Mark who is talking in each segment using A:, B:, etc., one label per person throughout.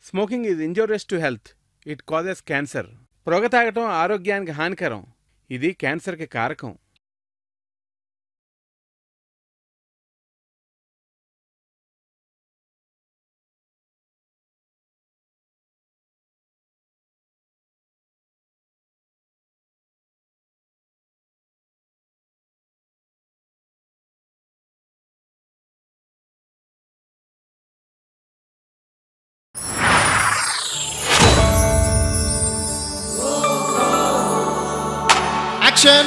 A: Smoking is injurious to health. It causes cancer. పొగ తాగటం ఆరోగ్యానికి హానికరం. ఇది క్యాన్సర్కి కారకం.
B: Action!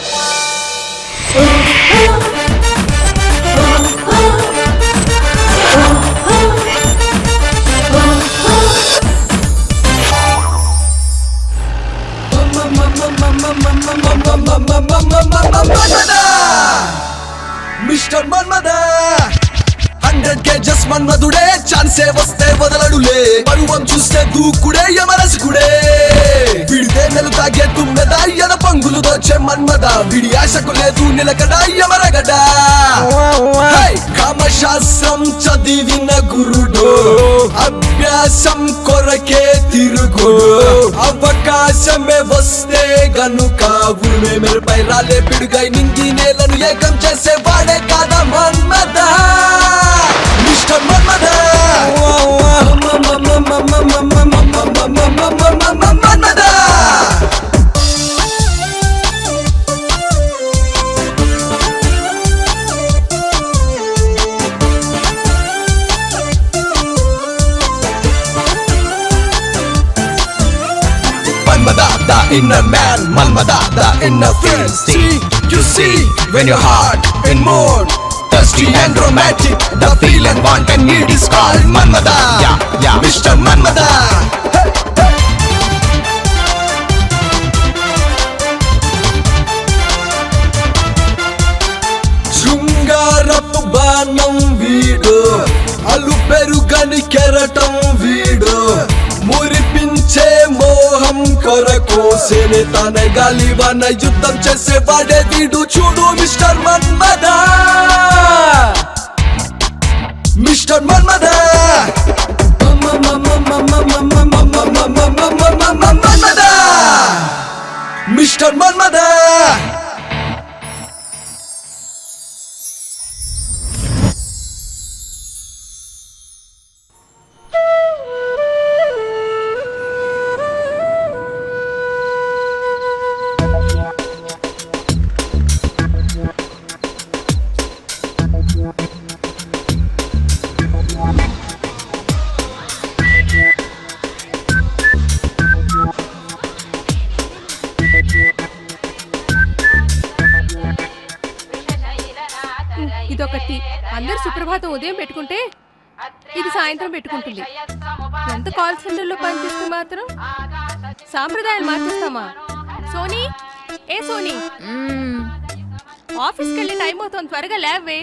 C: Mr. Manmada 100 kgs మన్మధుడే ఛాన్సే వస్తే వదలడులే పరువం చూస్తే దూకుడే యమరసికుడే విడితే నెలు తాగే తుమ్మెద ఎన పంగులు దోచే మన్మద విడి ఆశకు లేదు నిలకడ యమరగడ కామశాస్త్రం చదివిన గురుడు అభ్యాసం కొరకే తిరుగుడు అవకాశమే వస్తే గనుక ఊమే మెరుపై రాలే పిడుగై నింగి నేలను ఏకం చేసే వాడే కాదా Manmadha Mr. Manmada Manmada Manmada, the inner man Manmada, the inner field. See, you see when your heart in mood thirsty and romantic, the feel and want and need is called Manmada. Yeah, yeah, Mr. Manmada. Hey, hey. శృంగారపు బాణం వీడు అలు పెరుగని కెరటం వీడు మురిపించే మోహం కొరకోసేనే తన గాలివన యుద్ధం చేసే వాడే వీడు చూడు mister Manmadha Mr. Manmada Manmada Mr. Manmada
D: ఇదొకటి అందరు సుప్రభాతం ఉదయం పెట్టుకుంటే ఇది సాయంత్రం పెట్టుకుంటుంది. ఎంత కాల్ సెంటర్లో పనిచేస్తే మాత్రం సాంప్రదాయాలు మార్చేస్తామా? సోనీ, ఏ సోనీ, ఆఫీస్కి వెళ్ళి టైం అవుతుంది, త్వరగా లేవే.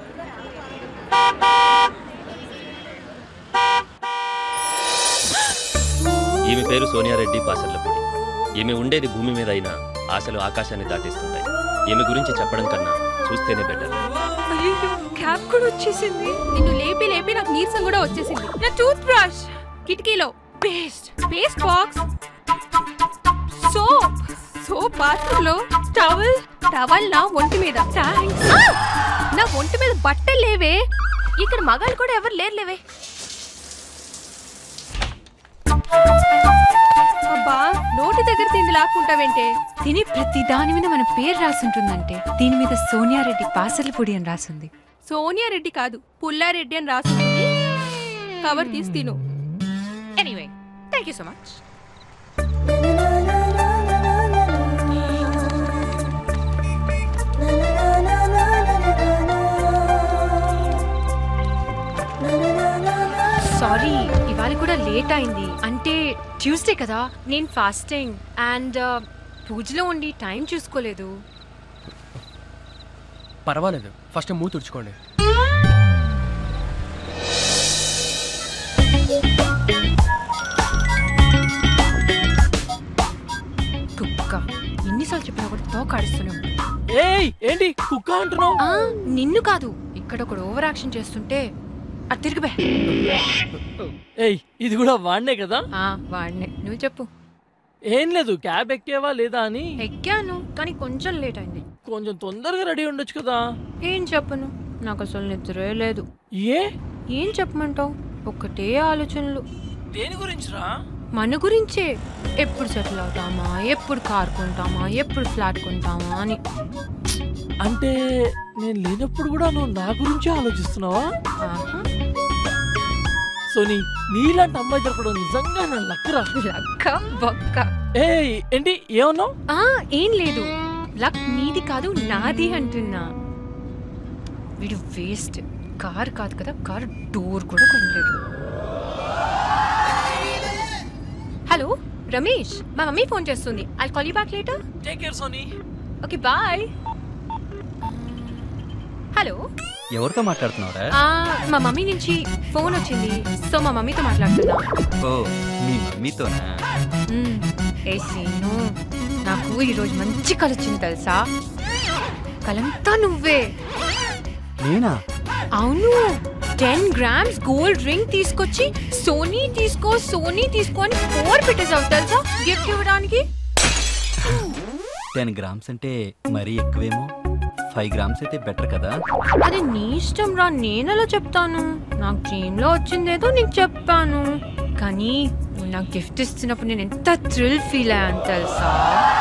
E: ఈమె పేరు సోనియారెడ్డి పాసర్లపూడి. ఈమె ఉండేది భూమి మీద అయినా ఆశలు ఆకాశాన్ని దాటిస్తుంటాయి. ఈమె గురించి చెప్పడం కన్నా చూస్తేనే బెటర్.
D: క్యాబ్ కూడా వచ్చేసింది. నిన్ను లేపి లేపి నాకు నీరసం కూడా వచ్చేసింది. నా టూత్ బ్రష్ కిటికీలో, పేస్ట్ బాక్స్, సోప్ బాత్రూంలో, టవల్ నా ఒంటి మీద. నా ఒంటి మీద బట్టలు లేవే. ఇక్కడ మగాళ్ళు కూడా ఎవరు లేరులేవే. అబ్బా, నోటి దగ్గర తిండి లాక్కుంటావేంటే?
F: తిని ప్రతి దాని మీద మన పేరు రాసుంటుందంటే దీని మీద సోనియారెడ్డి పాసర్లపూడి అని రాసుంది.
D: సోనియారెడ్డి కాదు, పుల్లారెడ్డి అని రాసుంది. కవర్ తీసి తిను.
F: Anyway, thank you so much. Sorry, ఇవాళ కూడా లేట్ అయింది. అంటే ట్యూస్డే కదా, నేను ఫాస్టింగ్ అండ్ పూజలో ఉండి టైం చూసుకోలేదు.
G: పర్వాలేదు, ఫస్ట్ మూతి తుడుచుకోండి.
F: కుక్క ఎన్నిసార్లు చెప్పినా కూడా తోక ఆడిస్తూనే ఉంటుంది.
G: ఏంటి కుక్క అంటున్నావు?
F: నిన్ను కాదు, ఇక్కడ ఒకడు ఓవర్ యాక్షన్ చేస్తుంటే అది తిరిగిపోయా.
B: ఏయ్ ఇది కూడా వాడినే కదా?
F: వాడినే. నువ్వు చెప్పు.
B: ఏం లేదు, క్యాబ్ ఎక్కేవా లేదా అని.
F: ఎక్కాను, కానీ కొంచెం లేట్ అయింది.
B: కొంచెం తొందరగా రెడీ ఉండొచ్చు కదా.
F: ఏం చెప్పను, నాకు అసలు నిద్రే లేదు.
B: ఏ?
F: ఏం చెప్పమంటావు, ఒక్కటే ఆలోచనలు.
B: దేని గురించిరా?
F: మన గురించే. ఎప్పుడు సెటిల్ అవుతామా, ఎప్పుడు కార్ కొంటామా, ఎప్పుడు ఫ్లాట్ కొంటామా అని.
B: అంటే నేను లేనప్పుడు కూడా నువ్వు నా గురించే ఆలోచిస్తున్నావా? సోనీ, నీలాంటి అమ్మాయి దొరకడం నిజంగా నా లక్కరా.
F: లక్క బొక్క.
B: ఏయ్ ఏంటి ఏమన్నావు?
F: ఏం లేదు, లక్ నీది కాదు నాది అంటున్నా. వీడు వేస్ట్. కార్ కాదు కదా, కార్ డోర్ కూడా కొనలేదు. హలో రమేష్, మా మమ్మీ ఫోన్ చేస్తుంది. I'll call you back later.
B: Take care Soni.
F: Okay bye. Hello,
H: ఎవరితో మాట్లాడుతున్నావురా?
F: మా మమ్మీ నుంచి ఫోన్ వచ్చింది, సో మా మమ్మీతో మాట్లాడుతున్నా.
H: ఓ మీ మమ్మీతోనా?
F: ఏ సీను, నాకు ఈరోజు మంచి కల వచ్చింది తెలుసా. కలంతా నువ్వే.
H: నేనా?
F: అవును, 10 grams గోల్డ్ రింగ్ తీసుకొచ్చి సోనీ తీసుకో సోనీ తీసుకో అని 4 పెట్టేసావు తెలుసా గిఫ్ట్ ఇవ్వడానికి.
H: 10 grams అంటే మరీ ఎక్కువేమో. 5 grams అయితే బెటర్ కదా.
F: అది నీ ఇష్టం రా, నేనెలా చెప్తాను. నాకు డ్రీమ్ లో వచ్చిందేదో నీకు చెప్పాను, కానీ నువ్వు నాకు గిఫ్ట్ ఇస్తున్నప్పుడు నేను ఎంత థ్రిల్ ఫీల్ అయ్యాను తెలుసా.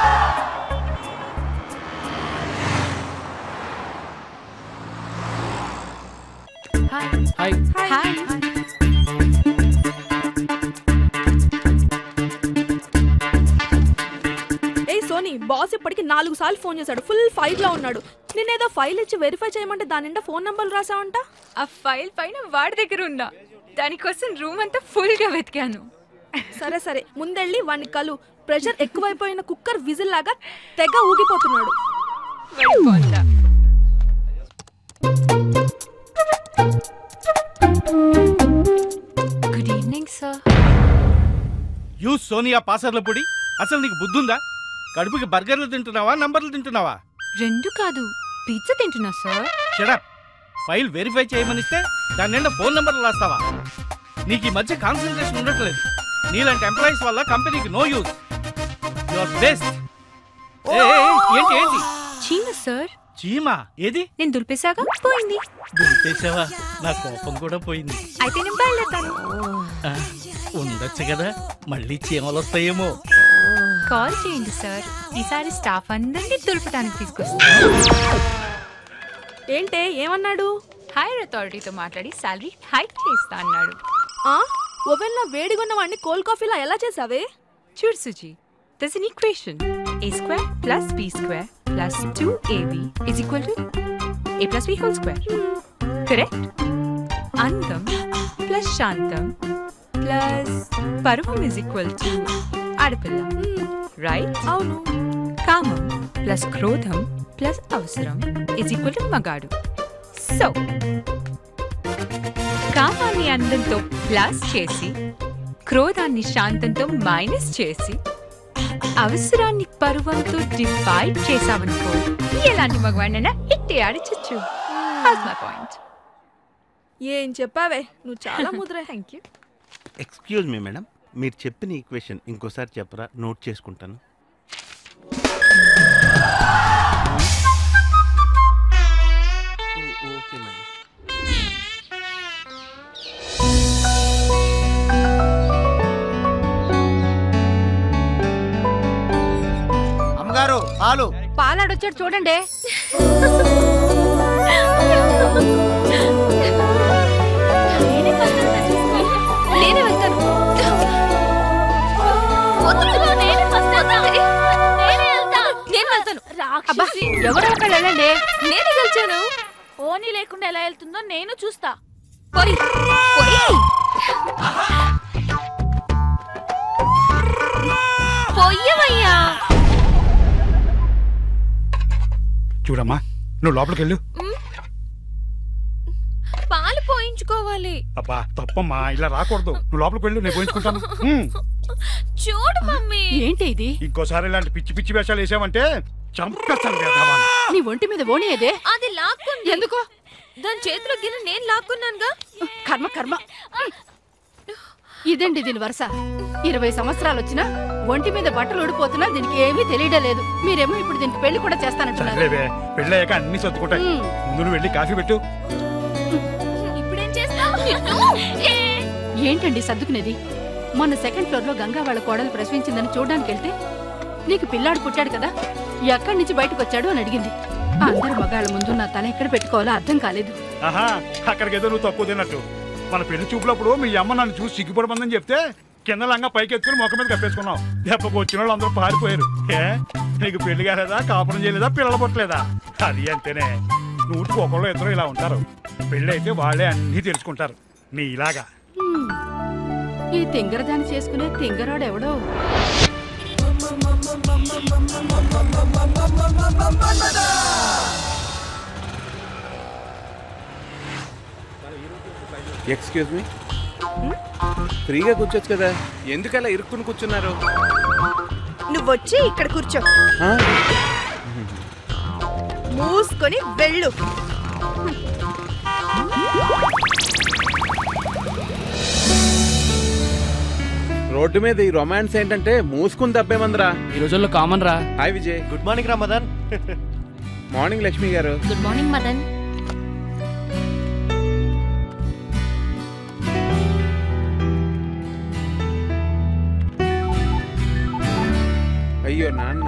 B: హాయ్.
F: హాయ్.
I: సోనీ, బాస్ ఇప్పటికి 4 సార్లు ఫోన్ చేశాడు. ఫుల్ ఫైల్ లో ఉన్నాడు. నేనేదో ఫైల్ ఇచ్చి వెరిఫై చేయమంటే దాని నిండా ఫోన్ నంబర్లు రాసావంట.
F: ఆ ఫైల్ పైన వాడి దగ్గర ఉందా, దానికోసం రూమ్ అంతా ఫుల్ గా వెతికాను.
I: సరే సరే, ముందెళ్ళి వాడిని కలు. ప్రెషర్ ఎక్కువైపోయిన కుక్కర్ విజిల్ లాగా తెగ ఊగిపోతున్నాడు.
F: Good evening sir.
A: You Sonia Pasarlapudi, అసలు నీకు బుద్ధుందా? కడుపుకి బర్గర్లు తింటున్నావా, నంబర్లు తింటున్నావా?
F: రెండు కాదు, పిజ్జా తింటున్నా సార్.
A: షడప్. ఫైల్ వెరిఫై చేయమనిస్తే దాని నిండా ఫోన్ నంబర్లు రాస్తావా? నీకు ఈ మధ్య కాన్సన్ట్రేషన్ ఉండట్లేదు. నీలాంటి ఎంప్లాయీస్ వల్ల కంపెనీకి నో యూజ్. Your best. ఏంటి ఏంటి?
F: చీమ సార్.
A: చీమా? ఏది?
F: నేను దులిపేశాగా పోయింది.
A: దులిపేసావా? నా కోపం కూడా పోయింది.
F: అయితే నేను బయలుదేరుతాను.
A: ఉండొచ్చు కదా, మళ్ళీ చీమలు వస్తాయేమో.
F: కాల్ చేయండి సార్, ఈసారి స్టాఫ్ అందరినీ దులపడానికి తీసుకొస్తాను.
I: ఏంటే ఏమన్నాడు?
F: హైర్ అథారిటీతో మాట్లాడి సాలరీ హైక్ చేస్తా అన్నాడు.
I: ఓవెన్ లో వేడిగున్న వాడిని కోల్డ్ కాఫీలా ఎలా చేసావే?
F: చూడు Suji, there's an equation. a square plus b square plus 2ab is equal to a plus b whole square. Correct? Andam plus Shantam plus Parvam is equal to Adapilla. Right?
I: అవును.
F: Kamam plus Krodham plus Avasaram is equal to Magadu. So, కామాన్ని అందంతో plus చేసి, క్రోధాన్ని శాంతంతో minus చేసి, అవసరాన్ని పరువంతో divide చేసావనుకో, ఎలాంటి మగవాడినైనా ఇట్టే ఆడిచచ్చు. That's my point.
I: ఏం చెప్పావే, నువ్వు చాలా ముద్ర.
F: Thank you.
A: Excuse me madam, మీరు చెప్పిన ఈక్వేషన్ ఇంకోసారి చెప్పరా, నోట్ చేసుకుంటాను. Okay madam.
J: అమ్మగారు పాలు.
D: పాలాడొచ్చాడు చూడండి. నేనే వెళ్తాను. ఎవరో ఒకళ్ళు వెళ్ళండి, నేనే గెలిచాను.
I: ఓనీ లేకుండా ఎలా వెళ్తుందో నేను చూస్తా.
D: పోయి పొయ్యవయ్యా.
K: చూడమ్మా, నువ్వు లోపలికి వెళ్ళు.
D: పాలు పోయించుకోవాలి.
K: అబ్బా తప్పమ్మా, ఇలా రాకూడదు. నువ్వు లోపలికి వెళ్ళు, నేను పోయించుకుంటాను.
D: చూడు మమ్మీ. ఏంటి ఇది?
K: ఇంకోసారి ఇలాంటి పిచ్చి పిచ్చి వేషాలు వేసావంటే చంపేస్తాను కదా.
I: నీ ఒంటి మీద ఓణి ఏదే?
D: అది లాక్కుంది.
I: ఎందుకు?
F: దాని చేతిలో గిన్నె నేను లాక్కున్నానుగా.
I: కర్మ కర్మ.
L: ఇదండి దీని వరుస. 20 సంవత్సరాలు వచ్చినా ఒంటి మీద బట్టలు ఊడిపోతున్నా దీనికి ఏమీ తెలియడం లేదు. మీరేమో ఇప్పుడు దీనికి పెళ్లి కూడా చేస్తానంటున్నారు.
K: పెళ్ళయ్యాక అన్ని సర్దుకుంటాయి. ముందు నువ్వు వెళ్ళి కాఫీ పెట్టు.
F: ఇప్పుడేం చేస్తావు?
L: ఏంటండి సర్దుకునేది? మొన్న సెకండ్ ఫ్లోర్ లో గంగా వాళ్ళ కోడలు ప్రసవించిందని చూడడానికి వెళ్తే నీకు పిల్లాడు పుట్టాడు కదా, ఎక్కడి నుంచి బయటకు వచ్చాడు అని అడిగింది. అందరు మగాళ్ళ ముందు నా తల ఎక్కడ పెట్టుకోవాలో అర్థం కాలేదు.
K: ఆహా, అక్కడికేదో నువ్వు తక్కువ తిన్నట్టు. మన పెళ్లి చూపులప్పుడు మీ అమ్మ నన్ను చూసి సిగ్గుపడమందని చెప్తే కింద లంగా పైకి ఎత్తుకుని మొక్క మీద కప్పేసుకున్నావు. దెబ్బకు వచ్చిన వాళ్ళు అందరూ పారిపోయారు. నీకు పెళ్లి కాలేదా, కాపురం చేయలేదా, పిల్లలు పుట్టలేదా? అది అంతేనే. నూటికి ఒకళ్ళు ఇద్దరు ఇలా ఉంటారు. పెళ్ళి అయితే వాళ్ళే అన్నీ తెలుసుకుంటారు నీ ఇలాగా.
L: ఈ తింగరదాన్ని చేసుకునే తింగరాడు ఎవడో.
M: ఎక్స్క్యూజ్ మీ, ఫ్రీగా కూర్చోచ్చు కదా, ఎందుకలా ఇరుక్కుని కూర్చున్నారు?
I: నువ్వు వచ్చి ఇక్కడ కూర్చో, మూసుకొని వెళ్ళు.
M: రోడ్డు మీద ఈ రొమాన్స్ ఏంటంటే మూసుకుని తప్పేమందిరా.
B: ఈ రోజుల్లో కామన్ రా.
M: హాయ్ విజయ్.
J: గుడ్ మార్నింగ్ రా Madan.
M: Morning Lakshmi garu.
L: Good morning Madan.
M: అయ్యో నాన్న.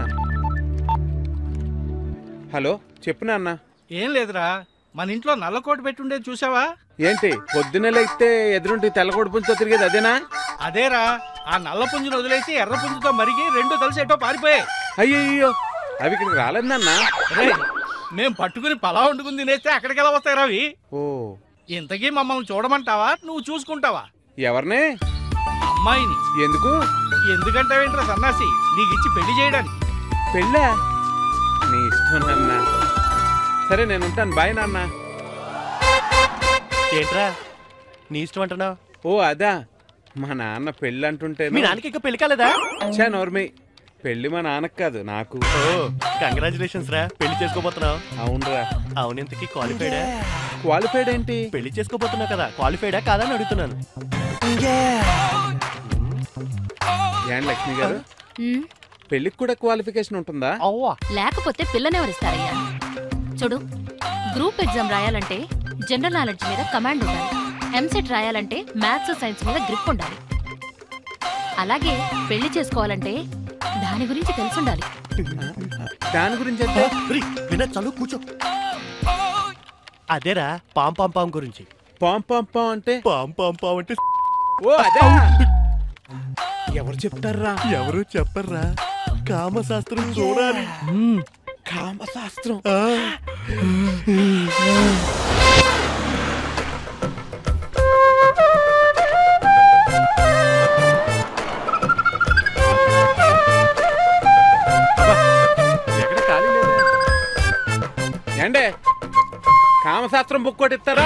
M: హలో చెప్పు నాన్న.
A: ఏం లేదురా, మన ఇంట్లో నల్లకోట పెట్టుండేది చూసావా?
M: ఏంటి పొద్దున్నే లేస్తే ఎదురుంటి తెల్లకోడి పుంజుతో తిరిగేది అదేనా?
A: అదేరా, ఆ నల్ల పుంజును వదిలేసి ఎర్ర పుంజుతో మరిగి రెండు కలిసి ఎటో పారిపోయాయి.
M: అయ్యో అవి ఇక్కడికి రాలేదు నాన్న.
A: మేం పట్టుకుని పలా వండుకుని తినేస్తే అక్కడికి ఎలా వస్తాయి అవి?
M: ఓ,
A: ఇంతకీ మమ్మల్ని చూడమంటావా, నువ్వు చూసుకుంటావా?
M: ఎవరిని?
A: అమ్మాయిని.
M: ఎందుకు?
A: ఎందుకంటావేంట్రా సన్నాసి, నీకు ఇచ్చి పెళ్లి చేయడానికి.
M: పెళ్ళా? నీ ఇష్టం నాన్న. సరే నేను ఉంటాను, బాయ్ నాన్న.
J: ఏంట్రా నీ ఇష్టం అంటున్నావు?
M: ఓ అదా, మా నాన్న పెళ్ళి అంటుంటే.
J: మీ నాన్నకి ఇంకా పెళ్లి కాలేదా?
M: చా నోర్మి, పెళ్లి మా నాన్నకు కాదు నాకు.
J: కంగ్రాచులేషన్స్ రా, పెళ్లి చేసుకోబోతున్నావు.
M: అవునరా.
J: అవును, ఇంతకీ క్వాలిఫైడా?
M: క్వాలిఫైడ్ ఏంటి?
J: పెళ్లి చేసుకోబోతున్నావు కదా, క్వాలిఫైడా కాదా అని అడుగుతున్నాను.
M: ఏం లక్ష్మి గారు, పెళ్లికి కూడా క్వాలిఫికేషన్ ఉంటుందా?
L: లేకపోతే పిల్లనెవరిస్తారయ్యా? చూడు, గ్రూప్ ఎగ్జామ్ రాయాలంటే జనరల్ నాలెడ్జ్ మీద కమాండ్ ఉండాలి. ఎంసెట్ రాయాలంటే మ్యాథ్స్ సైన్స్ మీద గ్రిప్ ఉండాలి. అలాగే పెళ్లి చేసుకోవాలంటే దాని గురించి తెలుసుండాలి.
M: దాని గురించి అంటే
J: వినొచ్చు, కూర్చో. అదేరా పాం పాం పాం గురించి.
M: పాం పాం పాం అంటే?
J: పాం పాం పాం అంటే
M: ఓ అదే. ఎవరు చెప్తారా?
J: ఎవరు చెప్పర్రా, కామశాస్త్రం చూడాలి.
M: కామశాస్త్రం? ఎక్కడ ఖాళీ లేదు. ఏండే కామశాస్త్రం బుక్ ఒకటి ఇస్తారా?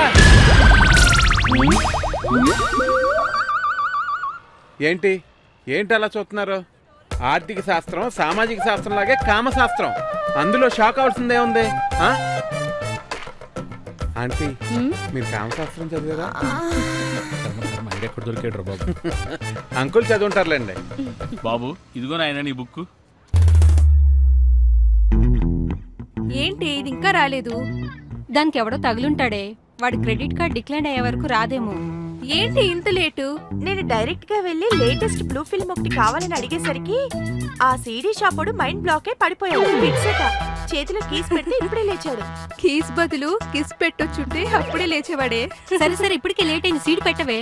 M: ఏంటి ఏంటి అలా చూస్తున్నారు? ఆర్థిక శాస్త్రం సామాజిక శాస్త్రం లాగే కామశాస్త్రం, అందులో షాక్ అవ్వాల్సిందే ఉంది. ఆంటీ మీరు కామశాస్త్రం చదివారా?
A: దొరికాడు బాబు.
M: అంకుల్ చదువుంటారులేండి.
A: బాబు ఇదిగో నాయన నీ బుక్.
D: ఏంటి ఇది ఇంకా రాలేదు?
L: దానికి ఎవడో తగులుంటాడే, వాడి క్రెడిట్ కార్డ్ డిక్లైన్ అయ్యే వరకు రాదేమో.
D: ఏంటి ఇంత లేటు?
I: నేను డైరెక్ట్ గా వెళ్ళి లేటెస్ట్ బ్లూ ఫిల్మ్ ఒకటి కావాలని అడిగేసరికి ఆ సీడీ షాపుడు మైండ్ బ్లాక్ అయి పడిపోయాడు. ఫిక్సట చేతిలో కీస్ పెడితే ఇప్పుడే లేచాడు.
D: కీస్ బదులు కిస్ పెట్టొచ్చుంటే అప్పుడే లేచేవాడే.
L: సరే సరే, ఇప్పటికే లేట్ అయింది, సీడ్ పెట్టవే.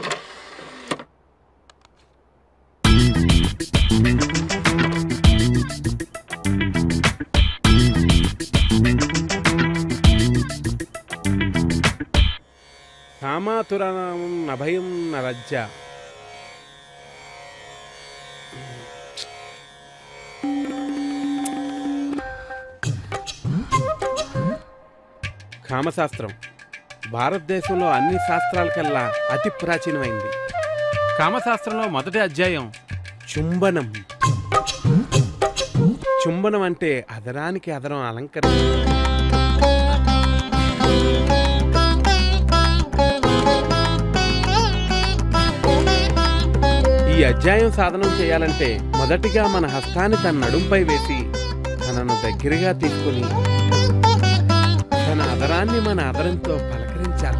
M: కామాతురం అభయం నరజ్జ. కామశాస్త్రం భారతదేశంలో అన్ని శాస్త్రాలకల్లా అతి ప్రాచీనమైంది. కామశాస్త్రంలో మొదటి అధ్యాయం చుంబనం. చుంబనం అంటే అదరానికి అదరం అలంకరణ. ఈ అధ్యాయం సాధనం చేయాలంటే మొదటిగా మన హస్తాన్ని తన నడుంపై వేసి తనను దగ్గరగా తీసుకుని తన అదరాన్ని మన అదరంతో పలకరించాలి.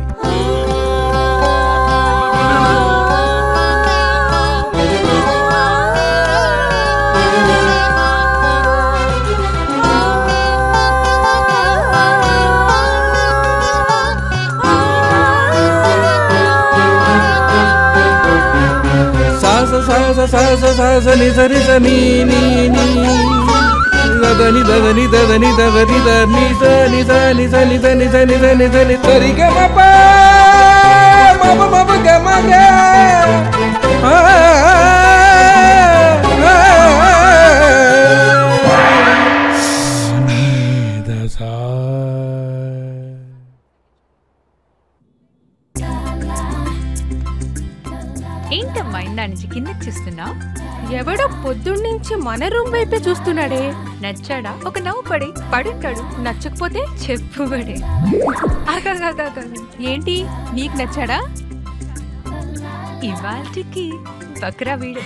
B: సని సరి సని నీ నీ దని దని దని దని దని సని సని సని సని సని సని సని సరి గమ ప మమ మమ గమ గ దసా
F: ఏంటమ్మా ఇందా నుంచి కిందకి చూస్తున్నావు?
D: ఎవడో పొద్దున్నుంచి మన రూమ్ వైపే చూస్తున్నాడే.
F: నచ్చాడా? ఒక నవ్వు పడి పడుంటాడు.
D: నచ్చకపోతే
F: చెప్పు పడే.
D: ఏంటి నీకు నచ్చాడా?
F: ఇవాల్టికి బక్రా వీడు.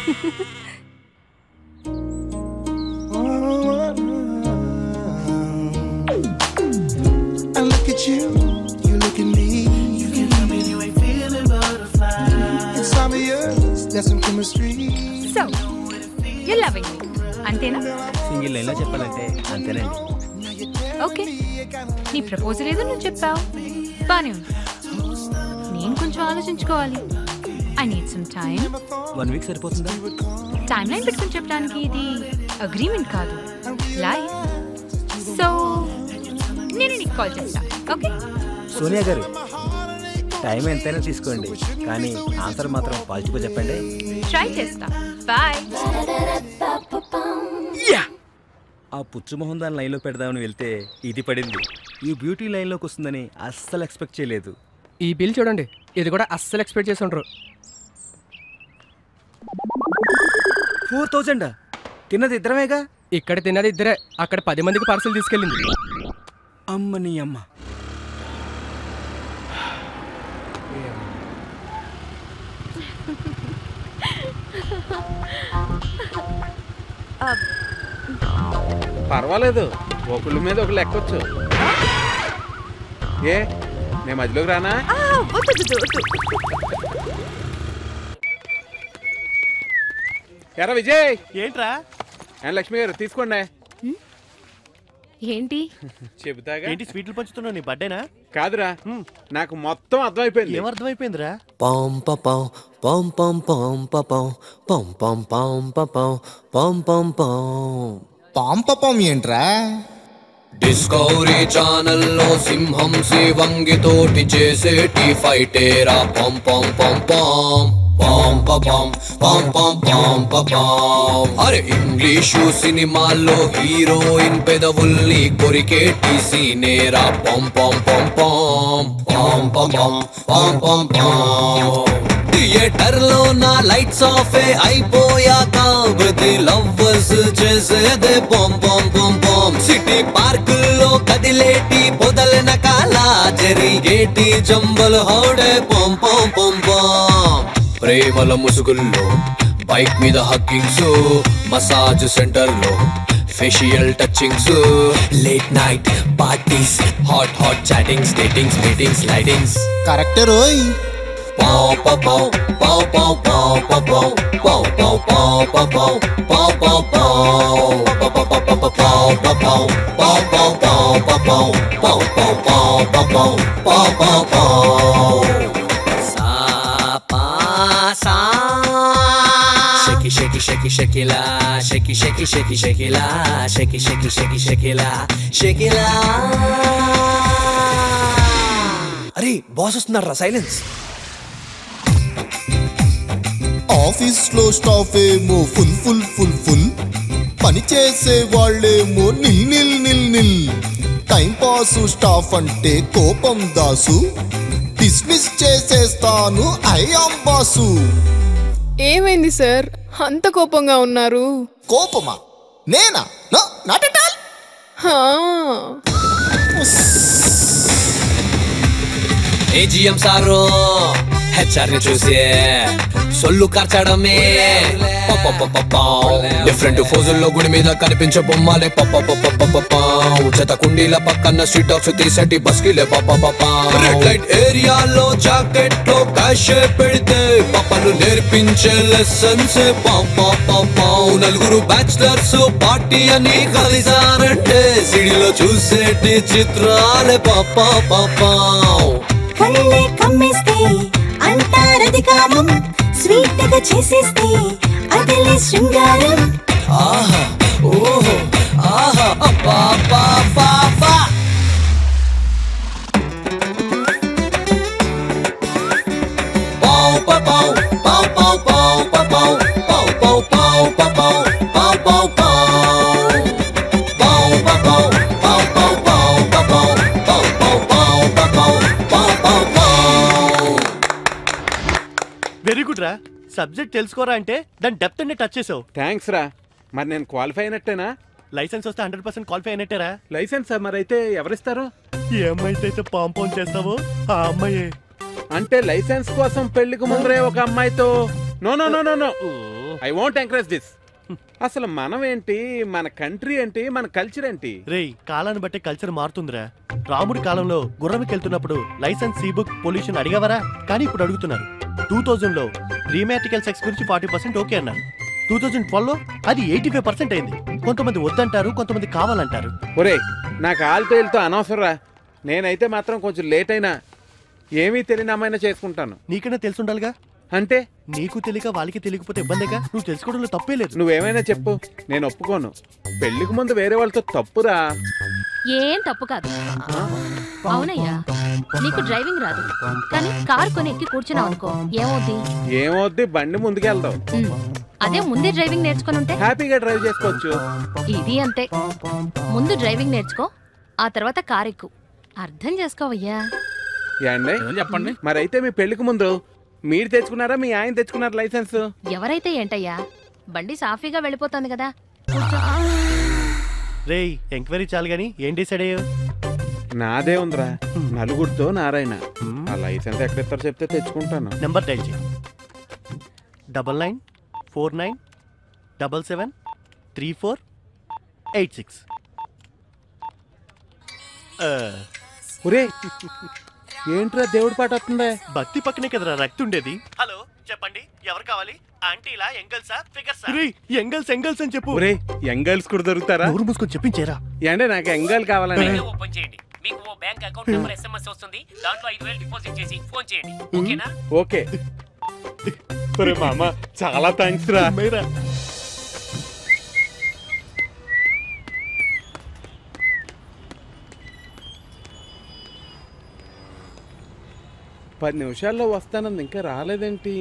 C: I look at you, you look at me. You can tell me you ain't feeling butterflies. Inside of yours, there's some chemistry.
F: So, you loving me. అంతేనా?
H: సింగిల్ లైన్లో చెప్పాలంటే అంతేనండి.
F: ఓకే, నీ ప్రపోజల్ ఏదో నువ్వు చెప్పావు, బానే ఉంది. నేను కొంచెం ఆలోచించుకోవాలి. I need some time.
H: 1 week సరిపోతుందా?
F: టైం లైన్ పెట్టుకుని చెప్పడానికి ఇది అగ్రిమెంట్ కాదు, లైఫ్. సో నేను నీకు కాల్ చేస్తా. ఓకే
H: సోనియా గారు, టైం ఎంతైనా తీసుకోండి, కానీ ఆన్సర్ మాత్రం పాజిటివ్గా చెప్పండి.
F: ట్రై చేస్తా. బాయ్.
H: ఆ పుచ్చు మొహం దాని లైన్లో పెడదామని వెళ్తే ఇది పడింది. ఈ బ్యూటీ లైన్లోకి వస్తుందని అస్సలు ఎక్స్పెక్ట్ చేయలేదు.
G: ఈ బిల్ చూడండి, ఇది కూడా అస్సలు ఎక్స్పెక్ట్ చేసి ఉండరు.
H: 4000 తిన్నది ఇద్దరమేగా?
G: ఇక్కడ తిన్నది ఇద్దరే, అక్కడ 10 మందికి పార్సల్ తీసుకెళ్ళింది.
H: అమ్మ నీ అమ్మ.
M: పర్వాలేదు, ఒకళ్ళ మీద ఒకళ్ళు ఎక్కొచ్చు. ఏ నేను మధ్యలోకి రానా? ఎరా విజయ్.
J: ఏంట్రా?
M: లక్ష్మి గారు తీసుకోండి.
D: ఏంటి
M: చెబుతాగా.
J: ఏంటి స్వీట్లు పంచుతున్నావు? నీ బర్త్డేనా?
M: కాదురా, నాకు మొత్తం అర్థమైపోయింది.
J: ఏమర్థమైపోయిందిరా?
C: Pom pom pom pom pom pom pom pom pom pom pom pom pom pom పాంపపం ఏంట్రా? డిస్కవరీ ఛానల్లో సింహం శ్రీవంగితోటి చేసేటి ఫైటేరా పం పం పం పం పం పం పం పం పం పం. అరే ఇంగ్లీషు సినిమాల్లో హీరోయిన్ పెదవుల్ని కొరికేటి సీనేరా పం పం పం పం పం పం పం పం పం. థియేటర్ లో నా లైట్స్ ఆఫ్ అయిపోయాక ప్రతి లవ్వర్స్ చేసేదే పొం పొం పొం పొం. సిటీ పార్కుల్లో కదిలేటి పొదలన కాల జరిగేటి జంబల్ హౌడే పొం పొం పొం పొం. ప్రేమల ముసుగుల్లో బైక్ మీద హగ్గింగ్స్, మసాజ్ సెంటర్ లో facial touchings, late night parties, hot hot chattings, datings, meetings, lightings. కరెక్టే రోయ్. Pow pow pow pow pow pow pow pow pow pow pow pow pow pow అరే బాస్ వస్తున్నారా? సైలెన్స్. ఆఫీస్ లో staff ఏమో full full full full, పని చేసే వాళ్ళేమో nil nil nil nil. Time pass staff అంటే కోపం దాసు, డిస్మిస్ చేసేస్తాను ఐ యామ్ బాసు.
N: ఏమైంది సార్ అంత కోపంగా ఉన్నారు?
C: కోపమా? నేనా? No not at all. AGM sir HR ని చూసి సొల్లు కార్చడమే డిఫరెంట్ ఫోజుల్లో గుడి మీద కనిపించే బొమ్మలే ఉచిత కుండీల పక్కన స్ట్రీట్ డాగ్స్ తీసేటి బస్కిలే రెడ్ లైట్ ఏరియాలో జాకెట్ లో కాషే పెడితే పాపను నేర్పించే లెసన్స్ నలుగురు బ్యాచిలర్స్ పార్టీ అని కలిసారంటే సిడిలో చూసేటి చిత్రాలే
O: కళ్ళే కమ్మేస్తే అంటారది కామం స్వీట్ గా చేసేస్తే అదిలే శృంగారం
C: ఆహా ఓహో ఆహా అబ్బా బాబా
J: వెరీ గుడ్ రా. సబ్జెక్ట్ తెలుసుకోరా అంటే దాని డెప్త్ అన్ని టచ్ చేసావు.
M: థ్యాంక్స్ రా. మరి నేను క్వాలిఫై అయినట్టేనా?
J: లైసెన్స్ వస్తే 100% క్వాలిఫై అయినట్టేరా.
M: లైసెన్స్ మరి అయితే ఎవరిస్తారు?
J: ఏ అమ్మాయితో అయితే పాంపౌండ్ చేస్తావో ఆ అమ్మాయే.
M: అంటే లైసెన్స్ కోసం పెళ్లికి ముందరే ఒక అమ్మాయితో? No no no no no, I want encourage this. అసలు మనం ఏంటి, మన కంట్రీ ఏంటి, మన కల్చర్ ఏంటి?
J: రేయ్, కాలాన్ని బట్టి కల్చర్ మారుతుందిరా. రాముడి కాలంలో గుర్రంకి వెళ్తున్నప్పుడు లైసెన్స్, సీ బుక్, పొల్యూషన్ అడిగేవారా? కానీ ఇప్పుడు అడుగుతున్నారు. 2000లో ప్రీమాటికల్ సెక్స్ గురించి 40% ఓకే అన్నారు. 2012లో అది 85% అయింది. కొంతమంది వద్దంటారు, కొంతమంది కావాలంటారు.
M: ఒరే, నాకు ఆల్తేలతో అనవసరంరా. నేనైతే మాత్రం కొంచెం లేట్ అయినా ఏమీ తెలియని అమ్మాయినా చేసుకుంటాను.
J: నీకన్నా తెలుసుండాలిగా.
M: అంటే
J: నీకు తెలియక వాళ్ళకి తెలియకపోతే ఇబ్బందిగా. నువ్వు తెలుసుకోవడంలో తప్పే లేదు.
M: నువ్వేమైనా చెప్పు, నేను ఒప్పుకోను. పెళ్లికి ముందు వేరే వాళ్ళతో తప్పురా.
L: ఏం తప్పు కాదు. అవునయ్యా, నీకు డ్రైవింగ్ రాదు, కానీ కార్ కొని ఎక్కి కూర్చున్నావు అనుకో, ఏమవుద్ది?
M: ఏమవుద్ది, బండి ముందుకెళ్దాం.
L: అదే ముందే డ్రైవింగ్ నేర్చుకుని ఉంటే
M: హ్యాపీగా డ్రైవ్ చేసుకోవచ్చు.
L: ఇది అంతే. ముందు డ్రైవింగ్ నేర్చుకో, ఆ తర్వాత కార్ ఎక్కు. అర్థం చేసుకోవయ్యా.
M: ఏండి చెప్పండి. మరి అయితే మీ పెళ్లికి ముందు మీరు తెచ్చుకున్నారా, మీ ఆయన తెచ్చుకున్నారా లైసెన్స్?
L: ఎవరైతే ఏంటయ్యా, బండి సాఫీగా వెళ్ళిపోతుంది కదా.
J: రేయ్, ఎంక్వైరీ చాలు గానీ ఏం డిసైడ్ అయ్యావు?
M: నాదే ఉందిరా, నలుగురితో నారాయణ. ఆ లైసెన్స్ ఎక్కడెత్తారో చెప్తే తెచ్చుకుంటాను.
J: నెంబర్ డైల్ చేయి. 9949773486.
M: ఒరే, ఏంట్రా దేవుడి పాట వస్తుందే?
J: భక్తి పక్కనే కదరా రక్తి ఉండేది. హలో చెప్పండి, ఎవరు కావాలి? ఆంటీలా, ఎంగల్సా, ఫిగర్సా? ఎంగల్స్ ఎంగల్స్ అని చెప్పు.
M: ఒరే, ఎంగల్స్ కూడా దొరుకుతారా?
J: నోరు మూసుకొని చెప్పించేరా.
M: అంటే నాకు ఎంగల్ కావాలని.
P: ఓపెన్ చేయండి. మీకు ఓ బ్యాంక్ అకౌంట్ నంబర్ SMS వస్తుంది. దాంట్లో 5000 డిపాజిట్ చేసి ఫోన్ చేయండి. ఓకేనా?
M: ఓకే. ఒరే మామ, చాలా థాంక్స్ రా.
J: మేరా
M: 10 నిమిషాల్లో వస్తానంది, ఇంకా రాలేదేంటి?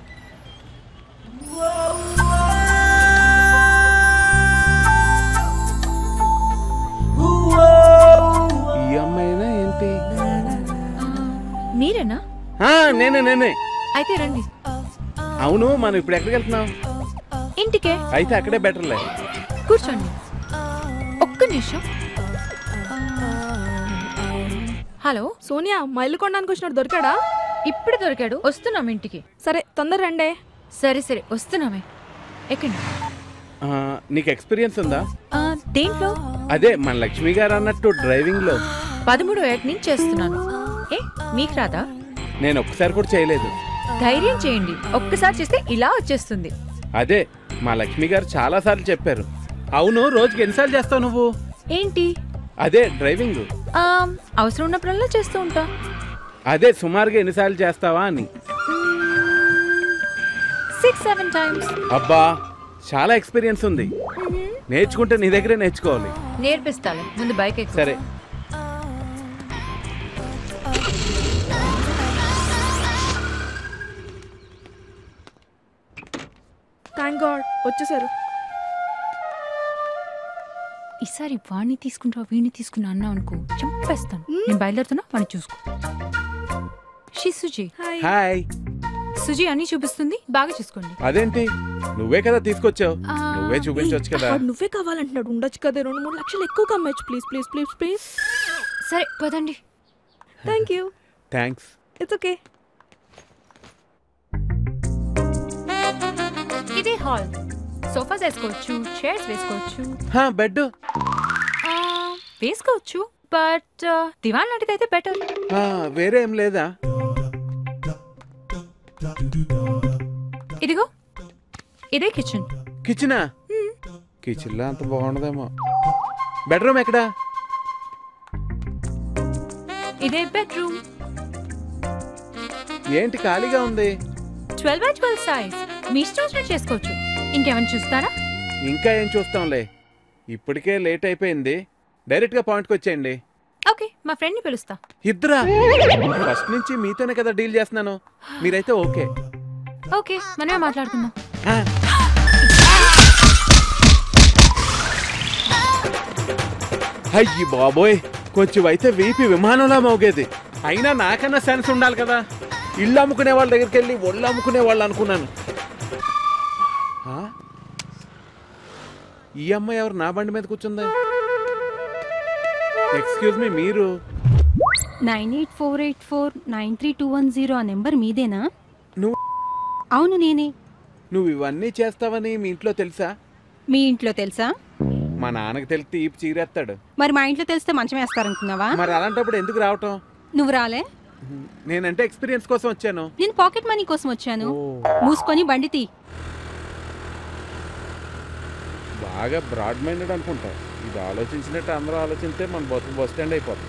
M: ఈ అమ్మాయినా ఏంటి?
F: మీరేనా?
M: నేనే.
F: అయితే రండి.
M: అవును, మనం ఇప్పుడు ఎక్కడికి వెళ్తున్నాం?
F: ఇంటికే.
M: అయితే అక్కడే బెటర్లే.
F: కూర్చోండి. ఒక్క నిమిషం.
N: హలో సోనియా, మా ఇల్లు కొనడానికి వచ్చినాడు, దొరికాడా?
F: ఇప్పుడు దొరికాడు, వస్తున్నాం ఇంటికి.
N: సరే తొందర రండే.
F: సరే సరే వస్తున్నామే. ఎక్కండి.
M: నీకు ఎక్స్పీరియన్స్ ఉందా?
F: దేంట్లో?
M: అదే మన లక్ష్మి గారు అన్నట్టు డ్రైవింగ్ లో.
F: 13వ ఏట నుంచి చేస్తున్నాను. ఏ మీకు రాదా?
M: నేను ఒక్కసారి కూడా చేయలేదు.
F: ధైర్యం చేయండి, ఒక్కసారి చేస్తే ఇలా వచ్చేస్తుంది.
M: అదే మా లక్ష్మి గారు చాలా సార్లు చెప్పారు. అవును, రోజుకి ఎన్నిసార్లు చేస్తావు నువ్వు?
F: ఏంటి?
M: అదే డ్రైవింగ్.
F: అవసరం ఉన్నప్పుడల్లా చేస్తూ ఉంటా.
M: అదే సుమారుగా ఎన్నిసార్లు చేస్తావా అని.
F: 6-7 టైమ్స్.
M: అబ్బా, చాలా ఎక్స్పీరియన్స్ ఉంది. నేర్చుకుంటే నీ దగ్గరే నేర్చుకోవాలి.
F: నేర్పిస్తాను, ముందు బైక్ ఎక్కు.
M: సరే.
N: థ్యాంక్ గాడ్ వచ్చేసారు.
F: ఈసారి వాడిని తీసుకుంటా వీడిని తీసుకున్నా అన్నా అనుకో, చంపేస్తాను. నేను బయలుదేరుతున్నా, వాడిని చూసుకో. సుజీ.
M: హాయ్.
F: సుజీ అన్ని చూపిస్తుంది, బాగా చూసుకోండి.
M: అదేంటి, నువ్వే కదా తీసుకొచ్చావు, నువ్వే చూపించవచ్చు కదా.
N: నువ్వే కావాలంటున్నాడు, ఉండొచ్చు కదా. 2-3 లక్షలు ఎక్కువ కమ్మచ్చు. Please please please please.
F: సరే పదండి.
N: Thank you.
M: Thanks.
N: It's okay.
F: Hall. Sofas వేసుకోవచ్చు, చైర్స్ వేసుకోవచ్చు.
M: బెడ్
F: వేసుకోవచ్చు, బట్ దివాన్ లాంటిది అయితే బెటర్.
M: వేరే ఏం లేదా?
F: ఇదిగో ఇదే కిచెన్.
M: కిచెనా? కిచెన్ లో అంత బాగుండదేమో. బెడ్రూమ్ ఎక్కడా?
F: ఇదే బెడ్రూమ్.
M: ఏంటి ఖాళీగా ఉంది?
F: 12x12 size. మీ ఇష్టం చేసుకోవచ్చు. ఇంకేమైనా చూస్తారా?
M: ఇంకా ఏం చూస్తాంలే, ఇప్పటికే లేట్ అయిపోయింది. డైరెక్ట్ గా పాయింట్కి వచ్చేయండి.
F: ఓకే, మా ఫ్రెండ్ ని పిలుస్తా.
M: ఇద్దరా? ఫస్ట్ నుంచి మీతోనే కదా డీల్ చేస్తున్నాను. మీరైతే ఓకే.
F: ఓకే, మనమే మాట్లాడుకుందాం.
M: అయ్యి బాబోయ్, కొంచెం అయితే వీపి విమానంలా మోగేది. అయినా నాకన్నా సెన్స్ ఉండాలి కదా. ఇల్లు అమ్ముకునే వాళ్ళ దగ్గరికి వెళ్ళి ఒళ్ళు అమ్ముకునే వాళ్ళు అనుకున్నాను. ఈ అమ్మాయి ఎవరు నా బండి మీద కూర్చుందా? ఎక్స్క్యూజ్ మీ, మీరు
Q: 9848493210 ఆ నెంబర్ మీదేనా?
M: నువ్వు?
Q: అవును నేనే.
M: నువ్వు ఇవన్నీ చేస్తావని మీ ఇంట్లో తెలుసా?
Q: మీ ఇంట్లో తెలుసా?
M: మా నాన్నకి తెలిసి ఈపు చీరేస్తాడు.
Q: మరి మా ఇంట్లో తెలిస్తే మంచం వేస్తారనుకున్నావా?
M: మరి అలాంటప్పుడు ఎందుకు రావటం?
Q: నువ్వు రాలే?
M: నేనంటే ఎక్స్పీరియన్స్ కోసం వచ్చాను.
Q: నేను పాకెట్ మనీ కోసం వచ్చాను. మూసుకొని బండి తీ.
M: బాగా బ్రాడ్ మైండెడ్ అనుకుంటా. ఇది ఆలోచించినట్టు అందరూ ఆలోచిస్తే మన బస్సు బస్ స్టాండ్ అయిపోతుంది.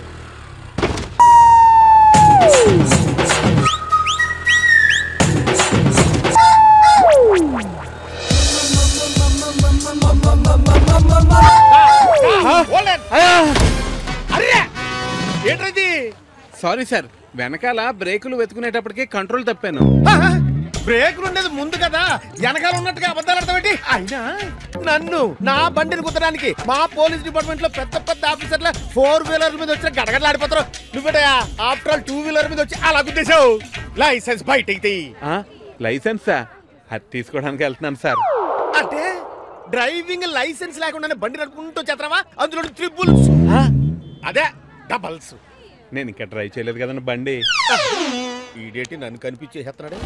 M: సారీ సార్, వెనకాల బ్రేకులు వెతుకునేటప్పటికి కంట్రోల్ తప్పాను.
J: బ్రేకులు ఉండేది ముందు కదా, వెనకాల ఉన్నట్టుగా అబద్ధాలు అర్థమేంటి? అయినా నన్ను నా బండిని కుదరడానికి మా పోలీస్ డిపార్ట్మెంట్ లో పెద్ద పెద్ద ఆఫీసర్ల 4 వీలర్ మీద వచ్చి గడగడలాడిపోతారు. నువ్వేటయా ఆఫ్టర్ ఆల్ 2 వీలర్ మీద వచ్చి అలా గుద్దేశావు. లైసెన్స్ బయట.
M: లైసెన్సా? అది తీసుకోవడానికి వెళ్తున్నాను సార్.
J: అంటే డ్రైవింగ్ లైసెన్స్ లేకుండానే బండి నడుపుకుంటూ చేస్తావా? అందులో ట్రిపుల్స్, అదే డబల్స్.
M: నేను ఇంకా ట్రై చేయలేదు కదండి బండి.
J: ఈడేటి నన్ను కనిపించేస్తున్నాడు.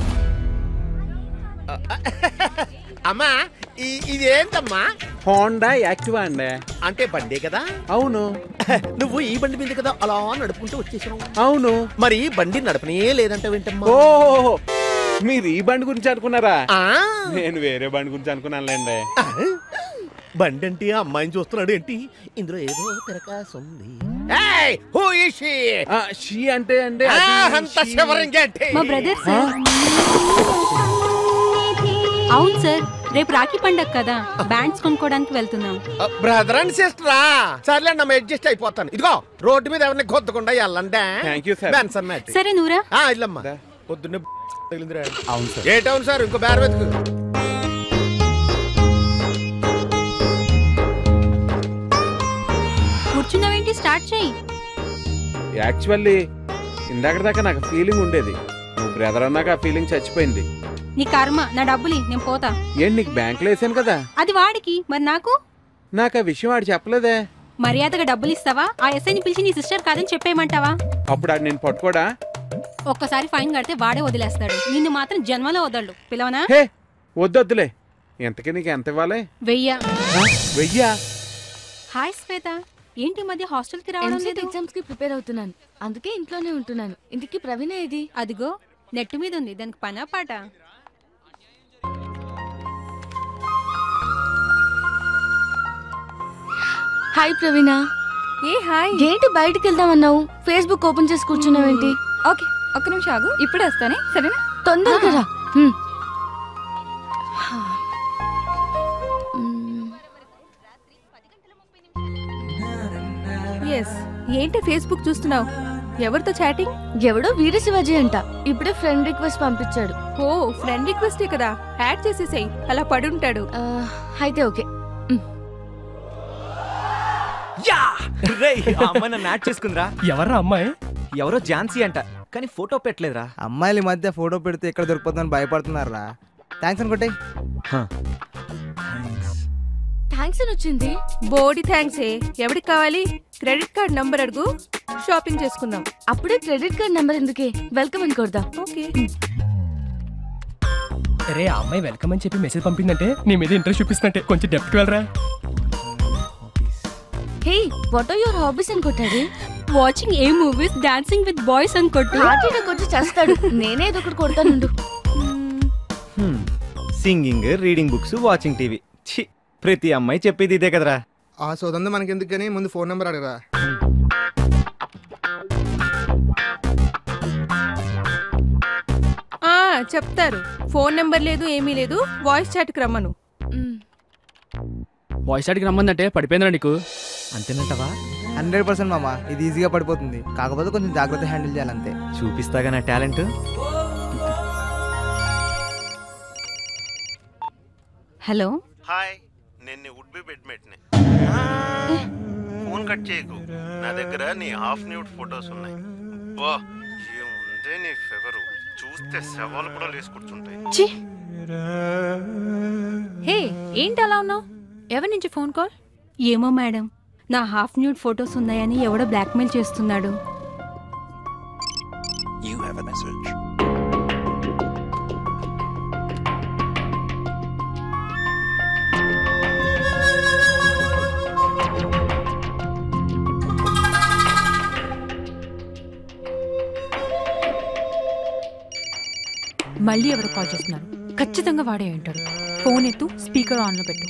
J: అమ్మా ఇదేంటమ్మా?
M: హోండా యాక్టివా అండి.
J: అంటే బండే కదా?
M: అవును.
J: నువ్వు ఈ బండి మీద కదా అలా నడుపుకుంటూ వచ్చేసావు.
M: అవును.
J: మరి ఈ బండి నడపనే లేదంటావేంటమ్మా?
M: ఓహో, మీరు ఈ బండి గురించి అనుకున్నారా? నేను వేరే బండి గురించి అనుకున్నానులేండి.
J: బండి అంటే అమ్మాయిని చూస్తున్నాడు ఏంటి? ఇందులో ఏదో తిరకాసు ఉంది.
M: అంటే అంటే
Q: మా బ్రదర్ సార్. అవును సార్, రేపు రాఖీ పండగ కదా, బ్యాండ్స్ కొనుక్కోడానికి వెళ్తున్నాం.
J: బ్రదర్ అండ్ సిస్టరా? సర్లే నమ్మ అడ్జస్ట్ అయిపోతాను. ఇదిగో రోడ్డు మీద ఎవరిని కొత్తకుండా వెళ్ళండి.
Q: సరే నూరా
J: ఇల్లమ్మా. పొద్దున్నే తగిలిందిరా.
M: అవును సార్.
J: ఏ టౌన్ సార్? ఇంకో బేర వెతుకు.
Q: కూర్చున్నావేంటి? స్టార్ట్ చేయి.
M: యాక్చువల్లీ ఇందాక దాకా నాకు ఫీలింగ్ ఉండేది. నువ్వు బ్రదర్ అన్నాక ఆ ఫీలింగ్ చచ్చిపోయింది.
Q: నీ కర్మ, నా డబ్బులి, నేను పోతా.
M: ఏంటి, నీకు బ్యాంకులో వేసాను కదా?
Q: అది వాడికి, మరి నాకు
M: ఆ విషయం వాడు చెప్పలేదే.
Q: మర్యాదగా డబ్బులు ఇస్తావా? ఆ ఎస్ఐని పిలిచి నీ సిస్టర్ కాదని చెప్పేయమంటావా?
M: అప్పుడు ఆడు నేను పట్టుకోడా?
Q: ఒక్కసారి ఫైన్ కడితే వాడే వదిలేస్తాడు, నిన్ను మాత్రం జన్మలో వదలడు. పిలవనా?
M: హే వద్దొద్దులే. ఎంతకి నీకు ఎంత ఇవ్వాలి?
Q: 1000. హాయ్ శ్వేత, ఏంటి మధ్య హాస్టల్ కి రావడం లేదు?
R: ఎగ్జామ్స్ కి ప్రిపేర్ అవుతున్నాను, అందుకే ఇంట్లోనే ఉంటున్నాను. ఇంటికి ప్రవీణ ఏది?
Q: అదిగో నెట్ మీద ఉంది, దానికి పనా పాట?
R: హాయ్ ప్రవీణ.
D: ఏ హాయ్.
R: ఏంటి బయటికి వెళ్దామన్నావు? ఫేస్బుక్ ఓపెన్ చేసి కూర్చున్నావేంటి?
D: ఓకే, ఒక్క నిమిషం ఆగు, ఇప్పుడే వస్తానే, సరేనా?
R: తొందరగా రా.
D: ఏంటి ఫేస్బుక్ చూస్తున్నావు? ఎవరితో చాటింగ్?
R: ఎవడో వీర శివాజీ అంట, ఇప్పుడే ఫ్రెండ్ రిక్వెస్ట్ పంపించాడు.
D: ఓ ఫ్రెండ్ రిక్వెస్టే కదా, యాడ్ చేసేసాయి, అలా పడుంటాడు.
R: అయితే ఓకే.
H: అమ్మాయి నన్ను యాడ్ చేసుకుందిరా.
G: ఎవర్రా అమ్మాయి?
H: ఎవరో ఝాన్సీ అంట, కానీ ఫోటో పెట్టలేదురా.
S: అమ్మాయిల మధ్య ఫోటో పెడితే ఎక్కడ దొరుకుతుందని భయపడుతున్నారా? థ్యాంక్స్ అనుకుంటే.
R: థ్యాంక్స్ అని వచ్చింది.
D: బోడి థ్యాంక్స్. ఎవరికి కావాలి? క్రెడిట్ కార్డ్ నంబర్ అడుగు, షాపింగ్ చేసుకుందాం.
R: అప్పుడే క్రెడిట్ కార్డ్ నంబర్ ఎందుకే, వెల్కమ్ అని కొడదాం.
D: ఓకే.
G: రే ఆ అమ్మాయి వెల్కమ్ అని చెప్పి మెసేజ్ పంపిందంటే నీ మీద ఇంట్రెస్ట్ చూపిస్తున్నట్టే కొంచెం డెప్త్కి వెళ్ళరా.
R: Hey what are your hobbies అని కొట్టాడు.
Q: Watching a movies, dancing with boys అని కొట్టు.
R: హార్ట్ అటాక్ వచ్చి చేస్తాడు. నేనే ఏదో ఒకటి కొడతానుండు.
H: Singing, reading books, watching TV. ఛీ, ప్రతి అమ్మాయి చెప్పేది ఇదే కదరా.
S: ఆ సోదంతా మనకెందుకు కానీ ముందు ఫోన్ నెంబర్ అడగరా.
D: చెప్తారు. ఫోన్ నెంబర్ లేదు, ఏమీ లేదు. వాయిస్ చాట్కి రమ్మను.
G: వాయిస్ చాట్కి రమ్మందంటే పడిపోయిందిరా నీకు.
S: అంతేనంటవా? 100% మామ, ఇది ఈజీగా పడిపోతుంది. కాకపోతే కొంచెం జాగ్రత్త హ్యాండిల్ చేయాలంతే.
H: చూపిస్తాగా నా టాలెంట్.
Q: హలో
J: హాయ్, నేను నీ వుడ్ బి బెడ్మేట్ని. ఫోన్ కట్ చేయకు, నా దగ్గర నీ హాఫ్ న్యూడ్ ఫొటోస్ ఉన్నాయి. బా ఏముందే నీ ఫిగరు, చూస్తే శవాలు కూడా లేసి కూర్చుంటాయి.
Q: హే ఏంటి అలా ఉన్నావు? ఎవరి నుంచి ఫోన్ కాల్? ఏమో మేడం, నా హాఫ్ న్యూడ్ ఫొటోస్ ఉన్నాయని ఎవడో బ్లాక్మెయిల్ చేస్తున్నాడు. మళ్ళీ ఎవరు కాల్ చేస్తున్నారు? ఖచ్చితంగా వాడే ఉంటాడు. ఫోన్ ఎత్తు, స్పీకర్ ఆన్లో పెట్టు.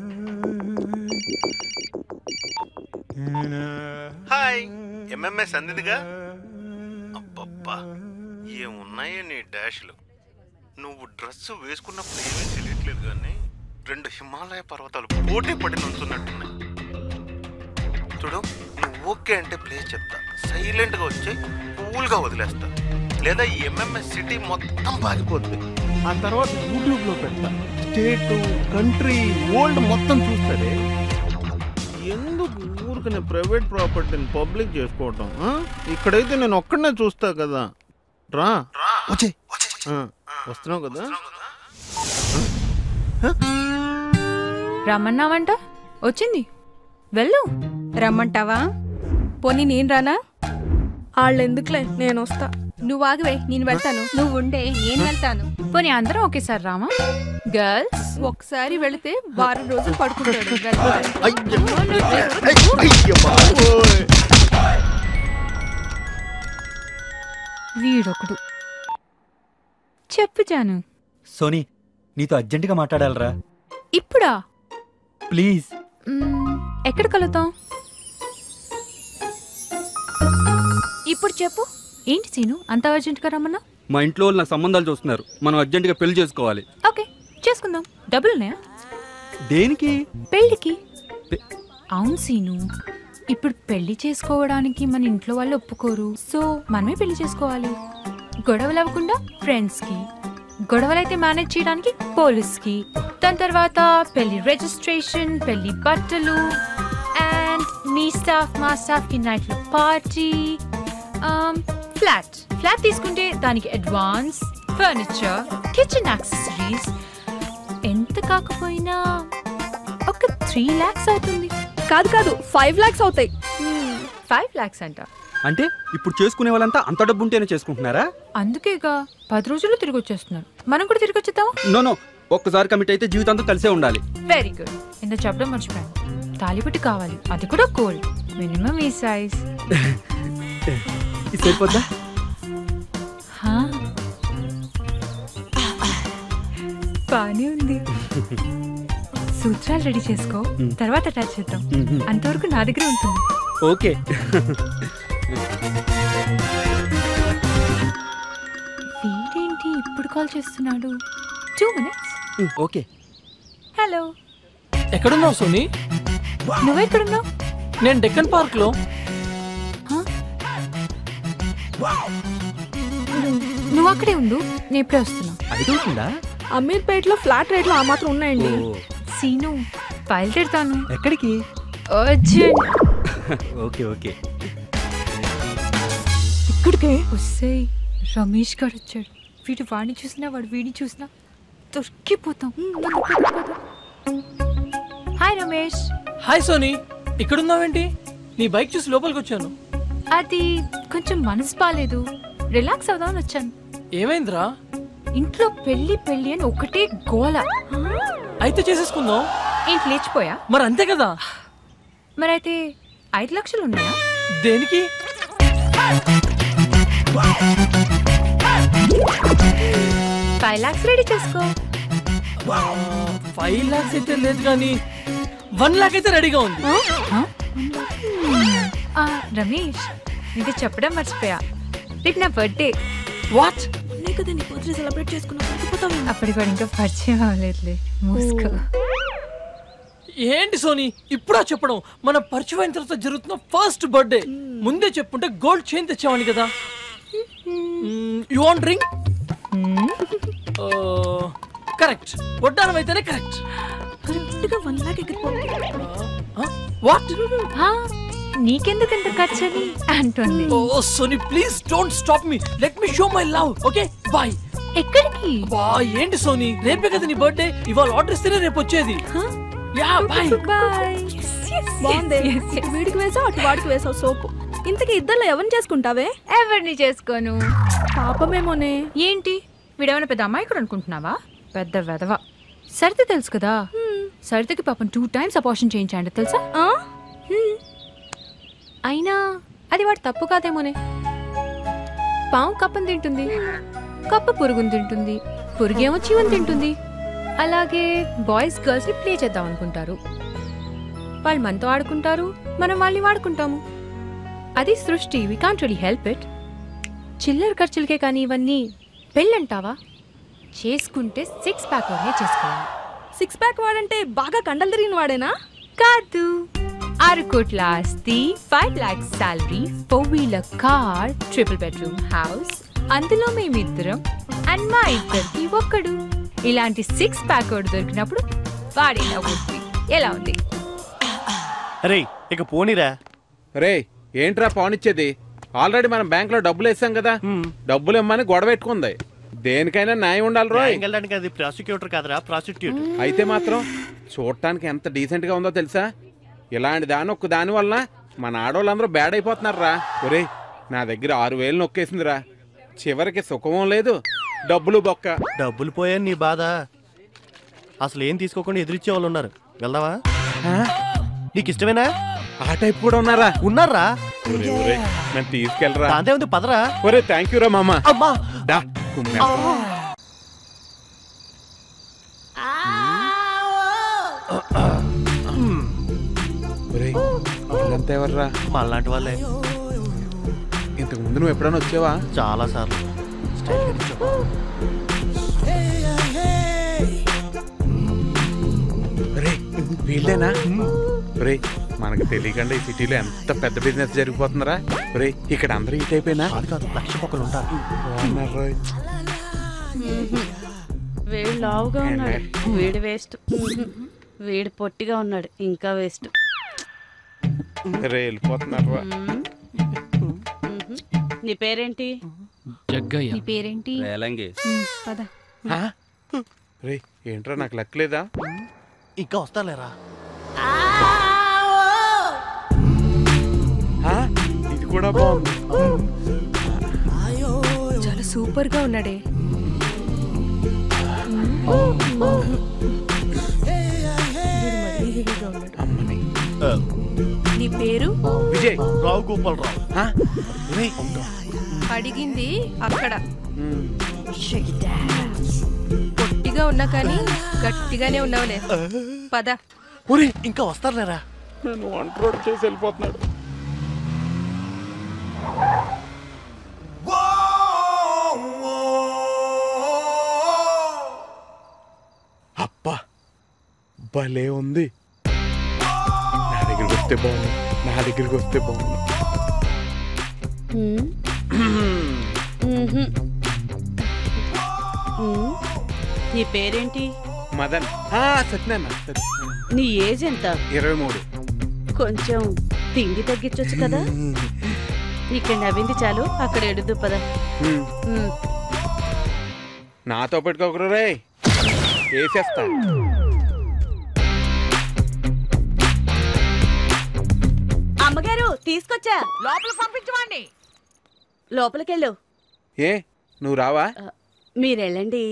J: హాయ్, ఎంఎంఎస్ అందిదిగా. అబ్బబ్బా ఏమున్నాయే నీ డాష్లు. నువ్వు డ్రెస్ వేసుకున్నప్పుడు ఏమీ తెలియట్లేదు కానీ 2 హిమాలయ పర్వతాలు పోటీ పడి నుంచున్నట్టున్నాయి. చూడు, నువ్వు ఓకే అంటే ప్లేస్ చెప్తా, సైలెంట్గా వచ్చి కూల్గా వదిలేస్తా. లేదా ఈ ఎంఎంఎస్ సిటీ మొత్తం పారిపోద్ది. ఆ తర్వాత యూట్యూబ్లో పెడతా, స్టేటు, కంట్రీ, వరల్డ్ మొత్తం చూస్తుంది. ఎందుకు ఊరికి ప్రైవేట్ ప్రాపర్టీని పబ్లిక్ చేసుకోవటం? ఇక్కడైతే నేను ఒక్కడనే చూస్తా కదా. రా వస్తున్నావు కదా.
F: రమ్మన్నావంట, వచ్చింది. వెళ్ళు.
D: రమ్మంటావా? పోనీ నేను రానా?
N: వాళ్ళు ఎందుకులే, నేను వస్తా.
D: నువ్వు ఆగవే, నేను వెళ్తాను. నువ్వు ఉండే, నేను వెళ్తాను.
F: పోనీ అందరం ఒకేసారి రామా? గర్ల్స్
D: ఒకసారి వెళితే వారం రోజులు పడుకుంటాడు.
F: వీడొకడు. చెప్పు జాను.
H: సోనీ, నీతో అర్జెంటుగా మాట్లాడాలరా.
F: ఇప్పుడా?
H: ప్లీజ్.
F: ఎక్కడ కలుద్దాం? ఇప్పుడు చెప్పు. ఏంటి సీను అంత అర్జెంట్గా రమ్మన్నా?
T: మా ఇంట్లో నాకు సంబంధాలు చూస్తున్నారు, మనం అర్జెంటుగా పెళ్లి చేసుకోవాలి.
F: ఓకే చేసుకుందాం. డబ్బులున్నాయా?
T: దేనికి?
F: పెళ్ళికి. అవును సీను, ఇప్పుడు పెళ్లి చేసుకోవడానికి మన ఇంట్లో వాళ్ళు ఒప్పుకోరు. సో మనమే పెళ్లి చేసుకోవాలి. గొడవలు అవ్వకుండా ఫ్రెండ్స్కి, గొడవలైతే మేనేజ్ చేయడానికి పోలీస్కి, దాని తర్వాత పెళ్లి రిజిస్ట్రేషన్, పెళ్లి బట్టలు, అండ్ మీ స్టాఫ్ మా స్టాఫ్కి నైట్లో పార్టీ. ఫ్లాట్ తీసుకుంటే దానికి అడ్వాన్స్, ఫర్నిచర్, కిచెన్ యాక్సెసరీస్, ఎంత కాకపోయినా ఒక 3 lakhs అవుతుంది.
N: కాదు 5 lakhs అవుతాయి.
F: 5 lakhs అంట.
T: అంటే ఇప్పుడు చేసుకునే వాళ్ళంతా అంత డబ్బు ఉంటేనే చేసుకుంటున్నారా?
F: అందుకేగా 10 రోజుల్లో తిరిగి వచ్చేస్తున్నారు. మనం కూడా తిరిగి వచ్చేద్దామా?
T: నో, ఒక్కసారి కమిట్ అయితే జీవితాంతం కలిసే ఉండాలి.
F: Very good. ఇంత చెప్పడం మర్చిపోయాను, తాలిబొట్టు కావాలి, అది కూడా గోల్డ్, మినిమం ఈ సైజ్.
T: ఇది సరిపోద్దా?
F: బానే ఉంది. సూత్రాలు రెడీ చేసుకో, తర్వాత అటాచ్ చేద్దాం. అంతవరకు నా దగ్గర ఉంటుంది.
T: ఓకే.
F: వీడేంటి ఇప్పుడు కాల్ చేస్తున్నాడు? 2 minutes.
T: ఓకే.
F: హలో,
G: ఎక్కడున్నావు సోనీ?
F: నువ్వెక్కడున్నావు?
G: నేను డెక్కన్ పార్క్ లో.
F: నువ్వు అక్కడే ఉండు, నేను ఇప్పుడే వస్తున్నా.
T: అడుగుతుందా?
N: అమీర్పేటలో ఫ్లాట్ రేట్లు ఆ మాత్రం ఉన్నాయండి.
F: సీను బయలుదేరుతాను.
T: ఎక్కడికి?
F: అర్జెంట్.
T: ఓకే.
F: ఇక్కడికే వస్తే రమేష్ గారు వచ్చాడు. వీడు వాడిని చూసినా వాడు వీడిని చూసినా దొరికిపోతాం. హాయ్ రమేష్.
G: హాయ్ సోనీ, ఇక్కడున్నావేంటి? నీ బైక్ చూసి లోపలికి వచ్చాను.
F: అది కొంచెం మనసు బాలేదు, రిలాక్స్ అవుదామని వచ్చాను.
G: ఏమైందిరా?
F: ఇంట్లో పెళ్లి పెళ్లి అని ఒకటే గోల.
G: అయితే చేసేసుకుందాం.
F: ఏంటి లేచిపోయా?
G: మరి అంతే కదా.
F: మరైతే 5 లక్షలు ఉన్నాయా?
G: దేనికి?
F: 5 lakhs రెడీ చేసుకో.
G: 5 lakhs అయితే లేదు కానీ 1 lakh అయితే రెడీగా ఉంది.
F: రమేష్, నీకు చెప్పడం మర్చిపోయా, రేపు నా బర్త్డే.
G: వాట్?
N: నీ కదా నీ బర్త్డే సెలబ్రేట్ చేసుకున్నావు.
F: అప్పటికి కూడా ఇంకా పరిచయం అవ్వలేదులే. మూసుకో.
G: ఏంటి సోనీ ఇప్పుడా చెప్పడం? మన పరిచయం అయిన తర్వాత జరుగుతున్న ఫస్ట్ బర్త్డే. ముందే చెప్పుంటే గోల్డ్ చైన్ తెచ్చామని కదా. You want drink? కరెక్ట్. వడ్డానం అయితేనే కరెక్ట్.
N: 1 lakh ఎగిరిపోతుంది.
G: వాట్?
F: నీకెందుకు ఎంత ఖర్చని అంటుంది.
G: Oh Soni please don't stop me. Let me show my love. Okay bye.
F: ఎక్కడికి?
G: బాయ్ ఏంటి సోనీ, రేపే కదా నీ బర్త్డే. ఇవాళ ఆర్డర్ ఇస్తేనే రేపు వచ్చేది. Yeah bye.
N: బాగుంది. వీడికి వేసావు, అటు వాడికి వేసావు సోపు. ఇంతకీ ఇద్దరు ఎవరిని చేసుకుంటావే?
F: ఎవరిని చేసుకోను.
N: పాపమేమోనే.
F: ఏంటి వీడేమైనా పెద్ద అమ్మాయి కూడా అనుకుంటున్నావా? పెద్ద వెధవ. సరిత తెలుసు కదా, సరితకి పాపం 2 times అబార్షన్ చేయించండి తెలుసా? అయినా అది వాడు తప్పు కాదేమోనే. పాము కప్పని తింటుంది, కప్ప పురుగుని తింటుంది, పురుగేమో చీవని తింటుంది. అలాగే బాయ్స్ గర్ల్స్ ని ప్లే చేద్దాం అనుకుంటారు. వాళ్ళు మనతో ఆడుకుంటారు, మనం వాళ్ళని వాడుకుంటాము. అది సృష్టి. We can't really help it. చిల్లర ఖర్చులకే కానీ ఇవన్నీ పెళ్ళంటావా? చేసుకుంటే 6 pack వాడే చేసుకోవాలి.
N: 6 pack వాడంటే బాగా కండలు తిరిగిన వాడేనా?
F: కాదు. 6 కోట్ల ఆస్తి, 5 lakhs salary, 4-wheeler car, 3 bedroom house, అందులో మేమిద్దరం అండ్ మా ఇద్దరికి ఒక్కడు. ఇలాంటి 6 pack వాడు దొరికినప్పుడు వాడే నవ్వుద్ది. ఎలా ఉంది?
J: అరే ఇక పోనీరా.
M: రే ఏంట్రా పోనిచ్చేది? ఆల్రెడీ మనం బ్యాంక్ లో డబ్బులు వేసాం కదా. డబ్బులు ఇమ్మని గొడవ పెట్టుకుంది. దేనికైనా న్యాయం ఉండాలి రోయ్.
J: వెళ్ళడానికి అది ప్రాసిక్యూటర్ కాదురా, ప్రాస్టిట్యూట్.
M: అయితే మాత్రం చూడటానికి ఎంత డీసెంట్ గా ఉందో తెలుసా? ఇలాంటి దాని వలన మన ఆడవాళ్ళందరూ బ్యాడ్ అయిపోతున్నారా. ఒరే నా దగ్గర 6,000 నొక్కేసిందిరా. చివరికి సుఖమం లేదు, డబ్బులు బొక్క.
J: డబ్బులు పోయాను నీ బాధ. అసలు ఏం తీసుకోకుండా ఎదురిచ్చే వాళ్ళు ఉన్నారు. వెళ్దావా? నీకు ఇష్టమేనా?
M: ఆ టైప్ కూడా ఉన్నారా?
J: ఉన్నారా?
M: నన్ను తీసుకెళ్ళరా.
J: అంతే ఉంది పదరా.
M: ఒరే థ్యాంక్ యూ రా మామ.
J: అమ్మా
M: డా వీళ్ళంతా ఎవర్రా?
J: మళ్ళాంటి వాళ్ళే.
M: ఇంతకు ముందు నువ్వు ఎప్పుడైనా వచ్చావా?
J: చాలా సార్లు.
M: వీళ్ళేనా? రే మనకు తెలియకుండా ఈ సిటీలో ఎంత పెద్ద బిజినెస్ జరిగిపోతుందిరా. రే ఇక్కడ అందరూ ఈ టైపేనా?
J: లక్ష పొక్కలు ఉంటారు.
R: వీడు లావుగా ఉన్నాడు, వీడు వేస్ట్. వీడు పొట్టిగా ఉన్నాడు, ఇంకా వేస్ట్.
M: రే వెళ్ళిపోతున్నారు.
R: నీ పేరేంటి?
L: నీ పేరేంటి? పద.
M: రే ఏంట్రా నాకు లెక్కలేదా?
J: ఇంకా వస్తాలేరా.
M: ఇది కూడా బాగుంది.
D: చాలా సూపర్ గా ఉన్నాడే. నీ పేరు?
M: విజయ్.
J: రావు గోపాలరావు.
D: అడిగింది అక్కడ. పొట్టిగా ఉన్నా కానీ గట్టిగానే ఉన్నావులే. పద.
J: ఇంకా వస్తారులేరా.
M: నేను వంట రోడ్ చేసి వెళ్ళిపోతున్నాడు. అబ్బా భలే ఉంది. నా దగ్గరికి వస్తే బాగుంది. నా దగ్గరికి వస్తే బాగుంది.
R: నీ పేరేంటి?
M: మదన్. సత్యనారాయణ.
R: నీ ఏజ్ ఎంత?
M: 23.
R: కొంచెం తిండి తగ్గించొచ్చు కదా. ఇక్కడ నవ్వింది చాలు, అక్కడ ఎడుదు పద.
M: నాతో పెట్టుకోకరు రే, వేసేస్తా.
I: అమ్మగారు తీసుకొచ్చా.
F: లోపల పంపించమండి.
I: లోపలికెళ్ళు.
M: ఏ నువ్వు రావా?
R: మీరెళ్ళండి.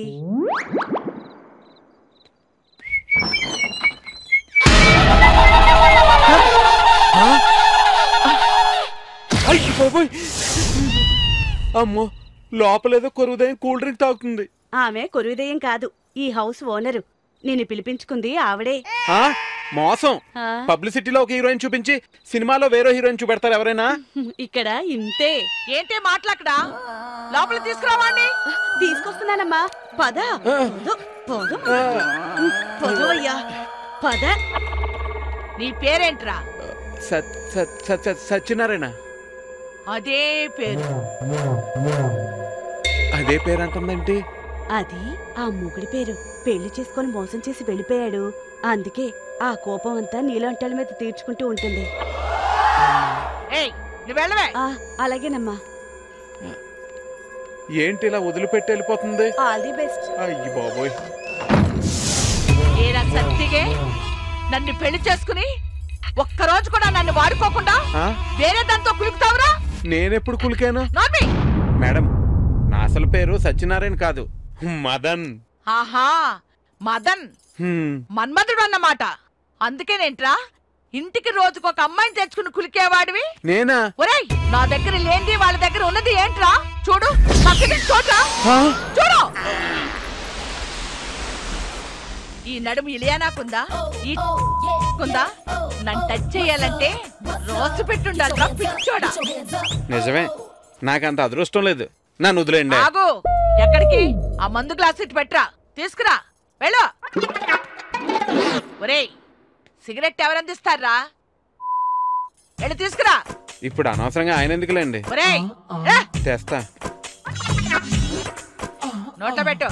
M: అయ్యో బాబోయ్, అమ్మో లోపలేదో కొరువుదయం కూల్ డ్రింక్ తాగుతుంది.
R: ఆమె కొరువిదయం కాదు, ఈ హౌస్ ఓనరు. నిన్ను పిలిపించుకుంది ఆవిడే.
M: మోసం. పబ్లిసిటీలో ఒక హీరోయిన్ చూపించి సినిమాలో వేరే హీరోయిన్ చూపెడతారు ఎవరైనా?
R: ఇక్కడ ఇంతే.
U: ఏంటి మాట్లాడకడా? లోపల తీసుకురావాణ్ణి.
R: తీసుకొస్తున్నానమ్మా, పద. పదవయ్యా, పద.
U: నీ పేరేంట్రా?
M: సత్యనారాయణ.
U: అదే పేరు.
M: అదే పేరు అంటుందేంటి?
R: అది ఆ మొగుడి పేరు. పెళ్లి చేసుకొని మోసం చేసి వెళ్ళిపోయాడు. అందుకే ఆ కోపం అంతా నీలాంటి మీద తీర్చుకుంటూ ఉంటుంది. అలాగేనమ్మా.
M: ఏంటి ఇలా వదిలిపెట్టి వెళ్ళిపోతుంది?
R: All the best.
M: అయ్యి బాబోయ్.
U: ఏరా సత్తిగే, నన్ను పెళ్లి చేసుకుని ఒక్కరోజు కూడా నన్ను వాడుకోకుండా వేరే దాంతో కులుకుతావురా?
M: నేనెప్పుడు కులికాను? మేడం, నా అసలు పేరు సత్యనారాయణ కాదు, మదన్.
U: ఆహా, మదన్. మన్మధుడు అన్నమాట. అందుకేనేంట్రా ఇంటికి రోజుకొక అమ్మాయిని తెచ్చుకుని కులికేవాడివి?
M: నేనా?
U: ఒరేయ్, నా దగ్గర లేనిది వాళ్ళ దగ్గర ఉన్నది ఏంట్రా? చూడు, చూడరా, చూడు. ఈ నడుము ఇలియానాకుందా? ఈ కుందా? నన్ను టచ్ చేయాలంటే రోజు పెట్టుండాలిరా పిచ్చోడా.
M: నిజమే, నాకంత అదృష్టం లేదు, నన్ను వదిలేండి.
U: ఆగు. ఎక్కడికి? ఆ మందు గ్లాస్ ఇటు పెట్టరా, తీసుకురా, వెళ్ళు. ఒరేయ్, సిగరెట్ ఎవరందిస్తారా? వెళ్ళి తీసుకురా.
M: ఇప్పుడు అనవసరంగా ఆయన ఎందుకులేండి.
U: ఒరేయ్,
M: తెస్తా.
U: నోట్లో పెట్టు.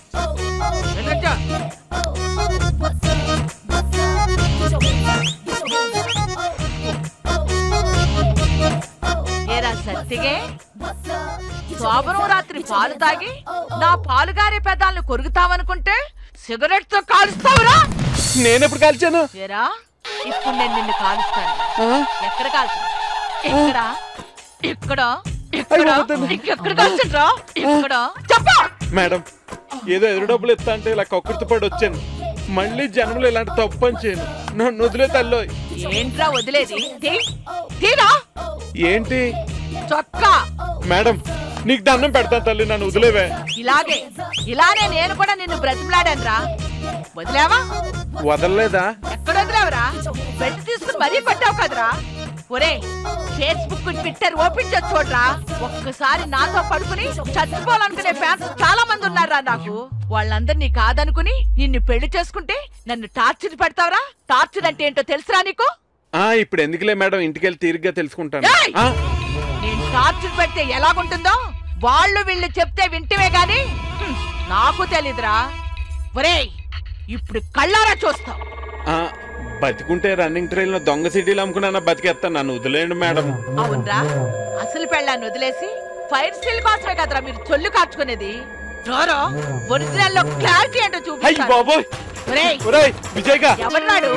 U: ఏరా సత్తిగే, శోభనం రాత్రి పాలు తాగి నా పాలుగారే పెదాలను కొరుకుతావనుకుంటే సిగరెట్ తో కాలుస్తావురా?
M: నేనెప్పుడు కాల్చాను?
U: ఏరా, ఇప్పుడు నేను నిన్ను కాలుస్తాను. ఎక్కడ కాల్చు? ఇక్కడ, ఇక్కడ, ఇక్కడ కాల్చండ్రా. ఇక్కడ చెప్పు.
M: మేడం, ఏదో ఎదురు డబ్బులు ఇస్తా అంటే ఇలా కక్కుర్తిపడి వచ్చాను. మళ్ళీ జన్మలో ఇలాంటి తప్పు పని చేయను, నన్ను వదిలే తల్లో.
U: ఏంట్రా వదిలేది? తీరా.
M: ఏంటి?
U: చొక్కా.
M: మేడం, నీకు దండం పెడతాను తల్లి, నన్ను వదిలేవే.
U: ఇలానే నేను కూడా నిన్ను బ్రతిమలాడాను రా. వదిలేవా?
M: వదలలేదా?
U: ఎక్కడ వదిలేవరా? బెడ్ తీసుకుని మరీ పట్టావు కదరా. ఒరే, ఫేస్బుక్ ట్విట్టర్ ఓపెన్ చేసి చూడరా. ఒక్కసారి నాతో పడుకుని చచ్చిపోవాలనుకునే ఫ్యాన్స్ చాలా మంది ఉన్నారా నాకు. వాళ్ళందరినీ కాదనుకుని నిన్ను పెళ్లి చేసుకుంటే నన్ను టార్చర్ పెడతావరా? టార్చర్ అంటే ఏంటో తెలుసురా నీకు?
M: ఇప్పుడు ఎందుకులే మేడం, ఇంటికెళ్ళి తీరిగ్గా తెలుసుకుంటాను.
U: నేను టార్చర్ పెడితే ఎలాగుంటుందో వాళ్ళు వీళ్ళు చెప్తే వింటమే గాని నాకు తెలీదురా. ఒరేయ్, ఇప్పుడు కళ్ళారా చూస్తావు.
M: బతికుంటే రన్నింగ్ ట్రైన్ లో దొంగ సిటీలు అమ్ముకున్నా బతికేస్తాను, నన్ను వదిలేండి మేడం.
U: అవునరా, అసలు పెళ్ళాన్ని వదిలేసి ఫైర్ స్టీల్ కోసమే కదరా మీరు చొల్లు కార్చుకునేది. ఒరిజినల్ లో క్లారిటీ ఏంటో చూపిస్తాను.
M: విజయ్గా
U: ఎవరు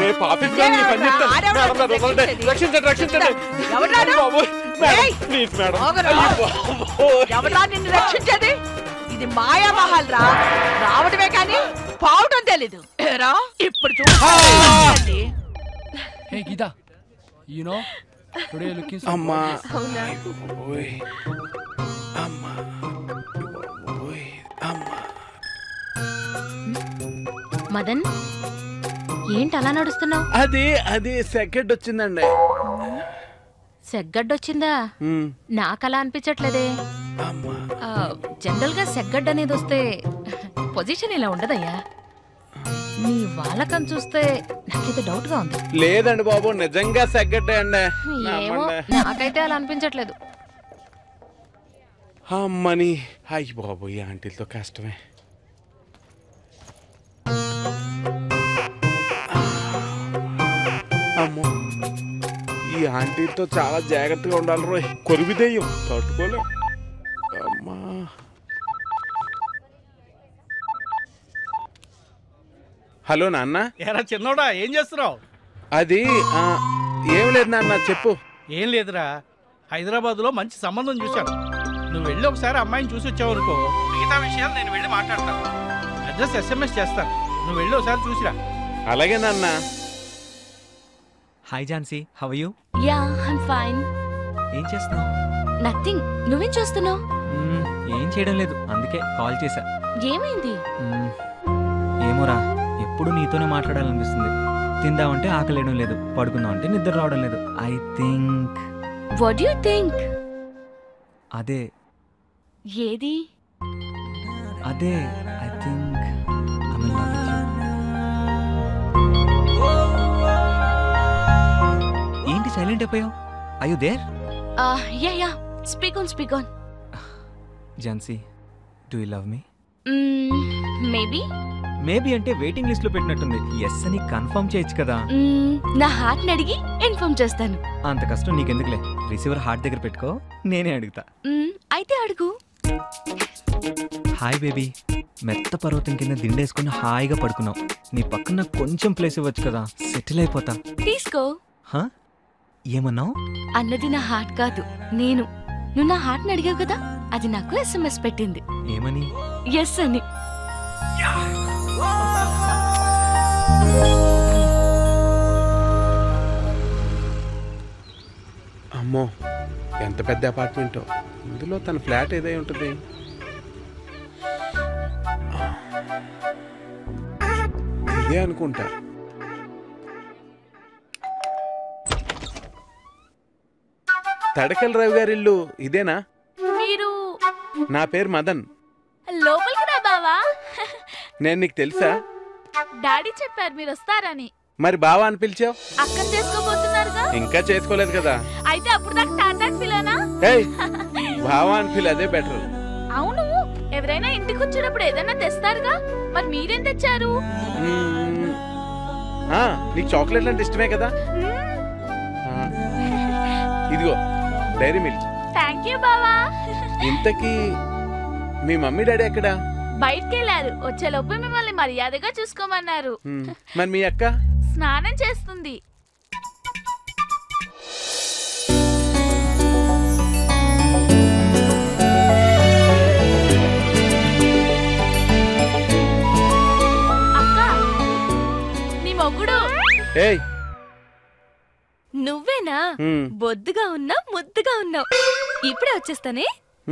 U: నిన్ను రక్షించేది? ఇది మాయామహల్ రా, రావడమే కానీ పోవడం తెలీదు. ఇప్పుడు చూడండి.
M: అమ్మా,
L: మదన్, ఏంటి అలా నడుస్తున్నావు?
M: అది సెకండ్ వచ్చిందండి.
L: సెగ్గడ్డొచ్చిందా? నాకు అలా అనిపించట్లేదే. జనరల్ గా సెగ్గడ్డ అనేది వస్తే పొజిషన్ ఇలా ఉండదయ్యా. నీ వాళ్ళకని చూస్తే నాకైతే డౌట్ గా ఉంది.
M: లేదండి బాబు, నిజంగా సెగ్గడ్డే అండి.
L: ఏమో, నాకైతే అలా అనిపించట్లేదు.
M: అమ్మని, అయ్యి బాబు, ఈ ఆంటీలతో కష్టమే. అమ్మో, ఈ ఆంటీలతో చాలా జాగ్రత్తగా ఉండాలి రోయ్, కొరివిదెయ్యం తట్టుకోలే. అమ్మా, హలో నాన్న.
A: ఎరా చిన్నోడా, ఏం చేస్తున్నావు?
M: అది ఏం లేదు నాన్న, చెప్పు.
A: ఏం లేదురా, హైదరాబాద్ లో మంచి సంబంధం చూశాను. నువ్వు వెళ్ళి ఒకసారి అమ్మాయిని చూసి వచ్చావు అనుకో, మిగతా విషయాలు నేను వెళ్ళి మాట్లాడతాను. అడ్రస్ SMS చేస్తాను, నువ్వు వెళ్ళి ఒకసారి చూసిరా.
M: అలాగే నాన్న.
E: Hi Jhansi, how are you?
L: Yeah I'm fine.
E: ఏం చేస్తున్నావు?
L: నథింగ్. నువ్వేం చేస్తున్నావు?
E: ఏం చేయడం లేదు, అందుకే కాల్ చేశా.
L: ఏమైంది?
E: ఏమోరా, ఎప్పుడు నీతోనే మాట్లాడాలనిపిస్తుంది. తిందామంటే ఆకలేయడం లేదు, పడుకుందామంటే నిద్ర రావడం లేదు. I think.
L: What do you think?
E: అదే
L: ఏది?
E: అదే I think I will love you. ఏంటి సైలెంట్ అయిపోయావు? Are you there?
L: Yeah speak on.
E: Jhansi, do you love me?
L: Maybe
E: అంటే వెయిటింగ్ లిస్ట్ లో పెట్టినట్టుంది. ఎస్ అని కన్ఫర్మ్ చేయొచ్చు కదా.
L: నా హార్ట్ ని అడిగి ఇన్ఫార్మ్ చేస్తాను.
E: అంత కష్టం నీకెందుకులే, రిసీవర్ హార్ట్ దగ్గర పెట్టుకో, నేనే అడుగుతా.
L: అయితే అడుగు.
E: హాయ్ బేబీ, మెత్త పర్వతం కింద దిండేసుకుని హాయిగా పడుకున్నావు. నీ పక్కన కొంచెం ప్లేస్ ఇవ్వచ్చు కదా, సెటిల్ అయిపోతా.
L: తీసుకో.
E: ఏమన్నావు?
L: అన్నది నా హార్ట్ కాదు, నేను. నువ్వు నా హార్ట్ ని అడిగావు కదా, అది నాకు SMS పెట్టింది.
E: ఏమని?
L: ఎస్ అని.
M: అమ్మో, ఎంత పెద్ద అపార్ట్మెంటో. ఇందులో తన ఫ్లాట్ ఏదై ఉంటుంది. ఇదే అనుకుంటా. తడకల్ రావు గారి ఇల్లు ఇదేనా?
L: మీరు?
M: నా పేరు మదన్.
L: లోపలికి రా బావా.
M: నేను నీకు తెలుసా?
L: డాడీ చెప్పారు మీరు వస్తారని.
M: మరి బావా అని పిలిచావు?
L: అక్కడ చేసుకోబోతున్నారుగా.
M: ఇంకా చేసుకోలేదు కదా.
L: అయితే అప్పుడు దాకా టాటాకి పిలనా?
M: ఏయ్, బావా అని పిలు, అదే బెటర్.
L: అవును, ఎవరైనా ఇంటికి వచ్చినప్పుడు ఏదైనా తెస్తారుగా, మరి మీరేం తెచ్చారు?
M: నీకు చాక్లెట్లు అంటే ఇష్టమే కదా. ఇదిగో డైరీ మిల్క్.
L: థ్యాంక్ యూ బావా.
M: ఇంతకీ మీ మమ్మీ డాడీ ఎక్కడా?
L: బయటికి వెళ్ళారు, వచ్చేలోపు మిమ్మల్ని మర్యాదగా చూసుకోమన్నారు.
M: మరి మీ అక్క?
L: స్నానం చేస్తుంది. అక్క, నీ మొగుడు.
M: ఏయ్,
D: నువ్వేనా? బొద్దుగా ఉన్నావు, ముద్దుగా ఉన్నావు. ఇప్పుడే వచ్చేస్తానే.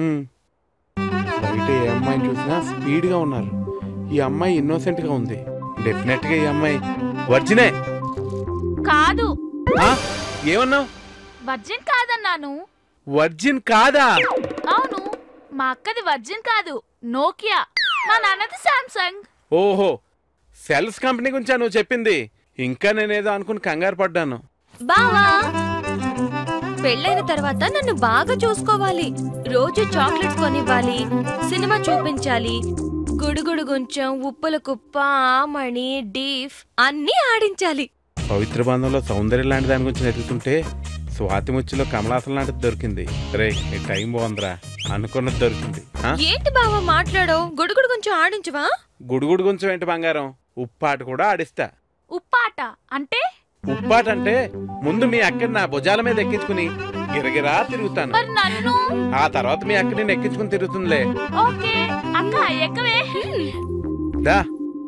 M: బయట ఏ అమ్మాయిని చూసినా స్పీడ్ గా ఉన్నారు. ఈ అమ్మాయి ఇన్నోసెంట్ గా ఉంది. డెఫినెట్ గా ఈ అమ్మాయి వర్జినే.
L: కాదు.
M: ఏమన్నావు?
L: వర్జిన్ కాదన్నాను.
M: వర్జిన్ కాదా?
L: అవును, మా అక్కది వర్జిన్ కాదు, నోకియా. మా నాన్నది సామ్సంగ్.
M: ఓహో, సెల్స్ కంపెనీ గురించా నువ్వు చెప్పింది? ఇంకా నేనేదో అనుకుని కంగారు పడ్డాను.
D: బావా, పెళ్ళైన తర్వాత నన్ను బాగా చూసుకోవాలి. రోజు చాక్లెట్స్ కొనివ్వాలి, సినిమా చూపించాలి, గుడుగుడు గుంచం, ఉప్పుల కుప్ప, ఆమణి, డీఫ్ అన్నీ ఆడించాలి.
M: పవిత్ర బంధంలో సౌందర్యం లాంటి దాని గురించి వెతుకుతుంటే స్వాతి ముచ్చిలో కమలాసనం లాంటిది దొరికింది. రే, నీ టైం బాగుందిరా, అనుకున్నది దొరికింది.
D: ఏంటి బావా మాట్లాడో? గుడుగుడు గుంచం ఆడించవా?
M: గుడుగుడు గుంచం ఏంటి బంగారం, ఉప్పాట కూడా ఆడిస్తా.
L: ఉప్పాట అంటే?
M: ఉప్పాట అంటే ముందు మీ అక్కని నా భుజాల మీద ఎక్కించుకుని గిరగిరా తిరుగుతాను. ఆ తర్వాత మీ అక్కని నేను ఎక్కించుకుని తిరుగుతుందిలే.
L: ఓకే అక్క, ఎక్కవే.
M: దా.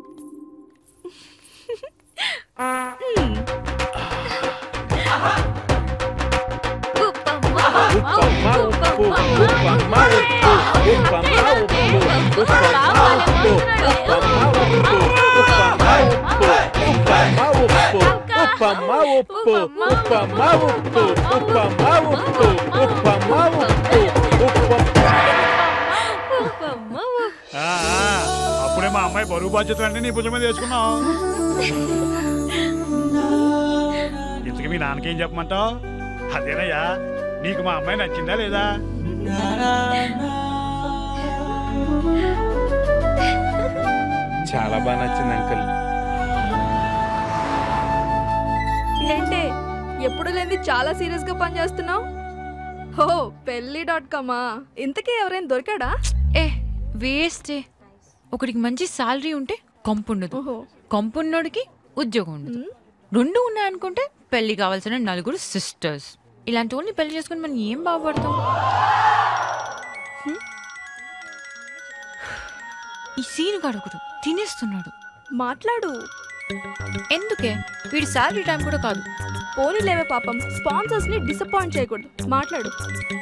K: అప్పుడే మా అమ్మాయి బరువు బాధ్యతలన్నీ నీ భుజం మీద వేసుకున్నావు. ఇంతకీ మీ నాన్నకేం చెప్పమంటావు? అదేనయ్యా, నీకు మా అమ్మాయి నచ్చిందా లేదా?
M: చాలా బాగా నచ్చింది అంకుల్.
N: ఏంటే ఎప్పుడు లేని చాలా సీరియస్ గా పని చేస్తున్నావు? హో, పెళ్లి.com. ఇంతకీ ఎవరైనా దొరికాడా?
F: వేస్టే. ఒకడికి మంచి సాలరీ ఉంటే కంపుండదు, కంపున్నోడికి ఉద్యోగం ఉండదు. రెండు ఉన్నాయనుకుంటే పెళ్లి కావాల్సిన 4 సిస్టర్స్. ఇలాంటి వాళ్ళని పెళ్లి చేసుకుని మనం ఏం బాగుపడతాం? ఈ సీన్ గడొకడు తినేస్తున్నాడు.
N: మాట్లాడు.
F: ఎందుకే? వీడి శాలరీ టైం కూడా కాదు.
N: పోనీలేవే పాపం, స్పాన్సర్స్ ని డిసప్పాయింట్ చేయకూడదు. మాట్లాడు.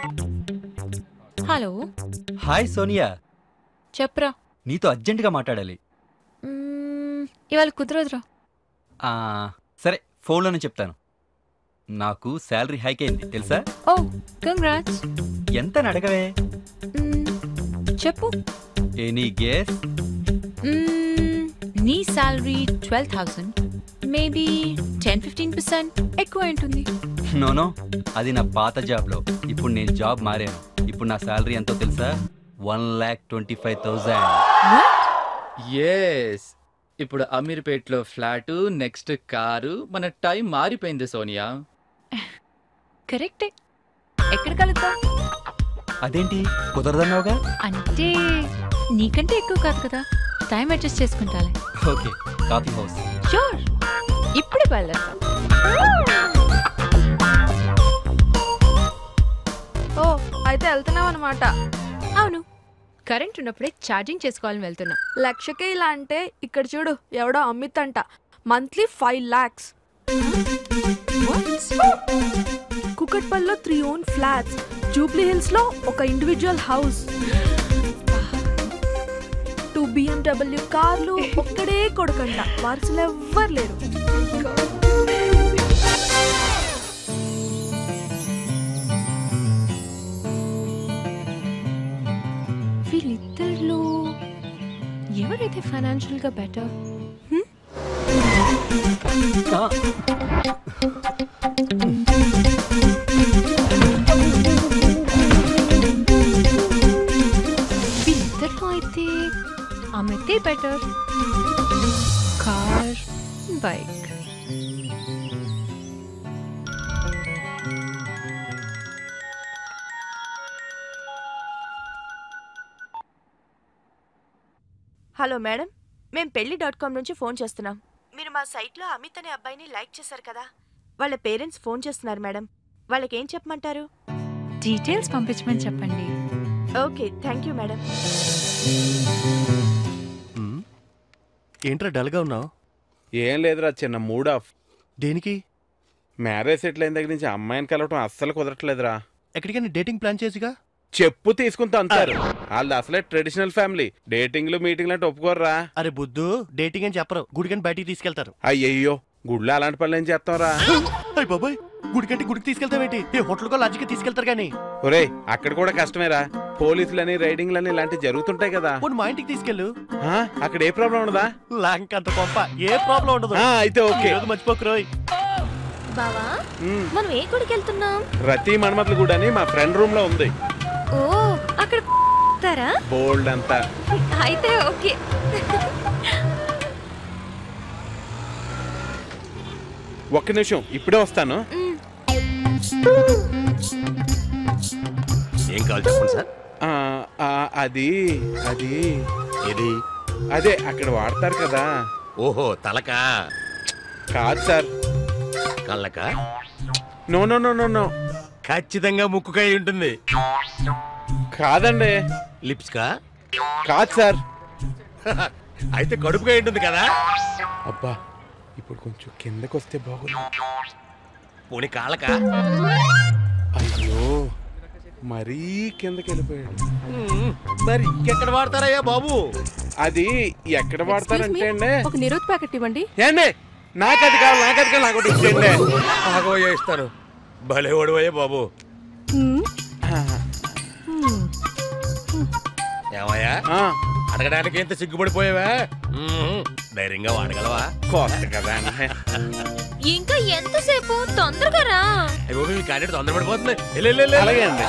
F: హలో.
B: హాయ్ సోనియా,
F: చెప్పరా.
B: నీతో అర్జెంటుగా మాట్లాడాలి.
F: ఇవాళ కుదరదురా.
B: సరే ఫోన్లోనే చెప్తాను. నాకు శాలరీ హైక్ అయింది తెలుసా?
F: Oh congrats.
B: ఎంత అడగవే?
F: చెప్పు.
B: Any guess?
F: నీ శాలరీ 12,000, మేబీ 10-15% ఎక్కువ ఉంటుంది.
B: నోనో, అది నా పాత జాబ్లో. ఇప్పుడు నేను జాబ్ మారాను. ఇప్పుడు నా శాలరీ ఎంతో తెలుసా? 1,25,000.
V: ఎస్, ఇప్పుడు అమీర్పేట్లో ఫ్లాటు, నెక్స్ట్ కారు. మన టైం మారిపోయింది సోనియా.
F: కరెక్టే. ఎక్కడ కలుద్దాం?
B: అదేంటి కుదరదన్నావుగా?
F: అంటే నీకంటే ఎక్కువ కాదు కదా, టైం అడ్జస్ట్ చేసుకుంటాలే.
B: Okay, coffee house.
F: షూర్, ఇప్పుడే బయలుదేరుతాం.
N: ఓ అయితే వెళ్తున్నావు అనమాట.
F: అవును, కరెంట్ ఉన్నప్పుడే ఛార్జింగ్ చేసుకోవాలని వెళ్తున్నా.
N: లక్షకే ఇలా అంటే ఇక్కడ చూడు, ఎవడో అమిత్ అంట, మంత్లీ 5 lakhs. కుకట్పల్లిలో 3 own flats, జూబ్లీ హిల్స్ లో ఒక ఇండివిజువల్ హౌస్, 2 BMW కార్లు, ఒక్కడే కొడుకంట, వారసులు ఎవ్వరు లేరు.
F: వీళ్ళిద్దరిలో ఎవరైతే ఫైనాన్షియల్ గా బెటర్? వీళ్ళిద్దరిలో అయితే అమితే better. Car, bike.
I: Hello madam, మేము పెళ్లి.com నుంచి ఫోన్ చేస్తున్నాం. మీరు మా సైట్లో అమిత్ అనే అబ్బాయిని లైక్ చేశారు కదా, వాళ్ళ పేరెంట్స్ ఫోన్ చేస్తున్నారు మేడం. వాళ్ళకేం చెప్పమంటారు?
F: డీటెయిల్స్ పంపించమని చెప్పండి.
I: Okay, thank you madam.
J: ఏంట్రా డల్గా ఉన్నావు?
M: ఏం లేదురా, చిన్న మూడ్ ఆఫ్.
J: దేనికి?
M: మ్యారేజ్ సెటిల్ అయిన దగ్గర నుంచి అమ్మాయిని కలవటం అస్సలు కుదరట్లేదురా.
J: ఎక్కడికైనా డేటింగ్ ప్లాన్ చేసిగా?
M: చెప్పు తీసుకుని తంతారు. వాళ్ళది అసలే ట్రెడిషనల్ ఫ్యామిలీ, డేటింగ్లు మీటింగ్లు అంటే ఒప్పుకోర్రా.
J: అరే బుద్ధు, డేటింగ్ అని చెప్పరు, గుడికని బయటికి తీసుకెళ్తారు.
M: అయ్యయ్యో, గుడిలో అలాంటి పనులు ఏం చేస్తాంరా?
J: అయ్య బాబాయ్, గుడికంటే గుడికి తీసుకెళ్తావేంటి? ఏ హోటల్కో లాడ్జికి తీసుకెళ్తారు కానీ.
M: ఒరే, అక్కడ కూడా కష్టమేరా. పోలీసులని రైడింగ్లని ఇలాంటివి జరుగుతుంటాయి కదా.
J: మా ఇంటికి తీసుకెళ్ళు.
M: అక్కడ ఏ ప్రాబ్లం ఉండదా?
J: లాంక్ అంత పంప, ఏ ప్రాబ్లం ఉండదు.
M: అయితే ఓకే.
J: మర్చిపోకరోయ్.
L: బావా, మనం ఏ గుడికి వెళ్తున్నాం?
M: రతి మన్మత్ల గుడి అని మా ఫ్రెండ్ రూమ్ లో ఉంది.
L: ఓ, అక్కడ
M: బోల్డ్ అంతా.
L: అయితే ఓకే.
M: ఒక్క నిమిషం, ఇప్పుడే వస్తాను.
W: ఏం కావాలి చెప్పండి సార్.
M: అది అది
W: ఏది?
M: అదే అక్కడ వాడతారు కదా.
W: ఓహో, తలకా?
M: కాదు సార్.
W: కళ్ళకా?
M: No no no no no.
W: ఖచ్చితంగా ముక్కుకాయ ఉంటుంది.
M: కాదండి.
W: లిప్స్కా?
M: కాదు సార్.
W: అయితే కడుపుకాయ ఉంటుంది కదా.
M: అబ్బా, ఇప్పుడు కొంచెం కిందకు వస్తే బాగుంది.
W: పోనీ కాళ్ళకా?
M: అయ్యో, మరీ కిందకి వెళ్ళిపోయాడు.
W: మరి ఇంకెక్కడ వాడతారయ్యా బాబు?
M: అది ఎక్కడ వాడతారంటే అండి,
D: ఒక నిరోధ్ ప్యాకెట్ ఇవ్వండి.
M: ఏండి, నాకది కావాలి, నాకది కావాలి, నాకు ఇచ్చేయండి.
W: ఆగోయ్యా, ఇస్తాను. భలే ఓడివయ్యా బాబు. ఏమయ్యా, అడగడానికి ఎంత సిగ్గుపడిపోయావా? ధైర్యంగా వాడగలవా?
M: కొత్త కదా.
L: ఇంకా ఎంతసేపు? తొందరగా రా.
W: మీ క్యాండిడేట్ తొందరపడిపోతుంది.
M: అలాగే అండి.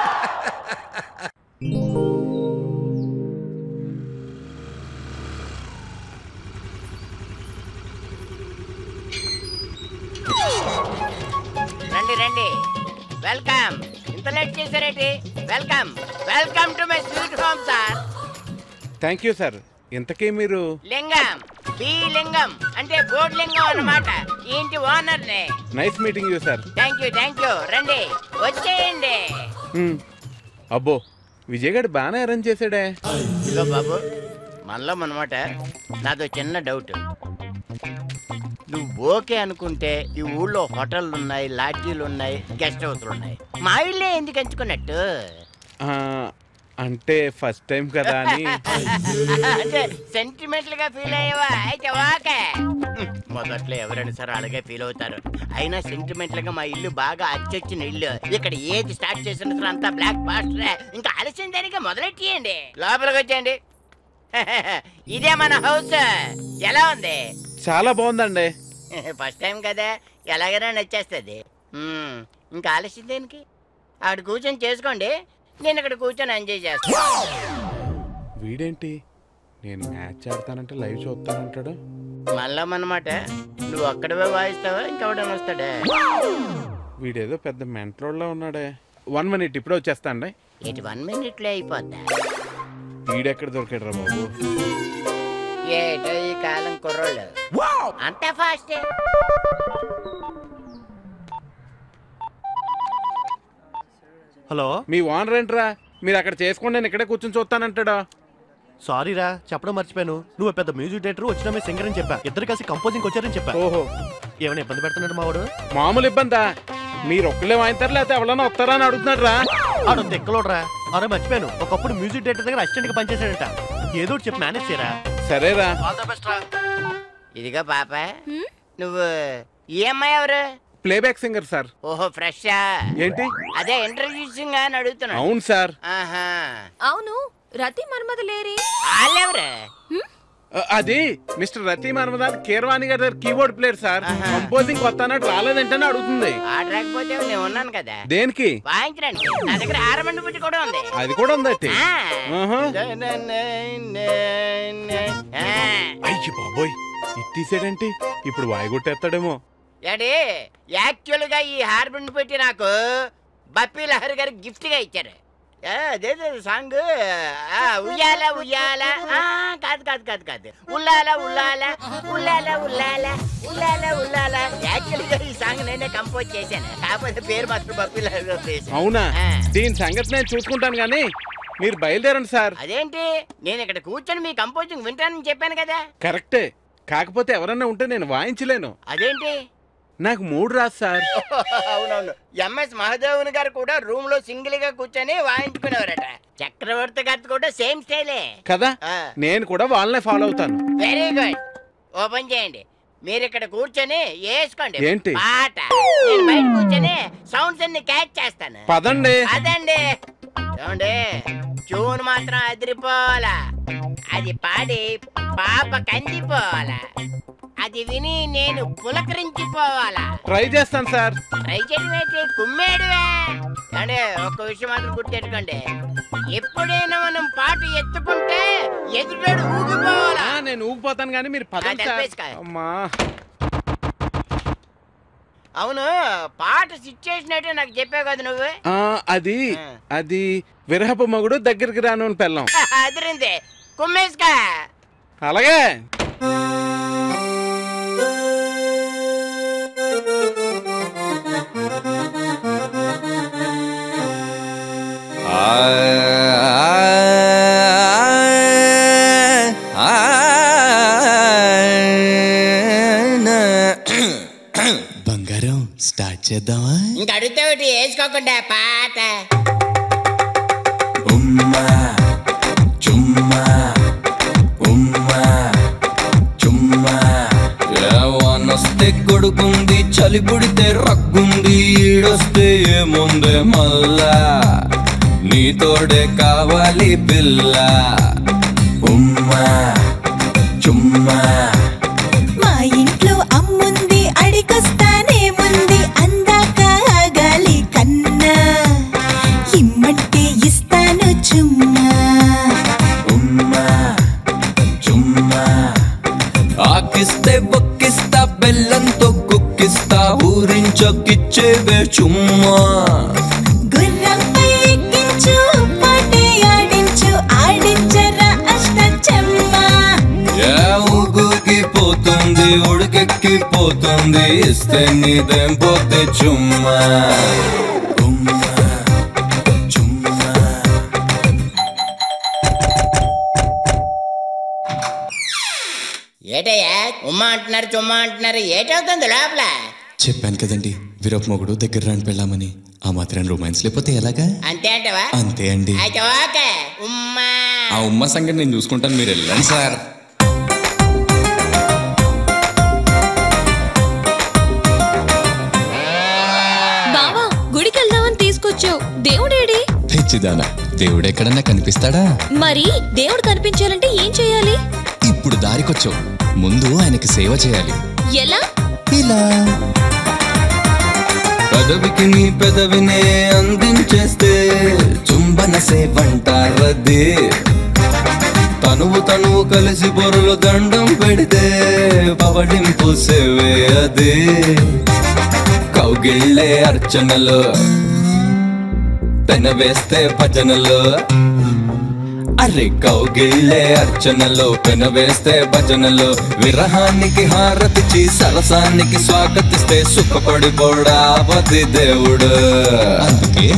P: రండి రండి, వెల్కమ్. ఇంత లేట్ చేశారేంటి? Welcome welcome to my sweet home sir.
M: Thank you sir. ఇంతకీ మీరు?
P: లింగం, బి లింగం అంటే బోర్డు లింగం అన్నమాట. ఇంటి ఓనర్ నే.
M: Nice meeting you sir.
P: Thank you thank you. రండి, వచ్చేయండి.
M: అబ్బో, విజయ్ గారు బాగానే అరేంజ్ చేశాడే.
P: ఇదిగో బాబు, మనలో అనమాట. నాదో చిన్న డౌట్. నువ్వు ఓకే అనుకుంటే ఈ ఊళ్ళో హోటళ్ళు ఉన్నాయి, లాడ్జీలు ఉన్నాయి, గెస్ట్ హౌస్లు ఉన్నాయి. మా ఇల్లే ఎందుకు ఎంచుకున్నట్టు?
M: అంటే ఫస్ట్ టైం కదా అని.
P: అంటే సెంటిమెంటల్ గా ఫీల్ అయ్యావా? అయితే ఓకే. మొదట్లో ఎవరైనా సరే అలాగే ఫీల్ అవుతారు. అయినా సెంటిమెంటల్ గా మా ఇల్లు బాగా అచ్చొచ్చిన ఇల్లు. ఇక్కడ ఏది స్టార్ట్ చేసిన అంతా బ్లాక్ బాస్టరే. ఇంకా ఆలస్యం దానికి మొదలెట్టేయండి. లోపలికి వచ్చేయండి. ఇదే మన హౌస్. ఎలా ఉంది?
M: చాలా బాగుందండి.
P: ఫస్ట్ టైం కదా, ఎలాగైనా నచ్చేస్తుంది. ఇంకా ఆలస్యం దేనికి? ఆడు కూర్చొని చేసుకోండి, నేను ఇక్కడ కూర్చొని ఎంజాయ్ చేస్తాను.
M: వీడేంటి నేను మ్యాచ్ ఆడతానంటే లైవ్ చూస్తానంటాడు.
P: మళ్ళా అన్నమాట. నువ్వు అక్కడవే వాయిస్తావా, ఇంకెవడని వస్తాడే?
M: వీడేదో పెద్ద మెంట్లోడ్లో ఉన్నాడే. 1 minute ఇప్పుడే వచ్చేస్తా అండి.
P: 1 minute అయిపోద్దా?
M: వీడెక్కడ దొరికాడు రా బాబు.
P: ఏటో ఈ కాలం కుర్రోళ్ళు అంత ఫాస్ట్.
J: హలో,
M: మీ ఓనర్ ఏంట్రా? మీరు అక్కడ చేసుకోండి, నేను ఇక్కడే కూర్చొని చూస్తానంటాడా?
J: సారీరా, చెప్పడం మర్చిపోయాను. నువ్వు పెద్ద మ్యూజిక్ డైరెక్టర్, వచ్చిన మీ సింగర్ అని చెప్పా. ఇద్దరు కలిసి కంపోజింగ్ వచ్చారని చెప్పా.
M: ఓహో,
J: ఏమైనా ఇబ్బంది పెడుతున్నాడు మావాడు?
M: మామూలు ఇబ్బందా? మీరు ఒక్కలే వాయిస్తారు లేకపోతే ఎవరైనా వస్తారా అని అడుగుతున్నాడు రా.
J: ఆడు తెక్కలోడ్రా. అరే మర్చిపోయాను, ఒకప్పుడు మ్యూజిక్ డైరెక్టర్ దగ్గర అసిస్టెంట్ గా పనిచేశాడంట. ఏదో చెప్పి మేనేజ్ చేయరా.
M: సరేరా.
P: ఇదిగా పాప, నువ్వు ఈ అమ్మాయి ఎవరు?
M: Playback singer sir.
P: ఓహో, ఫ్రెషా?
M: ఏంటి?
P: అదే ఇంట్రడ్యూసింగ్ అని అడుగుతున్నా.
M: అవును సార్.
D: అవును, రతి మన్మథ లేరి?
P: వాళ్ళెవరే?
M: అది మిస్టర్ రతి మన్మథ్ కీరవాణి గారి కీబోర్డ్ ప్లేయర్ సార్. కంపోజింగ్ కొత్త అన్నట్టు రాలేదంటే అడుగుతుంది.
P: ఆడరాకపోతే నేను ఉన్నాను కదా.
M: దేనికి?
P: వాయించడానికి. నా దగ్గర హారమండి పుట్టి కూడా ఉంది.
M: అది కూడా ఉందట్టి. అయ్యి బాబోయ్, ఇది తీసేడేంటి? ఇప్పుడు వాయిగొట్టేస్తాడేమో.
P: ఏంటి, యాక్చువల్ గా ఈ హార్బండ్ పెట్టి నాకు బప్పీ లహరి గారు గిఫ్ట్ గా ఇచ్చారు. అదే సాంగ్ ఉయ్యాల ఉయ్యాల. కాదు కాదు కాదు కాదు, ఉల్లాల ఉల్లాల ఉల్లాల ఉల్లాల ఉల్లాల ఉల్లాల. యాక్చువల్ గా ఈ సాంగ్ నేనే కంపోజ్ చేశాను, కాకపోతే పేరు మాత్రం బప్పీ లహరి గారు చేశాను.
M: అవునా? దీని సంగతి నేను చూసుకుంటాను కానీ మీరు బయలుదేరండి సార్.
P: అదేంటి, నేను ఇక్కడ కూర్చొని మీ కంపోజింగ్ వింటానని చెప్పాను కదా.
M: కరెక్టే, కాకపోతే ఎవరన్నా ఉంటే నేను వాయించలేను.
P: అదేంటి?
M: నాకు మూడు రాదు సార్.
P: అవునవును, ఎంఎస్ మహాదేవన్ గారు కూడా రూమ్ లో సింగిల్ గా కూర్చొని వాయించుకునేవారట. చక్రవర్తి గారి కూడా సేమ్ స్టైలే
M: కదా. నేను కూడా వాళ్ళనే ఫాలో అవుతాను.
P: Very good. ఓపెన్ చేయండి. మీరు ఇక్కడ కూర్చొని వేసుకోండి
M: ఏంటి
P: పాట. నేను బయట కూర్చొని సౌండ్స్ అన్ని క్యాచ్ చేస్తాను.
M: పదండి.
P: అదండి. చూడండి, ట్యూన్ మాత్రం అదిరిపోవాలా. అది పాడి పాప కందిపోవాలా. అది విని నేను పులకరించిపోవాలా.
M: ట్రై చేస్తాను సార్.
P: ట్రై చేయడం కుమ్మేడువే. అంటే ఒక్క విషయం మాత్రం గుర్తెట్టుకోండి, ఎప్పుడైనా మనం పాట ఎత్తుకుంటే ఎదుటాడు ఊగిపోవాలా.
M: నేను ఊగిపోతాను కానీ మీరు పదండి సార్. అమ్మా,
P: అవును, పాట సిచ్యుయేషన్ అంటే నాకు చెప్పావు కదా నువ్వు.
M: అది అది విరహపు మగుడు దగ్గరికి రాను పెళ్ళం.
P: అదిరింది, కుమ్మేసుకా.
M: అలాగే.
C: బంగారం స్టార్ట్ చేద్దామా?
P: ఇంకా అడిగితే ఒకటి వేసుకోకుండా పాట.
C: ఉమ్మా చుమ్మా ఉమ్మా చుమ్మా. వానొస్తే కొడుకుంది, చలి పుడితే రగ్గుంది, ఈడొస్తే ఏముందే మళ్ళా, నీతోడే కావాలి పిల్ల. ఉమ్మా చుమ్మా.
O: మా ఇంట్లో అమ్ముంది, అడిగొస్తానేముంది, అందాక ఆగాలి కన్నా, ఇమ్మంటే ఇస్తాను చుమ్మా.
C: ఉమ్మా చుమ్మా. ఆకిస్తే ఒక్కిస్తా, బెల్లంతో కుక్కిస్తా, ఊరించొక్కిచ్చేవే చుమ్మా.
O: గుర్రంపై ఎక్కించు, పాటే ఆడించు, ఆడించరా అష్టచమ్మా.
C: ఊగిపోతుంది, ఉడికెక్కిపోతుంది, ఇస్తే నీదేం పోతే చుమ్మా.
P: చుమ్మా అంటున్నారు ఏటవుతుంది లోపల?
C: చెప్పాను కదండి వీరప్ప మొగుడు దగ్గర రాని పెళ్ళామని. ఆ మాత్రం రొమాన్స్ లేకపోతే ఎలాగా?
P: అంతే అంటవా?
C: అంతే అండి.
P: అయితే ఓకే ఉమ్మా.
C: ఆ ఉమ్మ సంగతి నేను చూసుకుంటాను, మీరు వెళ్ళండి సార్.
L: బావా గుడికి వెళ్దామని తీసుకొచ్చావు, దేవుడేడి?
C: తెచ్చిదానా, దేవుడు ఎక్కడన్నా కనిపిస్తాడా?
L: మరి దేవుడు కనిపించాలంటే ఏం చేయాలి?
C: ఇప్పుడు దారికొచ్చావు, ముందు ఆయనకి సేవ చేయాలి.
L: ఎలా?
C: ఇలా పెదవికి నీ పెదవినే అందించేస్తే చుంబన సేవంటారది. తనువు కలిసి బొరులు దండం పెడితే పవడింపు సేవే అది. కౌగిళ్ళే అర్చనలో పెనవేస్తే భజనలో. అరే కౌగిళ్ళే అర్చనలో పెనవేస్తే భజనలో. విరహానికి హారతిచి సరసానికి స్వాగతిస్తే సుఖపడిపోడావది దేవుడు. అందుకే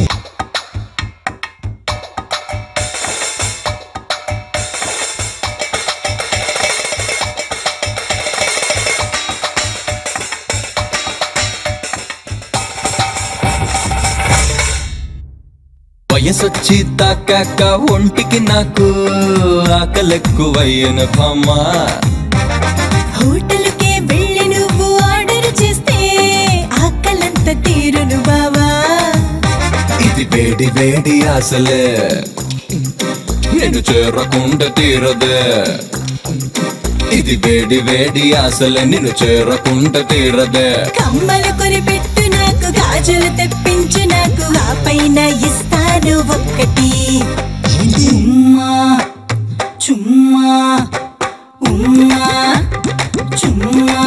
C: వయసొచ్చి తాకాక ఒంటికి నాకు ఆకలెక్కువయ్యను భామా.
O: హోటల్కే వెళ్ళి నువ్వు ఆర్డర్ చేస్తే ఆకలంత తీరును బావా.
C: ఇది వేడి వేడి ఆశలే నేను చేరకుండా తీరదే. ఇది వేడి వేడి ఆశలే నిన్ను చేరకుండా తీరదే.
O: కమ్మలు కొనిపెట్టు నాకు, గాజులు తెప్పించు నాకు, ఆ పైన ఇస్తాను ఒక్కటి. ఉమ్మా చుమ్మా ఉమ్మా చుమ్మా.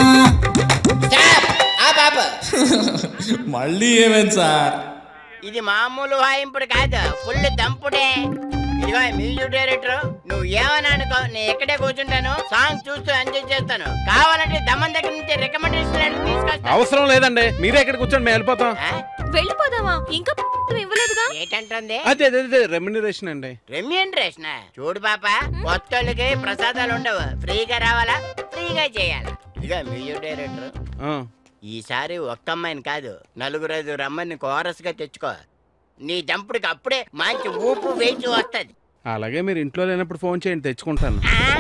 C: మళ్ళీ ఏమేం సార్?
P: ఇది మామూలు వాయింపుడు కాదు, ఫుల్ దంపుడే. ఇదిగో మ్యూజిక్ డైరెక్టర్, నువ్వు ఏమని అనుకో, నేను ఎక్కడే కూర్చుంటాను, సాంగ్ చూస్తూ ఎంజాయ్ చేస్తాను. కావాలంటే దమన్ దగ్గర నుంచి రికమెండేషన్ తీసుకొస్తాను.
M: అవసరం లేదండి, మీరే ఇక్కడ కూర్చొని మేము వెళ్ళిపోతాం.
L: వెళ్ళిపోదామా? ఇంకా ఇవ్వలేదుగా.
P: ఏంటంటుంది?
M: అదే రెమ్యునరేషన్ అండి.
P: రెమ్యూనరేషన్? చూడు పాప, కొత్త వాళ్ళకి ప్రసాదాలు ఉండవు, ఫ్రీగా రావాలా ఫ్రీగా చేయాలా. ఇదిగో మ్యూజిక్ డైరెక్టర్, ఈసారి ఒక్క అమ్మాయిని కాదు 4-5 రమ్మని కోరస్ గా తెచ్చుకో. నీ దంపుడికి అప్పుడే మంచి ఊపు వేచి వస్తుంది.
M: అలాగే మీరు ఇంట్లో లేనప్పుడు ఫోన్ చేయండి, తెచ్చుకుంటాను.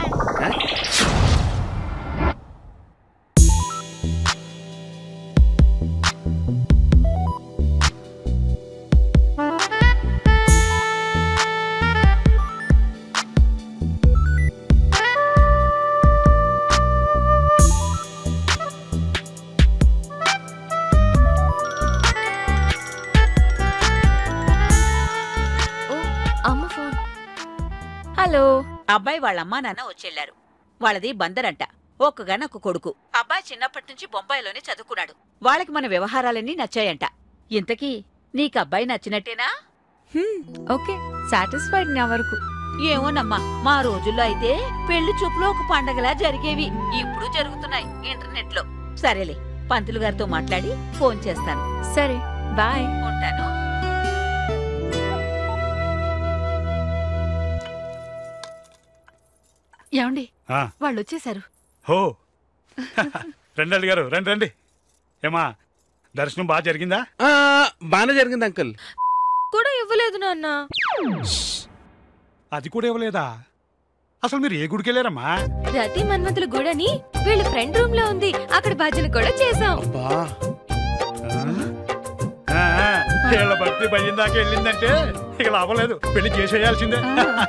U: హలో. అబ్బాయి వాళ్ళ అమ్మా నాన్న వచ్చేళ్లారు. వాళ్ళది బందరంట. ఒక్కగానొక్క కొడుకు. అబ్బాయి చిన్నప్పటి నుంచి బొంబాయిలోనే చదువుకున్నాడు. వాళ్ళకి మన వ్యవహారాలన్నీ నచ్చాయంట. ఇంతకీ నీకు అబ్బాయి నచ్చినట్టేనా?
F: ఓకే, సాటిస్ఫైడ్ నా వరకు.
U: ఏమోనమ్మా, మా రోజుల్లో అయితే పెళ్లి చూపులో ఒక పండగలా జరిగేవి. ఇప్పుడు జరుగుతున్నాయి ఇంటర్నెట్ లో. సరేలే, పంతులు గారితో మాట్లాడి ఫోన్ చేస్తాను.
F: సరే, బాయ్.
U: ఉంటాను.
L: ఏమండి, వాళ్ళు వచ్చేసారు.
K: హో రండి గారు, రండి రండి. ఏమా దర్శనం బాగా జరిగిందా?
M: బాగానే జరిగింది అంకుల్.
D: కూడా ఇవ్వలేదు నాన్న.
K: అది కూడా ఇవ్వలేదా? అసలు మీరు ఏ గుడికి వెళ్ళారమ్మా?
D: రతి మన్వంతుల గుడని వీళ్ళ ఫ్రెండ్ రూమ్ లో ఉంది, అక్కడ భజన కూడా చేసాం.
K: వీళ్ళ భక్తి భయం దాకా వెళ్ళిందంటే ఇక లాభం లేదు, పెళ్లి చేసేయాల్సిందే.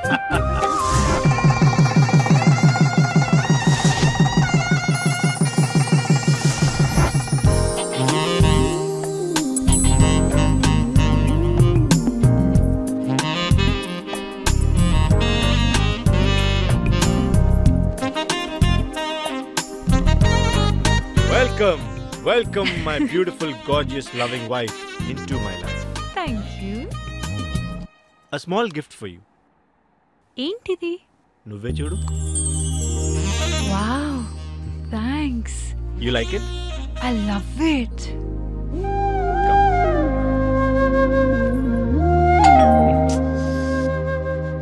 H: Welcome, my beautiful, gorgeous, loving wife into my life.
F: Thank you.
H: A small gift for you.
F: ఏంటిది?
H: నువ్వే చూడు.
F: Wow. Thanks.
H: You like it?
F: I love it.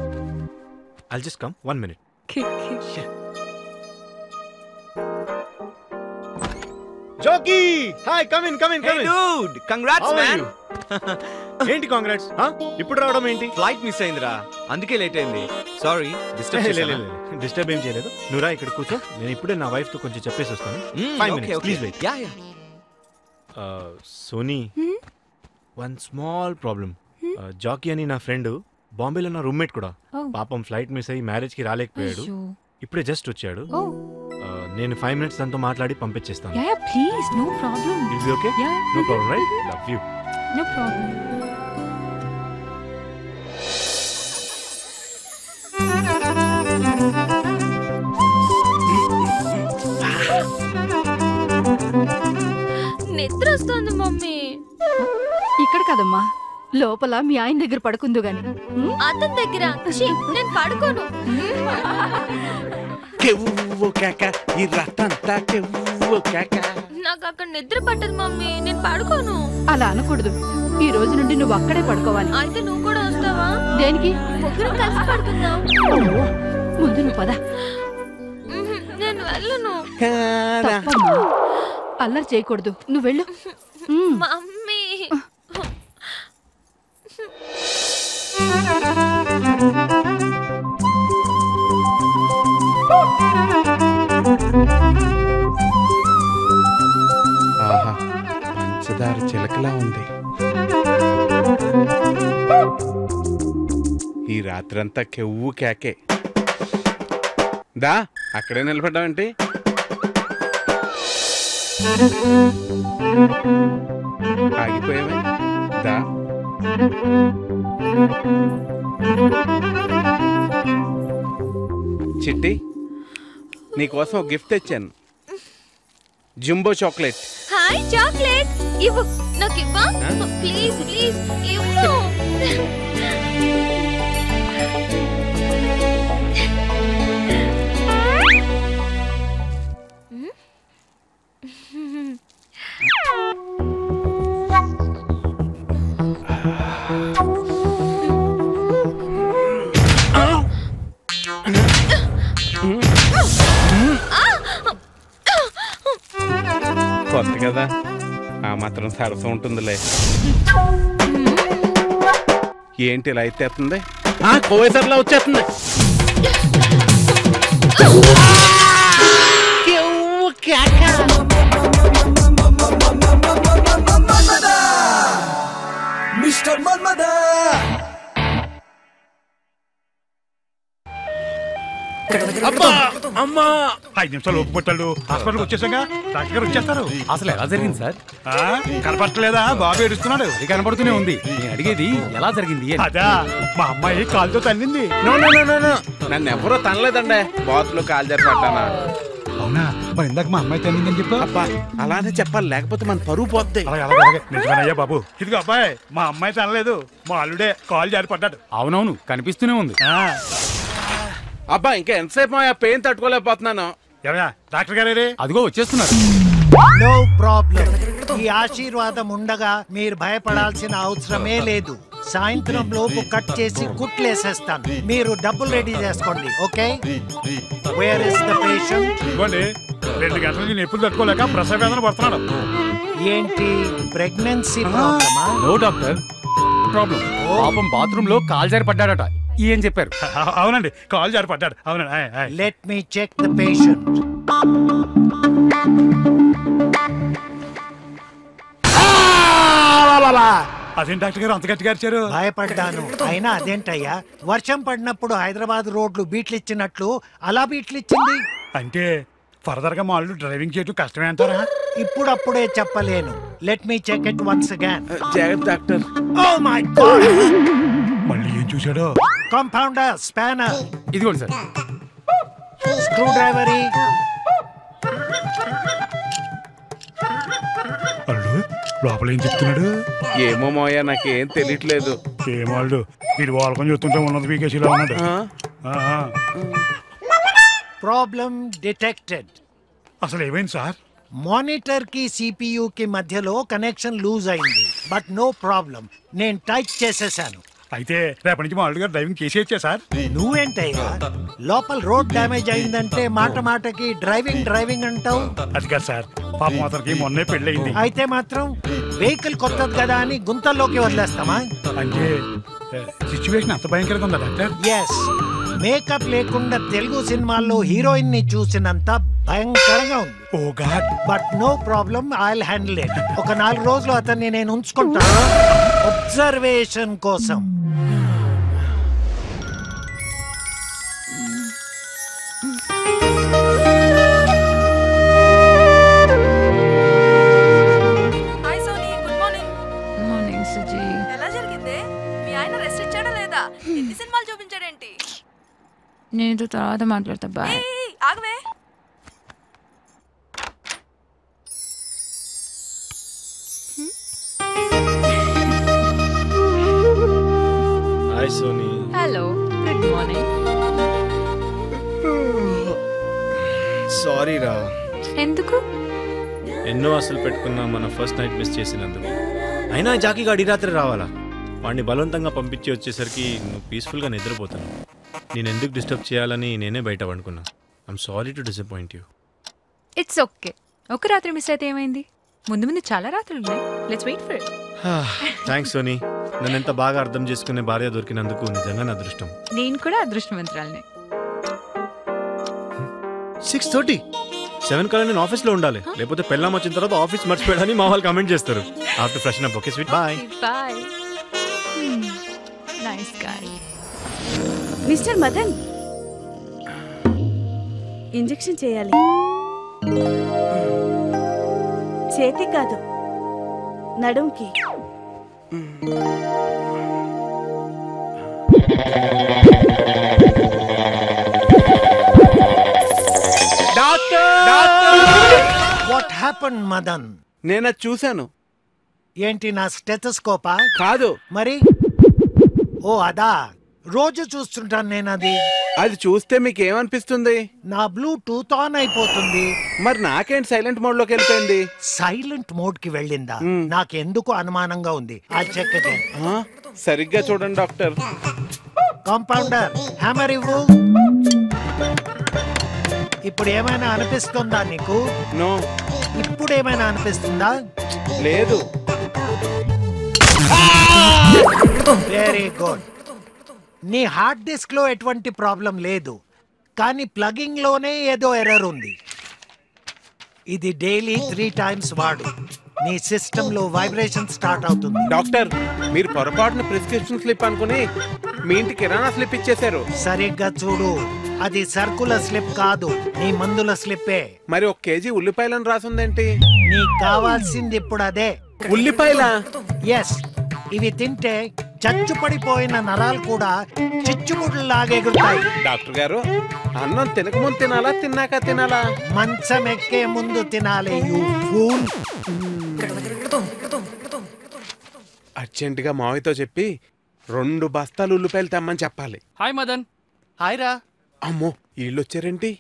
H: I'll just come. 1 minute.
F: Okay.
H: Yeah. Jackie hi come in
E: dude congrats man.
H: ఏంటి congrats ఇప్పుడు రావడం ఏంటి?
E: Flight miss అయిందిరా, అందుకే late అయింది. సారీ
H: డిస్టర్బ్ ఏం చేయలేదు. నువ్వు రా ఇక్కడ కూర్చో, నేను ఇప్పుడే నా వైఫ్ తో కొంచెం చెప్పేసి వస్తాను. 5 minutes please wait.
E: Yeah yeah.
H: Soni, one small problem. Jackie అని నా ఫ్రెండ్, బాంబేలో నా రూమ్మేట్ కూడా. పాపం ఫ్లైట్ మిస్ అయ్యి మ్యారేజ్ కి రాలేకపోయాడు. ఇప్పుడే జస్ట్ వచ్చాడు. నేను 5 minutes తనతో మాట్లాడి పంపించేస్తాను.
F: Yeah, please, no problem.
H: Will be okay?
F: Yeah.
H: No problem, right? Love you.
F: No problem.
L: నిద్ర వస్తుంది మమ్మీ.
N: ఇక్కడ కదమ్మా, లోపల మీ ఆయన దగ్గర పడుకుందు గాని.
L: అతని దగ్గర ఛీ, నేను పడుకోను. నాకు అక్కడ నిద్ర పట్టదు మమ్మీ, నేను పడుకోను.
N: అలా అనకూడదు. ఈ రోజు నుండి నువ్వు అక్కడే పడుకోవాలి.
L: అయితే నువ్వు కూడా వస్తావా?
N: దేనికి?
L: ముగ్గురం కలిసి పడుకుందాం.
N: ముందు నువ్వు పద.
L: నేను వెళ్ళను.
N: తప్పమ్మా, అల్లరి చేయకూడదు. నువ్వు వెళ్ళు.
L: మమ్మీ
M: ఆహా, పంచదార చిలకలా ఉంది. ఈ రాత్రంతా కెవ్వు కేకే. దా అక్కడే నిలబడ్డావంటి? ఆగిపోయావే. దా చిట్టి, నీకోసం ఒక గిఫ్ట్ తెచ్చాను. Jumbo chocolate.
L: Hi chocolate. ఇవ్వు, నాకు ఇవ్వా ప్లీజ్ ప్లీజ్ ఇవ్వు.
M: కొత్త కదా, ఆ మాత్రం సరసం ఉంటుందిలే. ఏంటి ఇలా అయితేస్తుంది? కోవేసర్లా వచ్చేస్తుంది.
C: మిస్టర్ మన్మదా,
K: అమ్మా 5 నిమిషాలు ఒప్పుకొట్టాడు. హాస్పిటల్కి వచ్చేసాగా, డాక్టర్ గారు వచ్చేస్తారు.
Q: అసలు ఎలా జరిగింది సార్?
K: కనపడలేదా? బాబు ఏడుస్తున్నాడు.
Q: కనపడుతూనే ఉంది. నేను అడిగేది ఎలా జరిగింది?
K: అదా, మా అమ్మాయి కాలుతో తల్లింది.
M: నన్ను ఎవరో తనలేదండి, బాతులో కాలు జరిపి పట్టానా?
K: అవునా? మరి ఇందాక మా అమ్మాయి తల్లిందని చెప్పా.
M: అబ్బా అలానే చెప్పాలి, లేకపోతే మన పరువు పోద్ది.
K: నిజమేనయ్యా బాబు. ఇదిగో అబ్బాయి, మా అమ్మాయి తనలేదు, మా అల్లుడే కాలు జారి పడ్డాడు.
Q: అవునవును, కనిపిస్తూనే ఉంది.
M: అబ్బా ఇంకా ఎంతసేపు ఆ పెయిన్ తట్టుకోలేకపోతున్నాను.
K: డాక్టర్ గారే
Q: అదిగో వచ్చేస్తున్నారు.
S: No problem. ఈ ఆశీర్వాదం ఉండగా మీరు భయపడాల్సిన అవసరమే లేదు. సాయంత్రం లోపు కట్ చేసి కుట్లేసేస్తాను. మీరు డబ్బులు రెడీ చేసుకోండి. Okay? Where is the patient?
K: ఇవ్వండి. 2 గంటల నుంచి నొప్పులు తట్టుకోలేక ప్రసవ వేదన పడుతున్నాడు.
S: ఏంటి, ప్రెగ్నెన్సీ ప్రాబ్లమా?
Q: No doctor, problem. పాపం బాత్రూమ్ లో కాలు జారి పడ్డాడట. ఏం చెప్పారు?
K: అవునండి, కాలు జారి పడ్డాడు. అవునండి.
S: Let me check the patient.
K: అదేం డాక్టర్ గారు అంత గట్టిగా అరిచారు?
S: భయపడ్డాను. అయినా అదేంటయ్యా, వర్షం పడినప్పుడు హైదరాబాద్ రోడ్లు బీట్లిచ్చినట్లు అలా బీట్లిచ్చింది.
K: అంటే ఫర్దర్ గా మాళ్ళు డ్రైవింగ్ చేయడం కష్టమే అంటారా?
S: ఇప్పుడప్పుడే చెప్పలేను. Let me check it once again.
M: జాగ్రత్త డాక్టర్.
S: ఓ మై గాడ్,
K: మళ్ళీ ఏం చూశాడో?
S: Compounder, spanner.
Q: ఇదిగోండి సార్.
S: Screwdriver.
K: అల్లు లోపల ఏం చెప్తున్నాడు?
M: ఏమో మోయా, నాకేం తెలియట్లేదు.
K: ఏమాళ్ళు ఇది వాళ్ళకొని చూస్తుంటే ఉన్నది పీకేసీలో ఉన్నాడు.
S: Problem detected.
K: అసలు ఏమైంది సార్?
S: మానిటర్ కి CPU కి మధ్యలో కనెక్షన్ లూజ్ అయింది. బట్ నో ప్రాబ్లం, నేను టైట్ చేసేసాను.
K: అయితే రేపటి నుంచి మా అల్లుడు గారు డ్రైవింగ్ చేసేయచ్చా సార్?
S: నువ్వేంటయ్యా లోపల రోడ్ డ్యామేజ్ అయిందంటే మాట మాటకి డ్రైవింగ్ అంటావు?
K: అది కాదు సార్, పాపం అతనికి మొన్నే పెళ్ళయింది.
S: అయితే మాత్రం వెహికల్ కొత్తది కదా అని గుంతల్లోకి వదిలేస్తామా?
K: అంటే సిచ్యువేషన్ అంత భయంకరంగా ఉందా డాక్టర్?
S: ఎస్, మేకప్ లేకుండా తెలుగు సినిమాల్లో హీరోయిన్ ని చూసినంత భయంకరంగా ఉంది.
K: Oh god.
S: But no problem, I will handle it. ఒక 4 రోజులు అతన్ని నేను ఉంచుకుంటాను అబ్జర్వేషన్ కోసం.
N: Hi Soni, good morning.
F: Morning Suji.
N: ఎలా జరిగింది? మీ ఆయన రెస్ట్ ఇచ్చాడా లేదా? ఎన్ని సినిమాలు చూపించాడేంటి?
F: నేను తర్వాత మాట్లాడతా. బాయ్.
N: ఆగవే.
H: Hi Soni.
F: Hello, good morning.
H: Sorry రా,
F: ఎందుకు?
H: ఎన్నో అసలు పెట్టుకున్నా మన ఫస్ట్ నైట్ మిస్ చేసినందుకు. అయినా జాకీగా అడి రాత్రి రావాలా? వాడిని బలవంతంగా పంపించి వచ్చేసరికి నువ్వు పీస్ఫుల్గా నిద్రపోతాను. నేను ఎందుకు డిస్టర్బ్ చేయాలని నేనే బయట పడుకున్నా. I'm sorry to disappoint you.
F: It's okay. ఒక రాత్రి మిస్ అయితే ఏమైంది? ముందు ముందు చాలా రాత్రులు ఉన్నాయి. Let's wait for it.
H: Thanks Soni. నన్ను ఎంత బాగా అర్థం చేసుకునే భార్య దొరికినందుకు నిజంగా నా అదృష్టం.
F: నేను కూడా అదృష్టవంతురాలనే.
H: 6:30 7 కల్లా నేను ఆఫీస్లో ఉండాలి, లేకపోతే పెళ్ళాం వచ్చిన తర్వాత ఆఫీస్ మర్చిపోయాడని మా వాళ్ళు కామెంట్ చేస్తారు. After freshen up. Okay sweet, bye.
F: Bye. Nice guy.
I: Mister Madan, injection చేయాలి. చేతి కాదు, నడుంకి.
S: What happened Madan?
M: నేను అది చూశాను.
S: ఏంటి, నా స్టెథోస్కోపా?
M: కాదు.
S: మరి? ఓ అదా, రోజు చూస్తుంటాను నేను.
M: అది చూస్తే మీకు ఏమనిపిస్తుంది?
S: నా బ్లూటూత్ ఆన్ అయిపోతుంది.
M: మరి నాకేంటి సైలెంట్ మోడ్ లోకి వెళ్ళిపోయింది?
S: సైలెంట్ మోడ్ కి వెళ్ళిందా? నాకెందుకు అనుమానంగా ఉంది. ఆ చెక్
M: సరిగ్గా చూడండి డాక్టర్.
S: కాంపౌండర్, హ్యామర్ ఇవ్వు. ఇప్పుడు ఏమైనా అనిపిస్తుందా నీకు?
M: నో.
S: ఇప్పుడు ఏమైనా అనిపిస్తుందా?
M: లేదు.
S: Very good. నీ హార్డ్ డిస్క్ లో ఎటువంటి ప్రాబ్లం లేదు, కానీ ప్లగింగ్ లోనే ఏదో ఎర్రర్ ఉంది. ఇది డైలీ 3 times వాడు. నీ సిస్టమ్ లో వైబ్రేషన్ స్టార్ట్ అవుతుంది.
M: డాక్టర్, మీరు పొరపాటున ప్రిస్క్రిప్షన్ స్లిప్ అనుకుని మీ ఇంటి కిరాణా స్లిప్ ఇచ్చేశారు.
S: సరిగ్గా చూడు, అది సర్కులర్ స్లిప్ కాదు, నీ మందుల స్లిప్పే.
M: మరి 1 kg ఉల్లిపాయలను రాసుందేంటి?
S: నీకు కావాల్సింది ఇప్పుడు అదే.
M: ఉల్లిపాయల?
S: ఎస్. ఇవి తింటే చచ్చు పడిపోయిన నరాలు కూడా చిచ్చుబుడ్లాగా ఎగురుతాయి.
M: డాక్టర్ గారు, అన్నం తినకముందు తినాలా, తిన్నాక తినాలా?
S: మంచం ఎక్కే ముందు తినాలి. You fool.
M: అర్జెంటుగా మావయ్యతో చెప్పి 2 బస్తాలు ఉల్లిపాయలు తెమ్మని చెప్పాలి.
V: హాయ్ మదన్.
M: హాయ్ రా. అమ్మో, వీళ్ళు వచ్చారేంటి?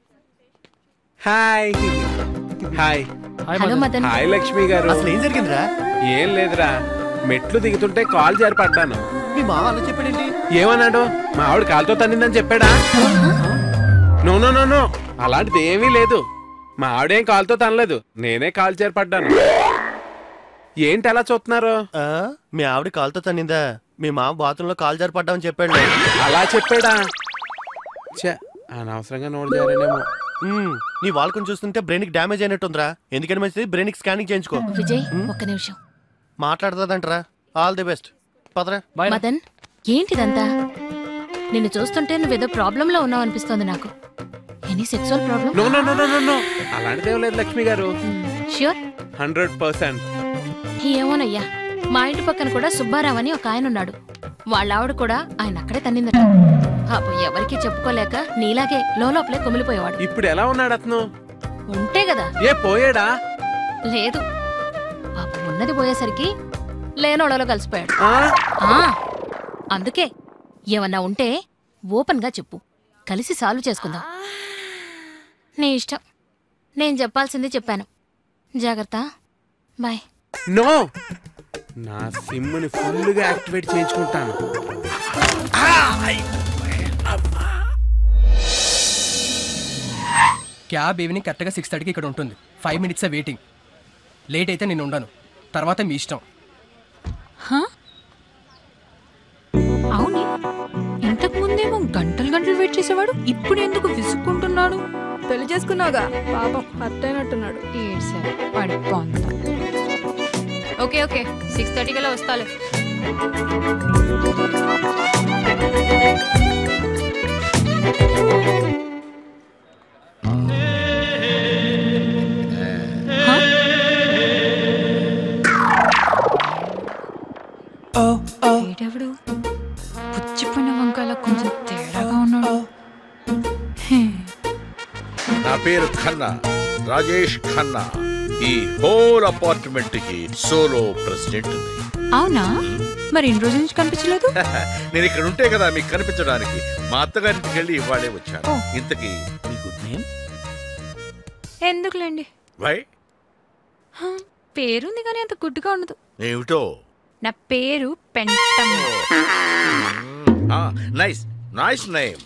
M: Hi. Hi.
L: Hello Madan.
M: Hi Lakshmi గారు.
J: అసలు ఏం జరిగిందిరా?
M: ఏం లేదురా, మెట్లు దిగుతుంటే కాల్ జారి పడ్డాను.
J: మీ మావ అలా చెప్పాడేంటి?
M: ఏమన్నాడు? మా ఆవిడ కాలుతో తన్నిందని చెప్పాడా? నో నో నో నో, అలాంటిది ఏమీ లేదు. మా ఆవిడేం కాలుతో తనలేదు, నేనే కాలు జారి పడ్డాను. ఏంటి అలా చూస్తున్నారు?
J: మీ ఆవిడ కాలుతో తన్నిందా? మీ మామ బాత్రూంలో కాలు జారి పడ్డామని చెప్పాడు.
M: అలా చెప్పాడా? అనవసరంగా నోడు జారేనేమో.
J: నీ వాల్కొని చూస్తుంటే బ్రెయిన్ కి డ్యామేజ్ అయినట్టుందిరా. ఎందుకని మంచిది, బ్రెయిన్ కి స్కానింగ్ చేయించుకో.
L: విజయ్, ఒక్క నిమిషం
J: మాట్లాడుతుందంటరా. All the best. పదరా.
L: మదన్, ఏంటిదంతా? నిన్ను చూస్తుంటే నువ్వేదో ప్రాబ్లంలో ఉన్నావు అనిపిస్తోంది నాకు. Any sexual problem?
M: No no no no no, అలాంటిదేం లేదు లక్ష్మి గారు.
L: ష్యూర్?
M: 100%.
L: ఏమోనయ్యా, మా ఇంటి పక్కన కూడా సుబ్బారావు అని ఒక ఆయన ఉన్నాడు. వాళ్ళ ఆవిడ కూడా ఆయన అక్కడే తన్నిందట. పాపం ఎవరికి చెప్పుకోలేక నీలాగే లోపలే కుమిలిపోయేవాడు.
M: ఇప్పుడు ఎలా ఉన్నాడు అతను?
L: ఉంటే కదా.
M: ఏ పోయాడా?
L: లేదు, పాపం ఉన్నది పోయేసరికి లేనోళ్ళలో కలిసిపోయాడు. అందుకే ఏమన్నా ఉంటే ఓపెన్ గా చెప్పు, కలిసి సాల్వ్ చేసుకుందాం. నీ ఇష్టం. నేను చెప్పాల్సింది చెప్పాను. జాగ్రత్త. బాయ్.
M: నో, నా సిమ్ని ఫుల్గా యాక్టివేట్ చేయించుకుంటాను.
G: క్యాబ్ ఈవినింగ్ కరెక్ట్గా 6:30కి ఇక్కడ ఉంటుంది. 5 minutes వెయిటింగ్. లేట్ అయితే నేను ఉండను, తర్వాత మీ ఇష్టం.
F: అవునే, ఇంతకు ముందేమో గంటలు గంటలు వెయిట్ చేసేవాడు, ఇప్పుడు ఎందుకు విసుక్కుంటున్నాడు?
N: పెళ్లి చేసుకున్నావుగా, పాపం హర్ట్ అయినట్టున్నాడు.
F: ఏడ్సాడు, పడిపోంది.
L: ఓకే ఓకే 6:30 కల్లా వస్తాలే.
F: వీడెవడు పుచ్చిపోయిన వంకాయల కొంచెం తేడాగా ఉన్నాడు.
R: నా పేరు ఖన్నా, రాజేష్ ఖన్నా. ఈ హోల్ అపార్ట్మెంట్ కి సోలో ప్రెసిడెంట్.
F: అవునా, మరి ఇన్ని రోజుల నుంచి కనిపించలేదు?
R: నేను ఇక్కడ ఉంటే కదా మీకు కనిపించడానికి. మా అత్తగారింటికి వెళ్ళి ఇవాళే వచ్చాను. ఇంతకీ మీ గుడ్ నేమ్?
F: ఎందుకులేండి,
R: వై?
F: పేరుంది కానీ అంత గుడ్డుగా ఉండదు.
R: ఏమిటో?
F: నా పేరు పెంటమ్మ.
R: Nice nice name.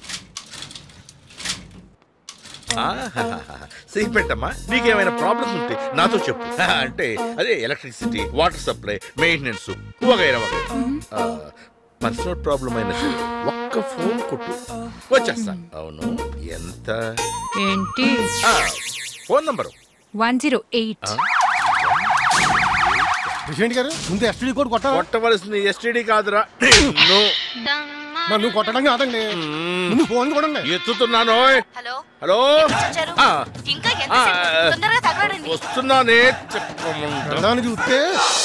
R: పెట్టమ్మా, నీకేమైనా ప్రాబ్లమ్స్ ఉంటే నాతో చెప్పు. అంటే అదే ఎలక్ట్రిసిటీ, వాటర్ సప్లై, మెయింటెనెన్స్ వగైరా వగైరా. పర్సనల్ ప్రాబ్లం అయినా సరే ఒక్క ఫోన్ కొట్టు, వచ్చేస్తా. అవును, ఎంత?
F: ఏంటి?
R: Phone number
F: 108.
J: ప్రెసిడెంట్ గారు, ముందు ఎస్టీడీ కోడ్
R: కొట్టవలసింది ఎస్టీడీ కాదురా.
J: నువ్వు కొట్టడం కాదండి, ముందు ఫోన్ కొట్టండి.
R: ఎత్తుతున్నాను. హలో, వస్తున్నానే. చెప్పమంటాను
J: చూస్తే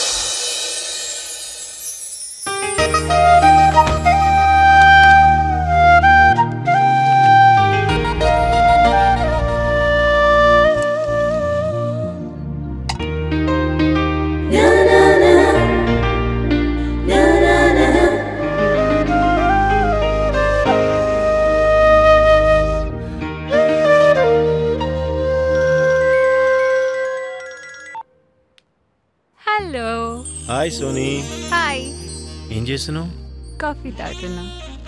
H: హాయ్ సోనీ.
F: హాయ్.
H: ఏం చేస్తున్నావు?
F: కాఫీ తాగుతున్నా.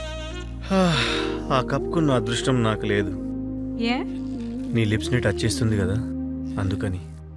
H: ఆ కప్కున్న అదృష్టం నాకు లేదు.
F: ఏ?
H: నీ లిప్స్ని టచ్ చేస్తుంది కదా, అందుకని.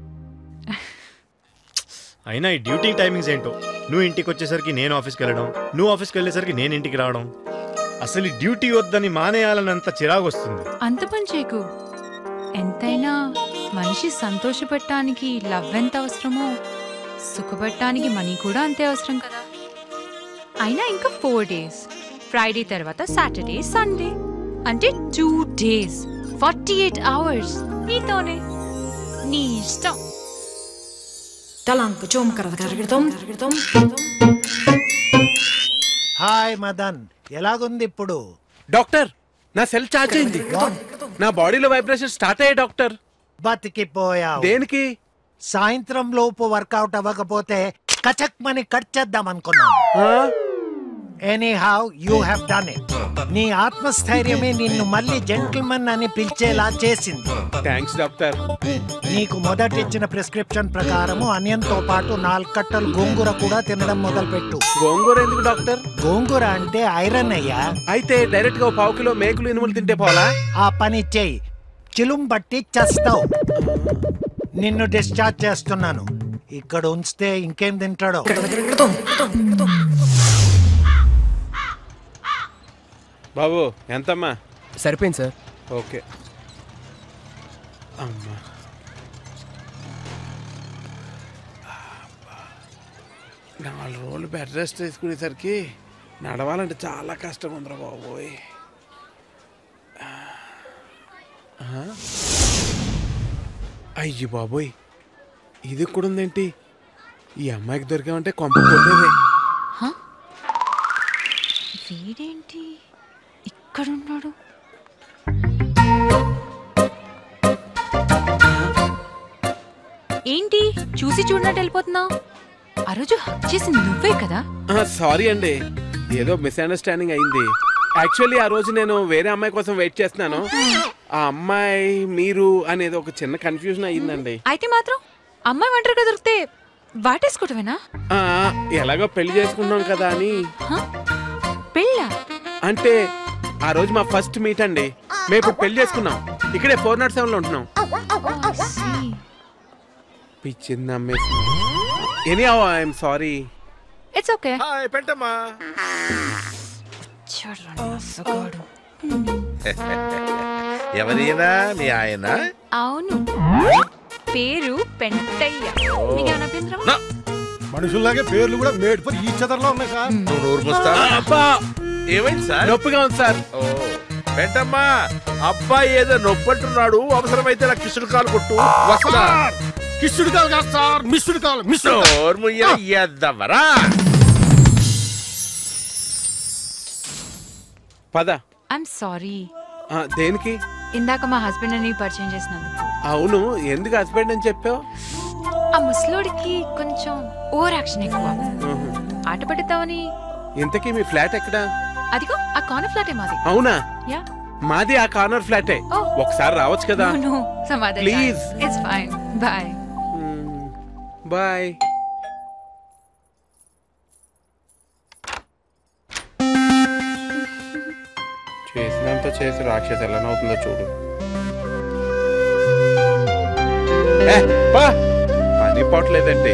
H: అయినా ఈ డ్యూటీ టైమింగ్స్ ఏంటో. నువ్వు ఇంటికి వచ్చేసరికి నేను ఆఫీస్కి వెళ్ళడం, నువ్వు ఆఫీస్కి వెళ్ళేసరికి నేను ఇంటికి రావడం. అసలు ఈ డ్యూటీ వద్దని మానేయాలన్నంత చిరాకు వస్తుంది.
F: అంత పని చేయకు. ఎంతైనా మనిషి సంతోషపెట్టడానికి లవ్ ఎంత అవసరమో, సుఖపెట్టడానికి మనీ కూడా అంతే అవసరం కదా. అయినా ఇంకా 4 days. ఫ్రైడే తర్వాత సాటర్డే, సండే, అంటే 2 days, 48 hours నీతోనే. నీ ఇష్టం.
S: హాయ్ మదన్, ఎలాగుంది ఇప్పుడు?
M: డాక్టర్, నా సెల్ చార్జ్ అయింది. నా బాడీలో వైబ్రేషన్ స్టార్ట్ అయ్యాయి డాక్టర్.
S: బతికిపోయావు.
M: దేనికి?
S: సాయంత్రం లోపు వర్కౌట్ అవ్వకపోతే కచక్ మని కట్ చేద్దాం అనుకున్నాను. Anyhow you have done it. నీ ఆత్మస్థైర్యమే నిన్ను మళ్ళీ జెంటిల్మన్ అని పిలిచేలా చేసింది.
M: Thanks doctor.
S: నీకు మొదటి ఇచ్చిన ప్రిస్క్రిప్షన్ ప్రకారము అన్యంతో పాటు 4 కట్టలు గోంగూర కూడా తినడం మొదలుపెట్టు.
M: గోంగూర ఎందుకు డాక్టర్?
S: గోంగూర అంటే ఐరన్ అయ్యా.
M: అయితే డైరెక్ట్ గా 1/4 కిలో మేకలు ఎనుములు తింటే పోలా?
S: ఆ పని చేయి, చిలుం బట్టి చస్తావు. నిన్ను డిశ్చార్జ్ చేస్తున్నాను. ఇక్కడ ఉంచితే ఇంకేం తింటాడో.
M: బాబు ఎంతమ్మా?
G: సరిపోయింది సార్.
M: ఓకే. అమ్మా, 4 రోజులు బెడ్ రెస్ట్ తీసుకునేసరికి నడవాలంటే చాలా కష్టంగా ఉందిరా బాబోయ్. అయ్యి బాబోయ్, ఇది కూడా ఉందేంటి? ఈ అమ్మాయికి దొరికామంటే కొంప కొట్టేదే.
F: వీడేంటి ఇక్కడున్నాడు? ఏంటి చూసి చూడనట్టు వెళ్ళిపోతున్నావు? ఆ రోజు హక్ చేసింది నువ్వే కదా?
M: సారీ అండి, ఏదో మిస్అండర్స్టాండింగ్ అయింది. యాక్చువల్లీ ఆ రోజు నేను వేరే అమ్మాయి కోసం వెయిట్ చేస్తున్నాను. ఆ అమ్మాయి మీరు అనేది ఒక చిన్న కన్ఫ్యూజన్ అయ్యిందండి.
F: అయితే మాత్రం అమ్మాయి ఒంటరిగా దొరికితే వాటేసుకోవటమేనా?
M: ఎలాగో పెళ్లి చేసుకున్నాం కదా అని.
F: పెళ్ళా?
M: అంటే ఆ రోజు మా ఫస్ట్ మీట్ అండి. మేము ఇప్పుడు పెళ్లి చేసుకున్నాం. ఇక్కడే 407లో ఉంటున్నాం. పిచ్చింది అమ్మేసి. Anyhow I'm sorry.
F: It's okay.
R: Hi పెంటమ్మా. ఎవరైనా మీ ఆయన?
F: అవును, పేరు పెంటయ్య. మీకేమైనా అభ్యంతరం?
A: మనుషుల్లాగే పేర్లు కూడా మేడ్ ఫర్ ఈచ్ అదర్ లో ఉన్నాయి సార్.
R: నువ్వు నోరు మూస్తా. ఏమైంది సార్?
M: నొప్పిగా ఉంది సార్.
R: పెంటమ్మా, అబ్బాయి ఏదో నొప్పంటున్నాడు. అవసరమైతే నాకు కిసుడు కాలు కొట్టు. వస్తా.
A: కిసుడు కాలు కాదు సార్, మిస్సుడు కాలు.
R: ఎద్దవరా
M: పద.
F: I'm sorry.
M: దేనికి?
F: ఇందాక మా హస్బెండ్ అని పరిచయం చేసినందుకు.
M: అవును, ఎందుకు హస్బెండ్ అని చెప్పావు?
F: ఆ ముసలోడికి కొంచెం ఓవర్ యాక్షన్ ఎక్కువ. ఆట పడుతావని.
M: ఇంతకీ మీ ఫ్లాట్ ఎక్కడా?
F: అదిగో ఆ కార్నర్ ఫ్లాటే మాది.
M: అవునా?
F: యా,
M: మాది ఆ కార్నర్ ఫ్లాటే. ఒకసారి రావచ్చు కదా.
F: Please. It's fine. Bye.
M: Bye. చేసినంత చేసి రాక్షసి ఎలా అవుతుందో చూడు. పని పోవట్లేదండి.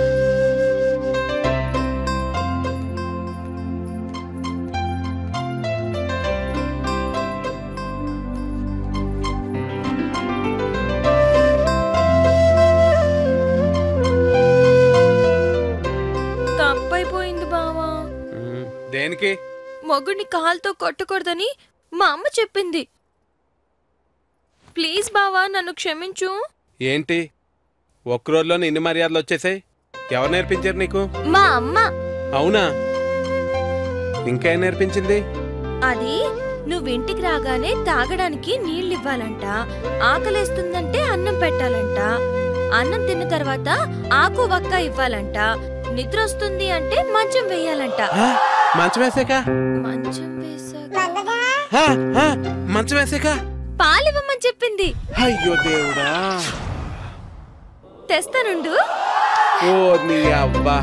D: తప్పైపోయింది బావా.
M: దేనికి?
D: మొగుడిని కాలుతో కొట్టకూడదని మా అమ్మ చెప్పింది. ప్లీజ్ బావా, నన్ను క్షమించు.
M: ఏంటి ఒక్క రోజులోనే ఇన్ని మర్యాదలు వచ్చేసాయి? ఎవరు నేర్పించారు నీకు?
D: మా అమ్మ.
M: అవునా? ఇంకేం నేర్పించింది?
D: అది నువ్వింటికి రాగానే తాగడానికి నీళ్ళు ఇవ్వాలంట, ఆకలేస్తుందంటే అన్నం పెట్టాలంట, అన్నం తిన్న తర్వాత ఆకు వక్క ఇవ్వాలంట, నిద్ర వస్తుంది అంటే మంచం వేయాలంట.
M: మంచం వేసాక?
D: మంచం వేసాక
M: మంచం వేసాక
D: పాలివ్వమని చెప్పింది.
M: అయ్యో దేవుడా.
D: తెస్తానుండు.
M: ఓ నీ అబ్బా,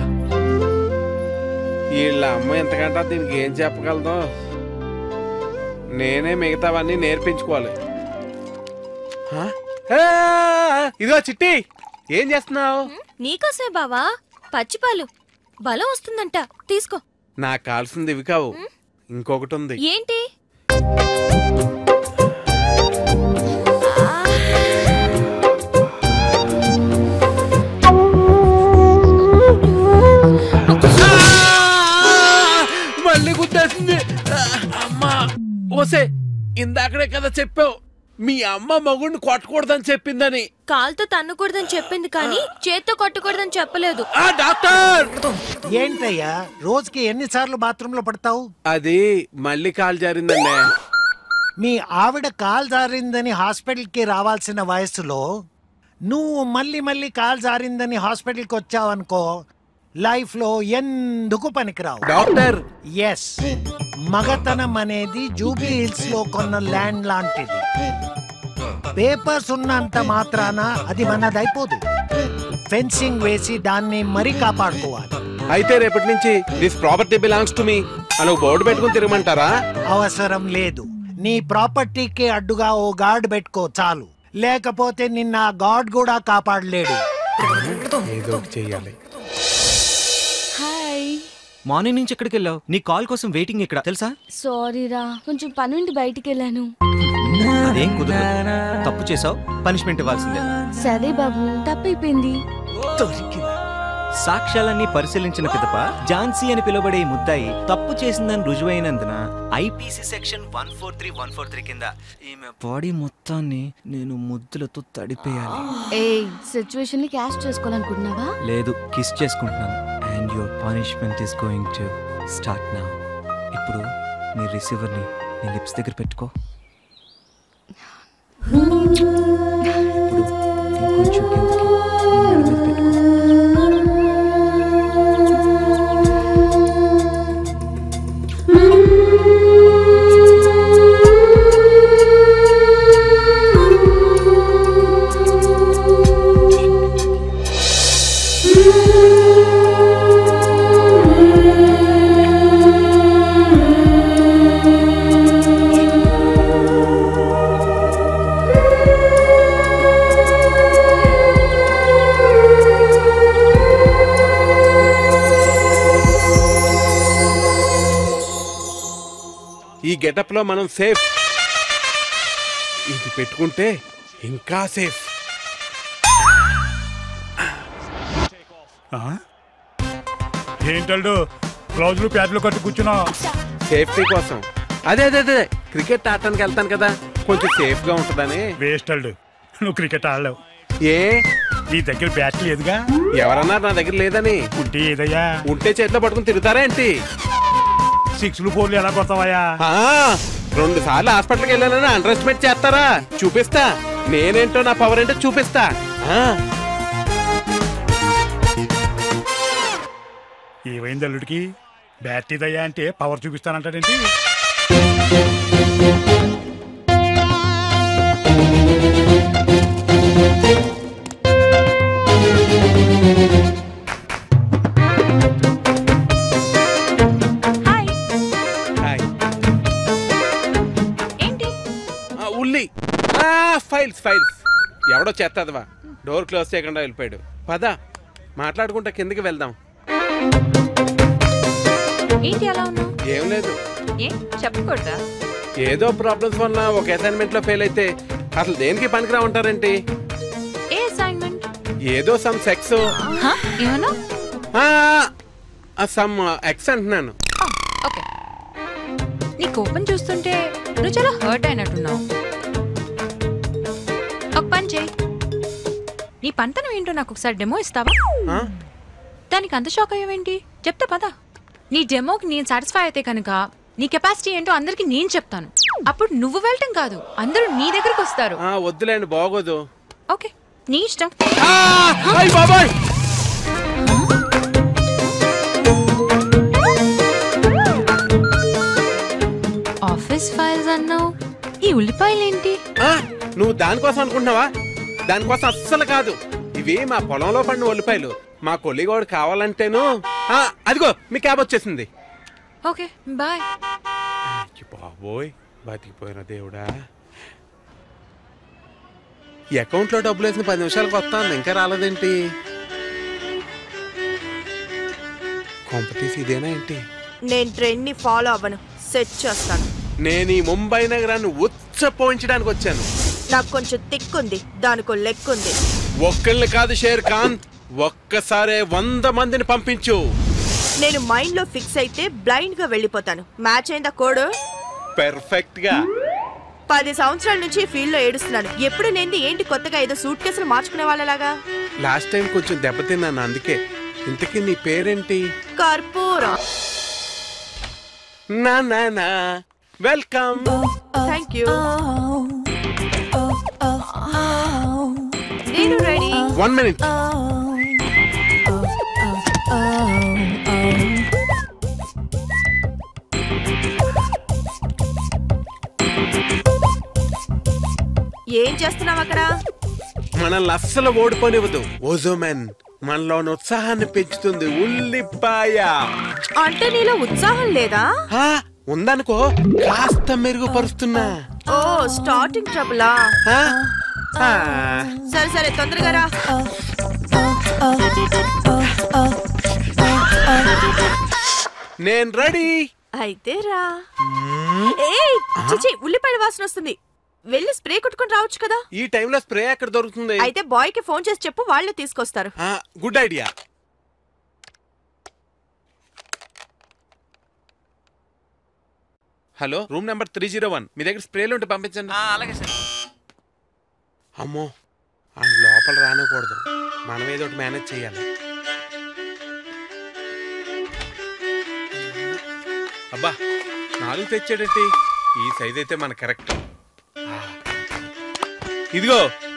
M: వీళ్ళ అమ్మ ఎంతకంటే దీనికి ఏం చెప్పగలదో. నేనే మిగతావన్నీ నేర్పించుకోవాలి. ఇదిగో చిట్టి, ఏం చేస్తున్నావు?
D: నీకోసమే బావా, పచ్చిపాలు. బలం వస్తుందంట, తీసుకో.
M: నాకు కావాల్సింది ఇవి కావు, ఇంకొకటి ఉంది.
D: ఏంటి?
M: మళ్ళీ గుర్తేసింది. అమ్మా ఓసే, ఇందాకడే కదా చెప్పావు మీ అమ్మ మగుడిని కొట్టకూడదని చెప్పిందని.
D: కాలుతో తన్నకూడదని చెప్పింది కానీ చేత్తో కొట్టకూడదని చెప్పలేదు.
M: డాక్టర్,
S: ఏంటయ్యా రోజుకి ఎన్నిసార్లు బాత్రూమ్ లో పడతావు?
M: అది మళ్ళీ కాలు జారిందండి.
S: మీ ఆవిడ కాలు జారిందని హాస్పిటల్ కి రావాల్సిన వయసులో నువ్వు మళ్ళీ మళ్ళీ కాలు జారిందని హాస్పిటల్ కి వచ్చావనుకో, లైఫ్ లో ఎందుకు పనికిరావు.
M: డాక్టర్,
S: ఎస్, మగతనం అనేది జూబ్లీ హిల్స్ లో కొన్న ల్యాండ్ లాంటిది. పేపర్స్ ఉన్నంత మాత్రాన అది మనదైపోదు. ఫెన్సింగ్ వేసి దాన్ని మరీ కాపాడుకోవాలి.
M: అయితే రేపటి నుంచి this property belongs to me అని బోర్డు పెట్టుకుని తిరగమంటారా?
S: అవసరం లేదు. నీ ప్రాపర్టీకి అడ్డుగా ఓ గార్డ్ పెట్టుకో చాలు. లేకపోతే నిన్న గాడ్ కూడా కాపాడలేడు.
M: ఏదో చెయ్యాలి.
E: హాయ్. మార్నింగ్ నుంచి ఎక్కడికి వెళ్ళావు? నీ కాల్ కోసం వెయిటింగ్ ఇక్కడ తెలుసా?
B: సారీ రా, కొంచెం పని నుండి బయటికి వెళ్ళాను.
E: అదేం కుదరదు. తప్పు చేసావు, పనిష్మెంట్ ఇవ్వాల్సిందే.
B: సరే బాబు, తప్పైపోయింది.
E: సాక్ష్యాలన్నీ పరిశీలించిన పిదప ఝాన్సీ అని పిలువబడే ముద్దాయి తప్పు చేసిందని రుజువైనందున ఐపీసీ సెక్షన్ 143 143 కింద ఈమె బాడీ మొత్తాన్ని నేను ముద్దులతో తడిపేయాలి.
B: ఏయ్, సిచ్యువేషన్ ని క్యాష్ చేసుకోవాలనుకుంటున్నావా?
E: లేదు, కిస్ చేసుకుంటున్నాను. And your punishment is going to start now. ఇప్పుడు నీ రిసీవర్ని నీ లిప్స్ దగ్గర పెట్టుకో. ఇంకొంచెం కిందకి నీ మెడ మీద పెట్టుకో.
M: ఈ గెటప్ లో మనం సేఫ్. ఇది పెట్టుకుంటే ఇంకా సేఫ్.
K: ఏంటల్డు గ్లౌజులు ప్యాడ్లు కట్టు కూర్చున్నావు?
M: సేఫ్టీ కోసం. అదే అదే అదే క్రికెట్ ఆడటానికి వెళ్తాను కదా, కొంచెం సేఫ్ గా ఉంటదని.
K: వేస్ట్ అల్డు, నువ్వు క్రికెట్ ఆడలేవు.
M: ఏ
K: నీ దగ్గర బ్యాట్ లేదుగా?
M: ఎవరన్నారు నా దగ్గర లేదని?
K: ఉంటే ఏదయ్యా?
M: ఉంటే చేతిలో పట్టుకుని తిరుగుతారా ఏంటి?
K: 6లు 4లు ఎలా కొడతావయ్యా?
M: 2 సార్లు హాస్పిటల్కి వెళ్ళానని అండర్ ఎస్టిమేట్ చేస్తారా? చూపిస్తా నేనేంటో, నా పవర్ ఏంటో చూపిస్తా.
K: ఏమైంది అల్లుడికి? బ్యాట్ ఇదయ్యా అంటే పవర్ చూపిస్తానంటాడేంటి?
M: ఉల్లి ఫైల్స్ ఎవడో చేస్తాదవా, డోర్ క్లోజ్ చేయకుండా వెళ్ళిపోయాడు. పద మాట్లాడుకుంటా కిందకి వెళ్దాం.
F: ఏంటి అలా ఉన్నావు?
M: ఏం లేదు.
F: ఏం చెప్పకూడదా?
M: ఏదో ప్రాబ్లమ్స్ వల్ల ఒక అసైన్మెంట్ లో ఫెయిల్ అయితే అసలు దేనికి పనికిరా ఉంటారేంటి?
F: ఏ అసైన్మెంట్?
M: ఏదో సమ్ సెక్స్.
F: ఏమన్నా?
M: సమ్ ఎక్స్ అంటున్నాను.
F: ఓకే, నీ కోపం చూస్తుంటే నువ్వు చాలా హర్ట్ అయినట్టున్నావు. ఒక పని చేయి, నీ పంతనం ఏంటో నాకు ఒకసారి డెమో ఇస్తావా? దానికి అంత షాక్ అయ్యావేంటి? చెప్తా పద. నీ డెమోకి నేను సాటిస్ఫై అయితే కనుక నీ కెపాసిటీ ఏంటో అందరికి నేను చెప్తాను. అప్పుడు నువ్వు వెళ్ళటం కాదు, అందరూ నీ దగ్గరకు వస్తారు.
M: వద్దులేండి, బాగోదు.
F: ఓకే, నీ ఇష్టం. ఆఫీస్ ఫైల్స్ అన్నావు, ఈ ఉల్లిపాయలేంటి?
M: నువ్వు దానికోసం అనుకుంటున్నావా? దానికోసం అస్సలు కాదు. ఇవి మా పొలంలో పండిన ఉల్లిపాయలు. మా కొల్లిగోడు కావాలంటేను. అదిగో మీ క్యాబ్ వచ్చేసింది.
F: Okay bye.
M: బాబోయ్, బతికిపోయిన దేవుడా. ఈ అకౌంట్ లో డబ్బులు వేసిన 10 నిమిషాలకు వస్తాను, ఇంకా రాలేదేంటి? కాంపిటీస్ ఇదేనా ఏంటి?
I: నేను ట్రెండ్ ని ఫాలో అవ్వను, సెట్ చేస్తాను.
M: నేను ఈ ముంబై నగరాన్ని ఉచ్చపోయించడానికి వచ్చాను.
I: నాకు కొంచెం తిక్కుంది, దానికో లెక్కుంది.
M: ఒక్కళ్ళని కాదు షేర్ ఖాన్, ఒక్కసారే 100 మందిని పంపించు.
I: నేను మైండ్ లో ఫిక్స్ అయితే బ్లైండ్ గా వెళ్ళిపోతాను. మ్యాచ్ అయిందా కోడ్?
M: పర్ఫెక్ట్ గా.
I: 10 సంవత్సరాల నుంచి ఫీల్డ్ లో ఏడుస్తున్నాను. ఎప్పుడు నేను ఏంటి కొత్తగా ఏదో సూట్ కేసులు మార్చుకునే వాళ్ళలాగా?
M: లాస్ట్ టైం కొంచెం దెబ్బతిన్నాను, అందుకే. ఇంతకీ నీ పేరేంటి?
I: కర్పూరం.
M: నా వెల్కమ్.
I: Thank you. నేను రెడీ.
M: 1 minute.
I: ఏం చేస్తున్నావు అక్కడ?
M: మనల్ని అస్సలు ఓడిపోనివ్వదు. ఓజోమెన్ మనలోని ఉత్సాహాన్ని పెంచుతుంది. ఉల్లిపాయ.
I: అంటే నీలో ఉత్సాహం లేదా?
M: ఉందనుకో, కాస్త మెరుగుపరుస్తున్నా.
I: ఓ, స్టార్టింగ్ ట్రబులా? సరే సరే, తొందరగా రా.
M: నేను రెడీ.
I: అయితే రా. ఏయ్ చిచి, ఉల్లిపాయల వాసన వస్తుంది. వెళ్ళి స్ప్రే కొట్టుకొని రావచ్చు కదా.
M: ఈ టైంలో స్ప్రే ఎక్కడ దొరుకుతుంది?
I: అయితే బాయ్ కి ఫోన్ చేసి చెప్పు, వాళ్ళే తీసుకొస్తారు.
M: Good idea. Hello, room number 301. మీ దగ్గర స్ప్రేలు ఉంటే పంపించండి.
E: అలాగే సార్.
M: అమ్మో, ఆ లోపల రానికూడదు, మనం ఏదో ఒకటి మేనేజ్ చేయాలి. అబ్బా, 4 తెచ్చాడేంటి? ఈ సైజ్ అయితే మన కరెక్ట్. ఇదిగో.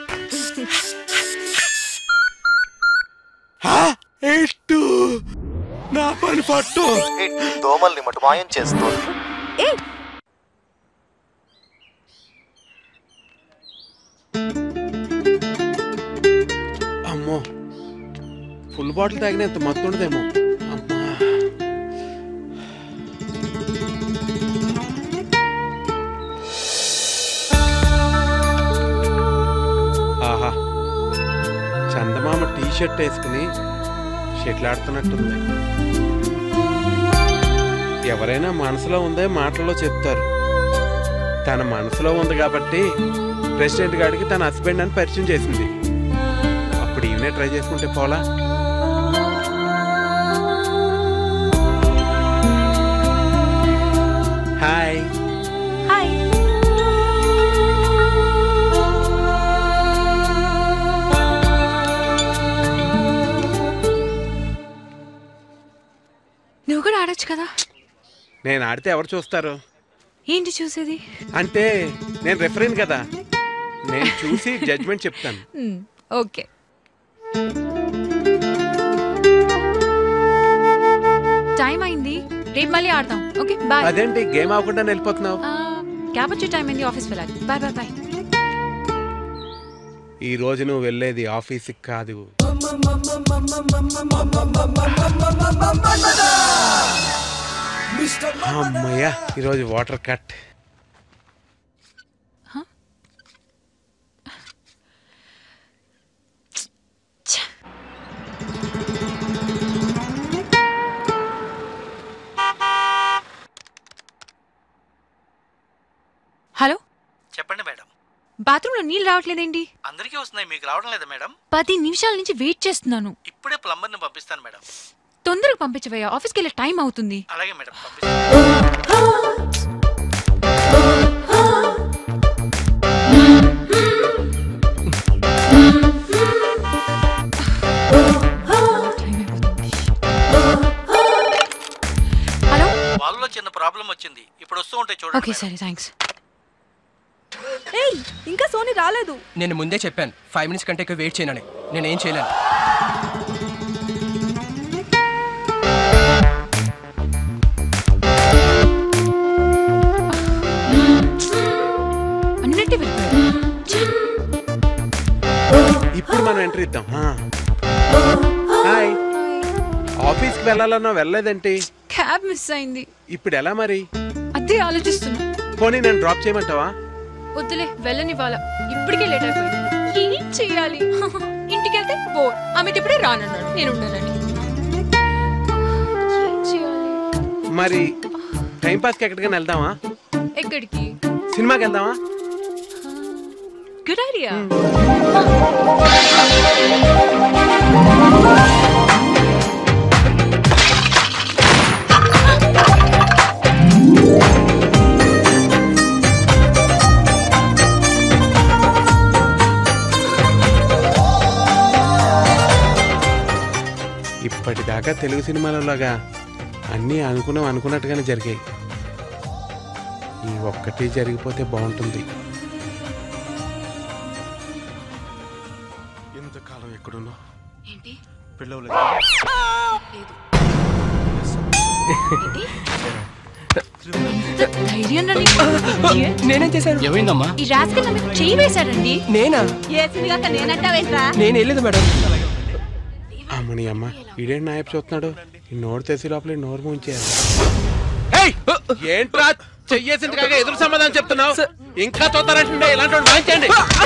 M: నా పని పట్టు.
O: దోమల్ని మటు మాయం చేస్తుంది.
M: అమ్మో, ఫుల్ బాటిల్ తాగినంత మత్తు ఉండదేమో. ఆహా, చందమామ టీ షర్ట్ వేసుకుని షెటిల్ ఆడుతున్నట్టుంది. ఎవరైనా మనసులో ఉందే మాటల్లో చెప్తారు. తన మనసులో ఉంది కాబట్టి ప్రెసిడెంట్ గారికి తన హస్బెండ్ అని పరిచయం చేసింది. అప్పుడు ఈయనే ట్రై చేసుకుంటే పోలా? హాయ్.
F: హాయ్. నువ్వు కూడా ఆడొచ్చు కదా.
M: నేను ఆడితే ఎవరు చూస్తారు?
F: ఏంటి చూసేది?
M: అంటే నేను రెఫరెన్ కదా, నేను చూసి జడ్జ్మెంట్ చెప్తాను.
F: ఓకే. టైం అయింది, రేపు మళ్ళీ ఆడతాం. Okay bye.
M: అదేంటి గేమ్ అవ్వకుండా వెళ్ళిపోతున్నావు?
F: క్యాబ్ వచ్చే టైం అయింది, ఆఫీస్ వెళ్ళాలి. Bye bye bye.
M: ఈ రోజు నువ్వు వెళ్ళేది ఆఫీస్కి కాదు, అమ్మయ్యా ఈరోజు వాటర్ కట్.
F: హలో
P: చెప్పండి మేడం.
F: బాత్రూంలో నీళ్ళు రావట్లేదేంటి?
P: అందరికీ వస్తున్నాయి, మీకు రావడం లేదా మేడం?
F: 10 నిమిషాల నుంచి వెయిట్ చేస్తున్నాను.
P: ఇప్పుడే ప్లంబర్ని పంపిస్తాను మేడం.
F: తొందరగా పంపించవయ్యా, ఆఫీస్కి వెళ్ళే టైం అవుతుంది.
P: అలాగే మేడం,
F: హలో,
P: వాళ్ళలో చిన్న ప్రాబ్లం వచ్చింది, ఇప్పుడు వస్తూ ఉంటే చూడండి.
F: ఓకే సరే, థ్యాంక్స్.
N: ఏయ్, ఇంకా సోనీ రాలేదు.
G: నేను ముందే చెప్పాను 5 మినిట్స్ కంటే ఎక్కువ వెయిట్ చేయనని. నేనేం చేయలేను.
M: ఇప్పుడు మనం ఎంట్రీ ఇద్దాం. హాయ్. ఆఫీస్కి వెళ్ళాలన్నా వెళ్ళలేదేంటి?
F: క్యాబ్ మిస్ అయింది.
M: ఇప్పుడు ఎలా మరి?
F: అదే ఆలోచిస్తున్నా.
M: పోనీ నేను డ్రాప్ చేయమంటావా?
F: వద్దులే, వెళ్ళనివ్వాలా, ఇప్పటికే లేట్ అయిపోయింది. ఏం చెయ్యాలి? ఇంటికి వెళ్తే బోర్, ఆమె ఇప్పుడే రానన్నాడు, నేను ఉన్నానని. ఏం చేయాలి?
M: మరి టైం పాస్కి ఎక్కడికైనా వెళ్దామా?
F: ఎక్కడికి?
M: సినిమాకి వెళ్దామా?
F: Good idea.
M: ఇప్పటిదాకా తెలుగు సినిమాలలాగా అన్నీ అనుకున్నట్టుగానే జరిగాయి. ఈ ఒక్కటి జరిగిపోతే బాగుంటుంది. ఎంతకాలం ఎక్కడున్నా
F: ఏంటి?
G: నేనేం చేశాను? ఏమైందమ్మా?
F: ఈ రాస్కల్ నా మీద చెయ్యి వేశాడండి.
G: నేనా?
U: ఏసినిగాక నేనంటావేంట్రా?
G: నేను వెళ్ళలేదు మేడం.
M: అమ్మని అమ్మ, ఈడేంటి నాయపు చూస్తున్నాడు? ఈ నోరు తెసి లోపల నోరు ముంచేయాలి. ఏంట్రా చెయ్యేసింది కాక ఎదురు సమాధానం చెప్తున్నావు? ఇంకా చూస్తారంటే ఇలాంటి వాడు వాయించండి.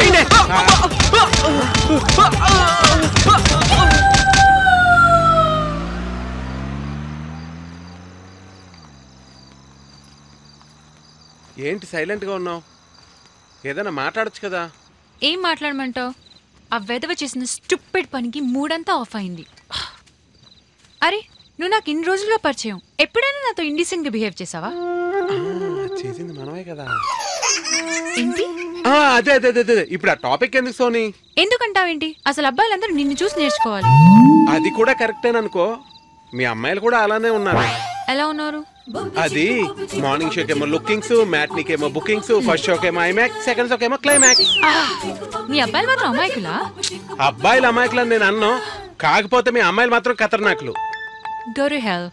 M: ఏంటి సైలెంట్గా ఉన్నావు? ఏదైనా మాట్లాడచ్చు కదా.
F: ఏం మాట్లాడమంటావు? ఆ వెధవ చేసిన స్టూపిడ్ పనికి మూడంతా ఆఫ్ అయింది. అరే, నువ్వు నాకు ఇన్ని రోజుల్లో పరిచయం, ఎప్పుడైనా నాతో ఇండిసెంట్ గా బిహేవ్ చేసావా?
M: చేసింది మనమే కదా.
F: ఏంటి?
M: అదే అదే అదే. ఇప్పుడు ఆ టాపిక్ ఎందుకు సోని?
F: ఎందుకంటావేంటి? అసలు అబ్బాయిలందరూ నిన్ను చూసి నేర్చుకోవాలి.
M: అది కూడా కరెక్టేననుకో. మీ అమ్మాయిలు కూడా అలానే ఉన్నారు.
F: ఎలా ఉన్నారు?
M: అది మార్నింగ్ షోకి ఏమో లుకింగ్స్, మ్యాట్నీకి ఏమో బుకింగ్స్, ఫస్ట్ షోకి ఏమో ఐమాక్స్, సెకండ్ షోకి ఏమో క్లైమాక్స్.
F: మీ అబ్బాయిలు మాత్రం అమాయకులా?
M: అబ్బాయిలు అమాయకులని నేను అన్నా, కాకపోతే మీ అమ్మాయిలు మాత్రం ఖతర్నాకులు.
F: Go to hell.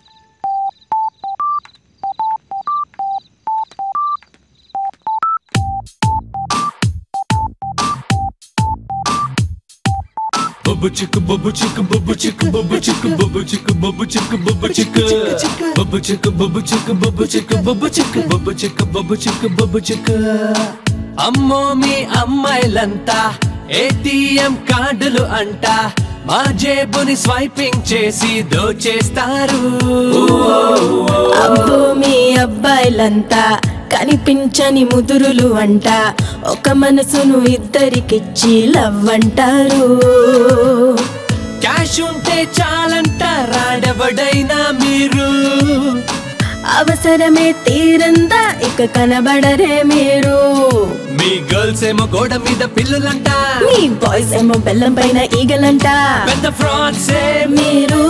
C: Bubba chicka, bubba chicka, bubba chicka, bubba chicka, bubba chicka, bubba chicka, bubba chicka, bubba chicka, bubba chicka, bubba chicka, bubba chicka, bubba chicka, bubba chicka, bubba chicka.
T: అమ్మో మీ అమ్మాయిలంతా ATM కార్డులు అంట, మా జేబుని swiping చేసి దోచేస్తారు.
W: అబ్బో మీ అబ్బాయిలంతా
Q: కనిపించని ముదురులు అంట ఒక మనసును ఇద్దరికిచ్చి లవ్ అంటారు
T: క్యాష్ ఉంటే చాలంట రాడబడైనా మీరు
Q: అవసరమే తీరందా ఇక కనబడరే మీరు
T: మీ గర్ల్స్ ఏమో గోడ మీద పిల్లులంట
Q: మీ బాయ్స్ ఏమో బెల్లం పైన ఈగలంట
T: పెద్ద ఫ్రాడ్స్
Q: మీరు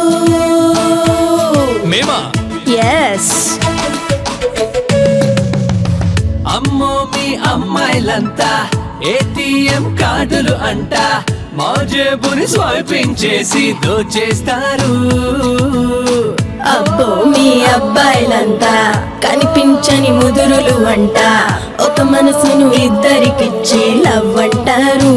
T: మేమా
Q: ఎస్
T: అమ్మో మీ అమ్మాయిలంతా ఏటీఎం కార్డులు అంట మా జేబుని స్వైపింగ్ చేసి దోచేస్తారు
Q: అబ్బో మీ అబ్బాయిలంతా కనిపించని ముదురులు అంట ఒక మనసును ఇద్దరికిచ్చి లవ్ అంటారు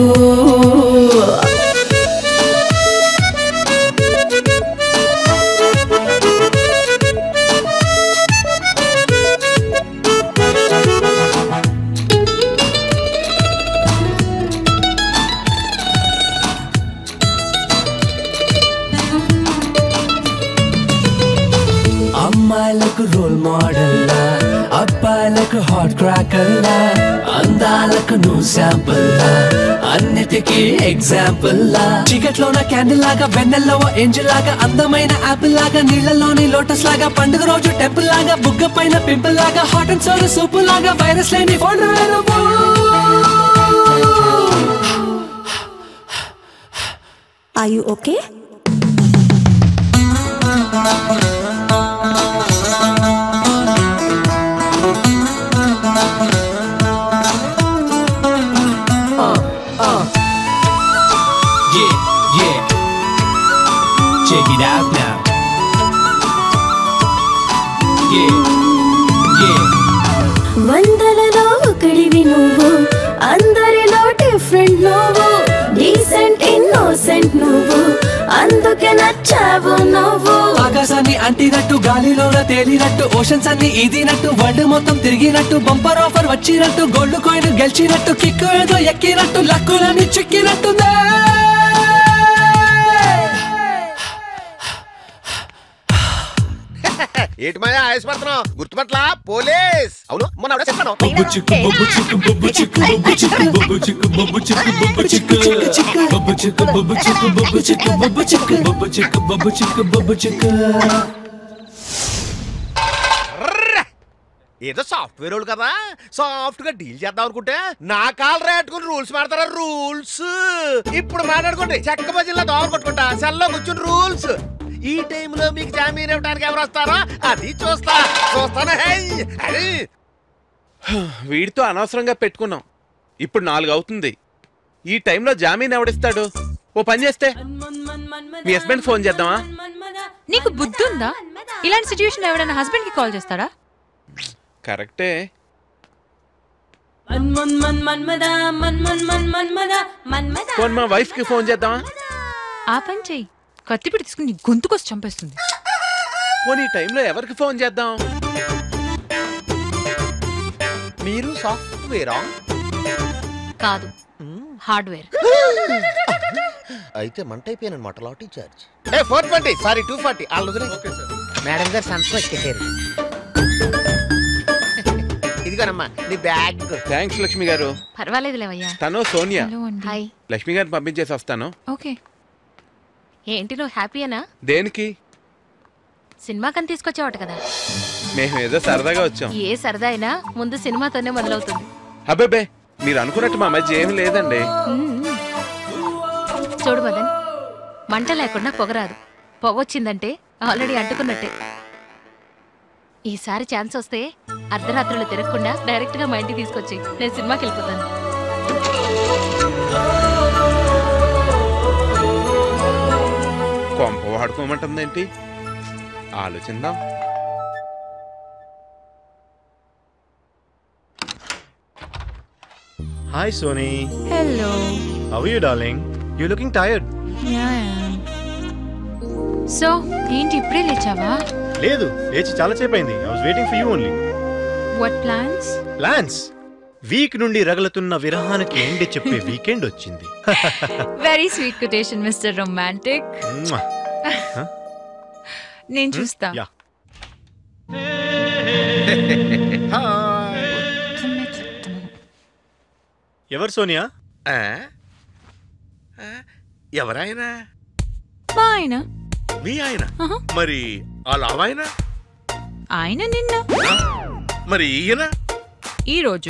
T: అమ్మాయిలకు రోల్ మోడల్ లా అబ్బాయిలకు హాట్ క్రాకర్ లా అందాలకు నువ్వు శాంపుల్ లా అన్నిటికీ ఎగ్జాంపుల్ లా చీకట్లోన క్యాండిల్ లాగా వెన్నెల్లో ఏంజల్ లాగా అందమైన యాపిల్ లాగా నీళ్ళలోని లోటస్ లాగా పండుగ రోజు టెంపుల్ లాగా బుగ్గ పైన పింపుల్ లాగా హాట్ అండ్ సోర్ సూపు లాగా వైరస్ లేని phone
Q: Are you okay?
T: Yeah. Check it out now. Yeah.
Q: వందలలో ఒకడివి నువ్వు అందరిలో డిఫరెంట్ నువ్వు డీసెంట్ ఇన్నోసెంట్ నువ్వు అందుకే నచ్చావు నువ్వు
T: ఆకాశాన్ని అంటినట్టు గాలిలోన తేలినట్టు ఓషన్స్ అన్ని ఈదినట్టు వరల్డ్ మొత్తం తిరిగినట్టు బంపర్ ఆఫర్ వచ్చినట్టు గోల్డ్ కాయిన్ గెలిచినట్టు కిక్కు ఏదో ఎక్కినట్టు లక్కులని చిక్కినట్టు
A: ఏంటి మాయా ఆయాసపడుతున్నావు గుర్తుపట్ల పోలీస్ అవును మొన్న ఆవిడ చెప్పాను ఏదో సాఫ్ట్వేర్ వాళ్ళు కదా సాఫ్ట్ గా డీల్ చేద్దాం అనుకుంటే నా కాల్ రేటుకుని రూల్స్ మాడతారా రూల్స్ ఇప్పుడు మాట్లాడుకోండి చెక్క బజిల్లా దోమ కొట్టుకుంటా సెల్లో కూర్చుని రూల్స్ ఈ టైంలో మీకు జామీన్ ఇవ్వడానికి ఎవరు వస్తారో అది చూస్తాను
M: వీడితో అనవసరంగా పెట్టుకున్నాం ఇప్పుడు 4 అవుతుంది ఈ టైంలో జామీన్ ఎవడిస్తాడు ఓ పని చేస్తే మీ హస్బెండ్ ఫోన్ చేద్దామా
F: నీకు బుద్ధి ఉందా ఇలాంటి సిచ్యువేషన్ ఎవరైనా హస్బెండ్ కి కాల్ చేస్తారా
M: కరెక్టే ఫోన్ మా వైఫ్ కి ఫోన్ చేద్దామా
F: ఆ పని చెయ్యి కత్తిపిడి తీసుకుని గొంతుకొచ్చి చంపేస్తుంది
M: పోనీ ఈ టైంలో ఎవరికి ఫోన్ చేద్దాం
A: మీరు సాఫ్ట్వేరా
L: కాదు హార్డ్వేర్
A: అయితే మంట అయిపోయానమాట లాటరీ చార్జ్ 420 సారీ 240 వాళ్ళు మేడం గారు సంతకం ఎక్కేసారు ఇదిగోనమ్మా నీ బ్యాగ్
M: థ్యాంక్స్ లక్ష్మి గారు
L: పర్వాలేదు లేవయ్యా
M: తను సోనియా
L: హాయ్
M: లక్ష్మి గారిని పంపించేసి వస్తాను
F: ఓకే
L: ఏంటి నువ్వు హ్యాపీయేనా
M: దేనికి
L: సినిమాకని తీసుకొచ్చావట కదా
M: మేము ఏదో సరదాగా వచ్చాం
L: ఏ సరదా అయినా ముందు సినిమాతోనే మొదలవుతుంది
M: అబ్బే మీరు అనుకున్నట్టు మా మధ్య ఏమి లేదండి
L: చూడు మదన్ మంట లేకుండా పొగరాదు పొగొచ్చిందంటే ఆల్రెడీ అంటుకున్నట్టే ఈసారి ఛాన్స్ వస్తే అర్ధరాత్రులు తిరగకుండా డైరెక్ట్ గా మా ఇంటికి తీసుకొచ్చి నేను సినిమాకి వెళ్ళిపోతాను
M: కొంప వాడుకోమంటుందేంటి ఆలోచిందాం
H: hi Soni
F: hello
H: how are you darling you looking tired
F: so ఏంటి ఇప్పుడే లేచావా
H: లేదు లేచి చాలా సేపు అయింది I was waiting for you only
F: what plans
H: plans week నుండి రగలుతున్న విరహానికి ఎండి చెప్పే వీకెండ్ వచ్చింది
F: very sweet quotation mister romantic నేను చూస్తా
H: ఎవరు సోనియా?
R: ఎవరాయన?
F: మా ఆయన.
R: మీ ఆయన? మరి ఆ లావాయన?
F: ఆయన నిన్న.
R: మరి ఈయన?
F: ఈరోజు.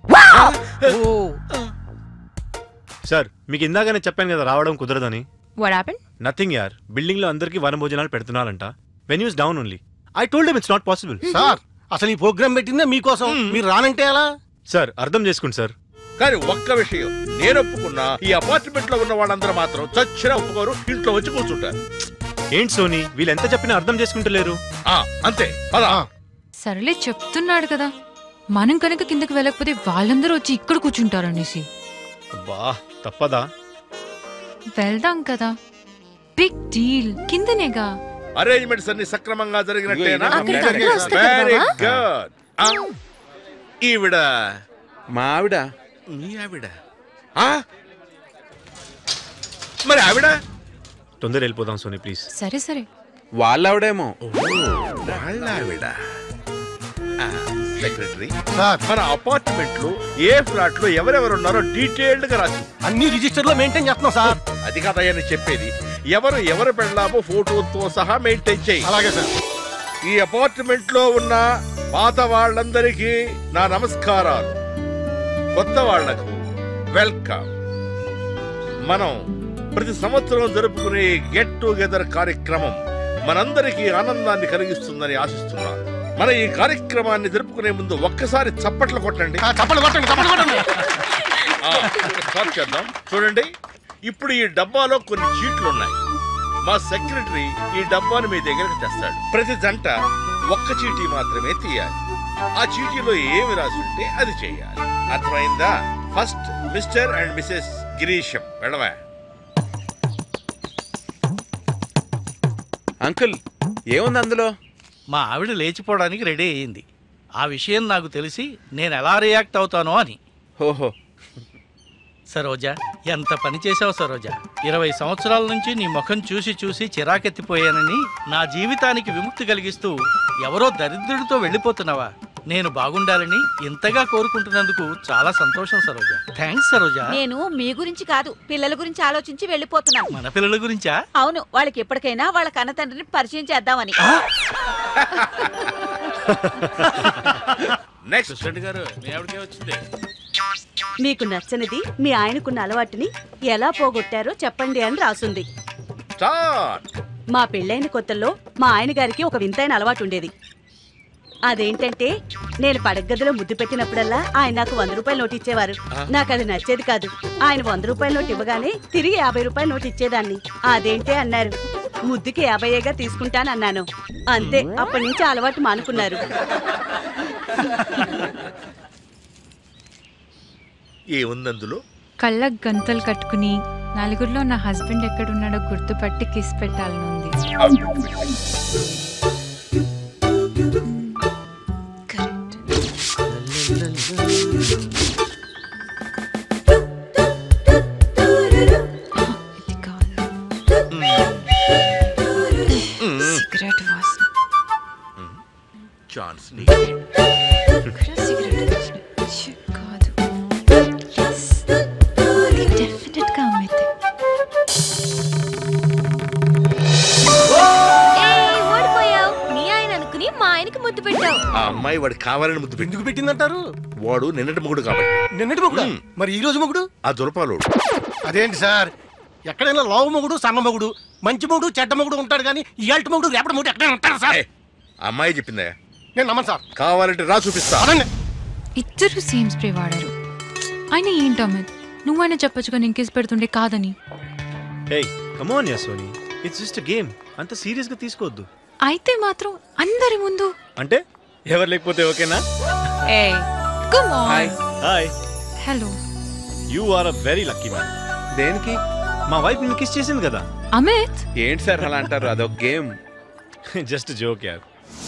H: సార్ మీకు ఇందాకనే చెప్పాను కదా రావడం కుదరదని.
F: What happened?
H: నథింగ్ యార్, బిల్డింగ్ లో అందరికి వనభోజనాలు పెడుతున్నారంట. Venues down only. I told him it's not possible.
J: Sir అసలు ఈ ప్రోగ్రామ్ పెట్టిందే మీకోసం, మీరు రానంటే ఎలా?
H: సార్ అర్థం చేసుకోండి సార్.
R: కానీ ఒక్క విషయం, నేను ఒప్పుకున్నా ఈ అపార్ట్మెంట్ లో ఉన్న వాళ్ళందరూ మాత్రం చచ్చినా ఒప్పుకోరు, ఇంట్లో వచ్చి కూర్చుంటారు.
H: ఏంటి సోనీ, వీళ్ళు ఎంత చెప్పినా అర్థం చేసుకుంటలేరు.
R: అంతే అలా.
F: సర్లే చెప్తున్నాడు కదా, మనం కనుక కిందకి వెళ్ళకపోతే వాళ్ళందరూ వచ్చి ఇక్కడ కూర్చుంటారనేసి.
H: బా తప్పదా?
F: వెళ్దాం కదా, బిగ్ డీల్. కిందనేగా.
R: అరేంజ్మెంట్స్ అన్ని సక్రమంగా జరిగినట్టేనా?
M: Very
R: good. ఈవిడ
M: మా ఆవిడ.
R: మీ ఆవిడ? మరి ఆవిడ?
H: తొందర వెళ్ళిపోదాం సోనీ ప్లీజ్.
F: సరే సరే.
M: వాళ్ళావిడేమో.
R: వాళ్ళ ఆవిడ. సెక్రటరీ, మన అపార్ట్మెంట్ లో ఏ ఫ్లాట్ లో ఎవరెవరు ఉన్నారో డీటెయిల్డ్ గా రాసి
J: అన్ని రిజిస్టర్ లో మెయింటైన్ చేస్తున్నాం సార్.
R: అది కాదయ్యని చెప్పేది, ఎవరు పెళ్ళామో ఫోటోతో సహా మెయింటైన్ చేయి.
J: అలాగే సార్.
R: ఈ అపార్ట్మెంట్ లో ఉన్న పాత వాళ్ళందరికీ నా నమస్కారాలు, కొత్త వాళ్లకు వెల్కమ్. మనం ప్రతి సంవత్సరం జరుపుకునే గెట్ టుగెదర్ కార్యక్రమం మనందరికీ ఆనందాన్ని కలిగిస్తుందని ఆశిస్తున్నాను. మన ఈ కార్యక్రమాన్ని జరుపుకునే ముందు ఒక్కసారి చప్పట్లు కొట్టండి. స్టార్ట్ చేద్దాం. చూడండి, ఇప్పుడు ఈ డబ్బాలో కొన్ని చీట్లు ఉన్నాయి. మా సెక్రటరీ ఈ డబ్బాను మీ దగ్గరకు తెస్తాడు. ప్రతి జంట ఒక్క చీటీ మాత్రమే తీయాలి. ఆ చీటీలో ఏమి రాసి ఉంటే అది చేయాలి. అర్థమైందా? First mister and Mrs Girisham. వెళ్ళవా?
M: అంకుల్ ఏముంది అందులో?
P: మా ఆవిడ లేచిపోవడానికి రెడీ అయ్యింది. ఆ విషయం నాకు తెలిసి నేను ఎలా రియాక్ట్ అవుతానో అని.
M: ఓహో.
P: సరోజా, ఎంత పని చేసావు సరోజా. 20 సంవత్సరాల నుంచి నీ ముఖం చూసి చూసి చిరాకెత్తిపోయానని, నా జీవితానికి విముక్తి కలిగిస్తూ ఎవరో దరిద్రుడితో వెళ్ళిపోతున్నావా? నేను బాగుండాలని ఇంతగా కోరుకుంటున్నందుకు చాలా సంతోషం సరోజా. థ్యాంక్స్ సరోజా.
U: నేను మీ గురించి కాదు, పిల్లల గురించి ఆలోచించి వెళ్ళిపోతున్నాను.
P: మన పిల్లల గురించా?
U: అవును, వాళ్ళకి ఎప్పటికైనా వాళ్ళ కన్న తండ్రిని పరిచయం చేద్దామని.
R: నెక్స్ట్ గారు, మీ ఆవిడకే వచ్చింది.
V: మీకు నచ్చనిది మీ ఆయనకున్న అలవాటుని ఎలా పోగొట్టారో చెప్పండి అని రాసుంది. మా పెళ్ళైన కొత్తల్లో మా ఆయన గారికి ఒక వింతైన అలవాటు ఉండేది. అదేంటంటే, నేను పడగదిలో ముద్దు పెట్టినప్పుడల్లా ఆయన నాకు 100 రూపాయల నోటు ఇచ్చేవారు. నాకు అది నచ్చేది కాదు. ఆయన 100 రూపాయల నోటు ఇవ్వగానే తిరిగి 50 రూపాయల నోటు ఇచ్చేదాన్ని. అదేంటే అన్నారు. ముద్దుకి 50గా తీసుకుంటానన్నాను. అంతే, అప్పటి నుంచి అలవాటు మానుకున్నారు.
R: ఏముందందులో?
F: కళ్ళకు గంతలు కట్టుకుని నలుగురిలో నా హస్బెండ్ ఎక్కడున్నాడో గుర్తుపట్టి కిస్ పెట్టాలనుంది. సిగరెట్ వాసన.
R: ఛాన్స్
F: కాదు. డెఫినెట్ గా అమ్మితే.
B: ఓడిపోయావు. నీ ఆయన అనుకుని మా ఆయనకి ముద్దు పెట్టావు.
R: ఆ అమ్మాయి వాడు కావాలని ముద్దు
J: ఎందుకు పెట్టిందంటారు?
R: వాడు నిన్నటి మొగుడు కాబట్టి.
J: నిన్నటి మొగుడు? మరి ఈ రోజు మొగుడు?
R: ఆ దులపాలోడు.
J: అదేంటి సార్, ఎక్కడైనా లావు మొగుడు, సన్న మొగుడు, మంచి మొగుడు, చెడ్డ మొగుడు ఉంటాడు కానీ ఇయాల్టి మొగుడు, రేపటి మొగుడు ఎక్కడైనా ఉంటాడు సార్?
R: అమ్మాయి చెప్పిందా?
J: నేను నమ్మను సార్.
R: కావాలంటే రా చూపిస్తా.
F: ఇద్దరు సేమ్ స్ప్రే వాడారు. ఆయన ఏంటి అమిత్, నువ్వైనా చెప్పొచ్చుగా నేను కిస్ పెడుతుండే కాదని.
H: Hey come on ya Soni, it's just game. అంత సీరియస్ గా తీసుకోవద్దు.
F: అయితే మాత్రం అందరి ముందు
H: అంటే ఎవరు లేకపోతే ఓకేనా?
F: ఏయ్ come on.
H: Hi.
F: Hello.
H: You are a very lucky man.
M: దేనికి?
H: మా వైఫ్ నిన్ను కిస్ చేసింది కదా.
F: అమిత్
M: ఏంటి సార్ అలా అంటారు? అదొక గేమ్.
H: జస్ట్ జోక్ యార్.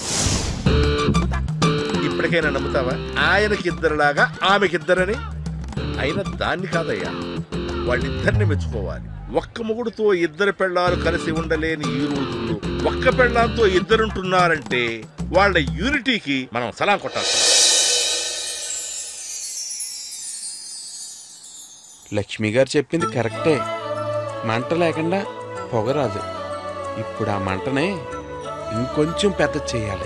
R: ఇప్పటికైనా నమ్ముతావా? ఆయనకి ఇద్దరులాగా ఆమెకిద్దరని? అయినా దాన్ని కాదయ్యా, వాళ్ళిద్దరిని మెచ్చుకోవాలి. ఒక్క మొగుడుతో ఇద్దరు పెళ్ళాలు కలిసి ఉండలేని ఈ రోజుల్లో ఒక్క పెళ్ళాంతో ఇద్దరుంటున్నారంటే వాళ్ళ యూనిటీకి మనం సలాం కొట్టాలి.
M: లక్ష్మి గారు చెప్పింది కరెక్టే, మంట లేకుండా పొగరాదు. ఇప్పుడు ఆ మంటనే ఇంకొంచెం పెద్ద చేయాలి.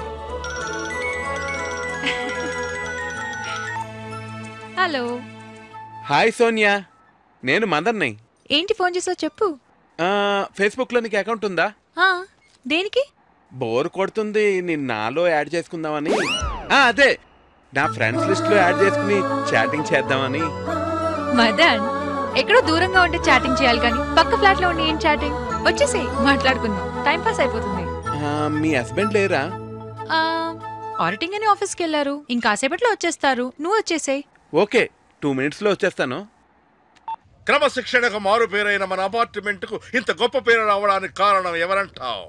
F: హలో.
M: హాయ్ సోనియా, నేను మదర్ని.
F: ఏంటి ఫోన్ చేసావు చెప్పు.
M: ఫేస్బుక్లో నీకు అకౌంట్ ఉందా?
F: దేనికి?
M: బోర్ కొడుతుంది, నేను నాలో యాడ్ చేసుకుందామని. అదే నా ఫ్రెండ్స్ లిస్ట్లో యాడ్ చేసుకుని చాటింగ్ చేద్దామని.
F: మదన్, ఎక్కడో దూరంగా ఉంటే చాటింగ్ చేయాలి కానీ పక్క ఫ్లాట్ లో ఉండి ఏం చాటింగ్? వచ్చేసి మాట్లాడుకుందాం, టైం పాస్ అయిపోతుంది.
M: మీ హస్బెండ్ లేరా?
F: ఆడిటింగ్ అని ఆఫీస్కి వెళ్ళారు, ఇంకాసేపట్లో వచ్చేస్తారు. నువ్వు వచ్చేసేయ్.
M: ఓకే, 2 minutesలో వచ్చేస్తాను.
R: క్రమశిక్షణకు మారు పేరైన మన అపార్ట్మెంట్ కు ఇంత గొప్ప పేరు రావడానికి కారణం ఎవరంటావు?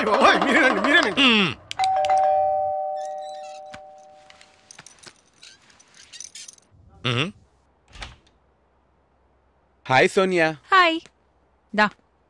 M: హాయ్ సోనియా.
F: హాయ్. దా.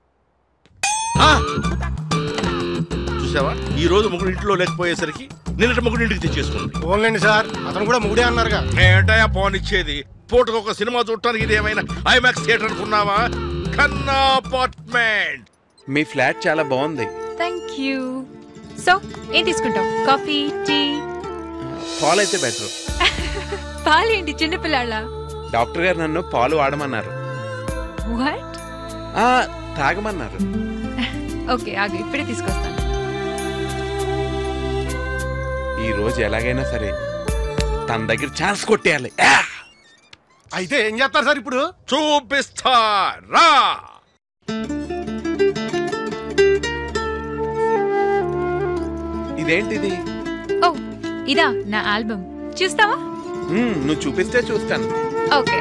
R: చూసావా, ఈ రోజు ముగ్గురు ఇంట్లో లేకపోయేసరికి నిన్నటి ముగ్గురు ఇంటికి తెచ్చేసుకుంది.
J: పోన్లేండి సార్, అతను కూడా ముగ్గురే అన్నారుగా.
R: ఏంటయా ఫోన్ ఇచ్చేది? పూటకు ఒక సినిమా చూడటానికి ఇది ఏమైనా ఐమాక్స్ థియేటర్ అనుకున్నావా? కన్నా అపార్ట్మెంట్.
M: మీ ఫ్లాట్ చాలా బాగుంది.
F: Thank you. సో ఏం తీసుకుంటావు? Coffee, tea?
M: పాలు అయితే బెటర్.
F: పాలేంటి చిన్నపిల్లాళ్ళ?
M: డాక్టర్ గారు నన్ను పాలు వాడమన్నారు.
F: వాట్?
M: తాగమన్నారు.
F: ఓకే, ఆగు, ఇప్పుడే తీసుకొస్తాను.
M: ఈ రోజు ఎలాగైనా సరే తన దగ్గర ఛాన్స్ కొట్టేయాలి.
J: అయితే ఏం చేస్తారు సార్ ఇప్పుడు?
R: చూపిస్తారా?
M: ఇదేంటిది?
F: ఓ, ఇదా నా ఆల్బమ్. చూస్తావా?
M: నువ్వు చూపిస్తే చూస్తాను.
F: ఓకే.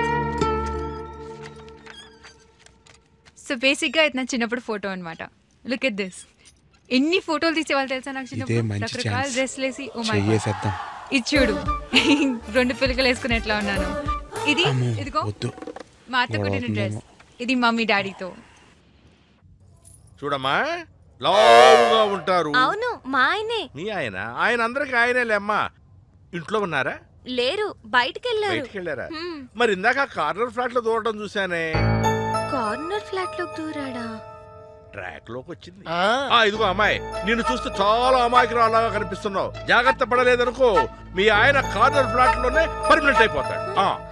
F: సో బేసిక్ గా ఇది నా చిన్నప్పుడు ఫోటో అన్నమాట. Look at this. ఎన్ని ఫోటోలు తీసేవాళ్ళు తెలుసా నాకు చిన్నప్పుడు? రకరకాల డ్రెస్లు వేసి. ఓ మై గాడ్, ఇది చూడు, 2 పిలకలు వేసుకుని ఎట్లా ఉన్నాను. ఇది ఇదిగో మా అత్త కుట్టిన డ్రెస్. ఇది మమ్మీ డాడీతో.
R: చూడమ్మా, లావుగా ఉంటారు.
B: అవును, మా ఆయనే.
R: మీ ఆయన? ఆయన అందరికి ఆయనేలేమ్మా. ఇంట్లో ఉన్నారా?
B: లేరు, బయటికి
R: వెళ్ళారా? మరి ఇందాక కార్నర్ ఫ్లాట్ లో దూరడం చూసానే.
B: కార్నర్ ఫ్లాట్ లోకి దూరాడా?
R: ట్రాక్ లోకి వచ్చింది. ఇదిగో అమ్మాయి, నిన్ను చూస్తే చాలా అమాయకురాలాగా కనిపిస్తున్నావు. జాగ్రత్త పడలేదనుకో, మీ ఆయన కార్నర్ ఫ్లాట్ లోనే పర్మనెంట్ అయిపోతాడు.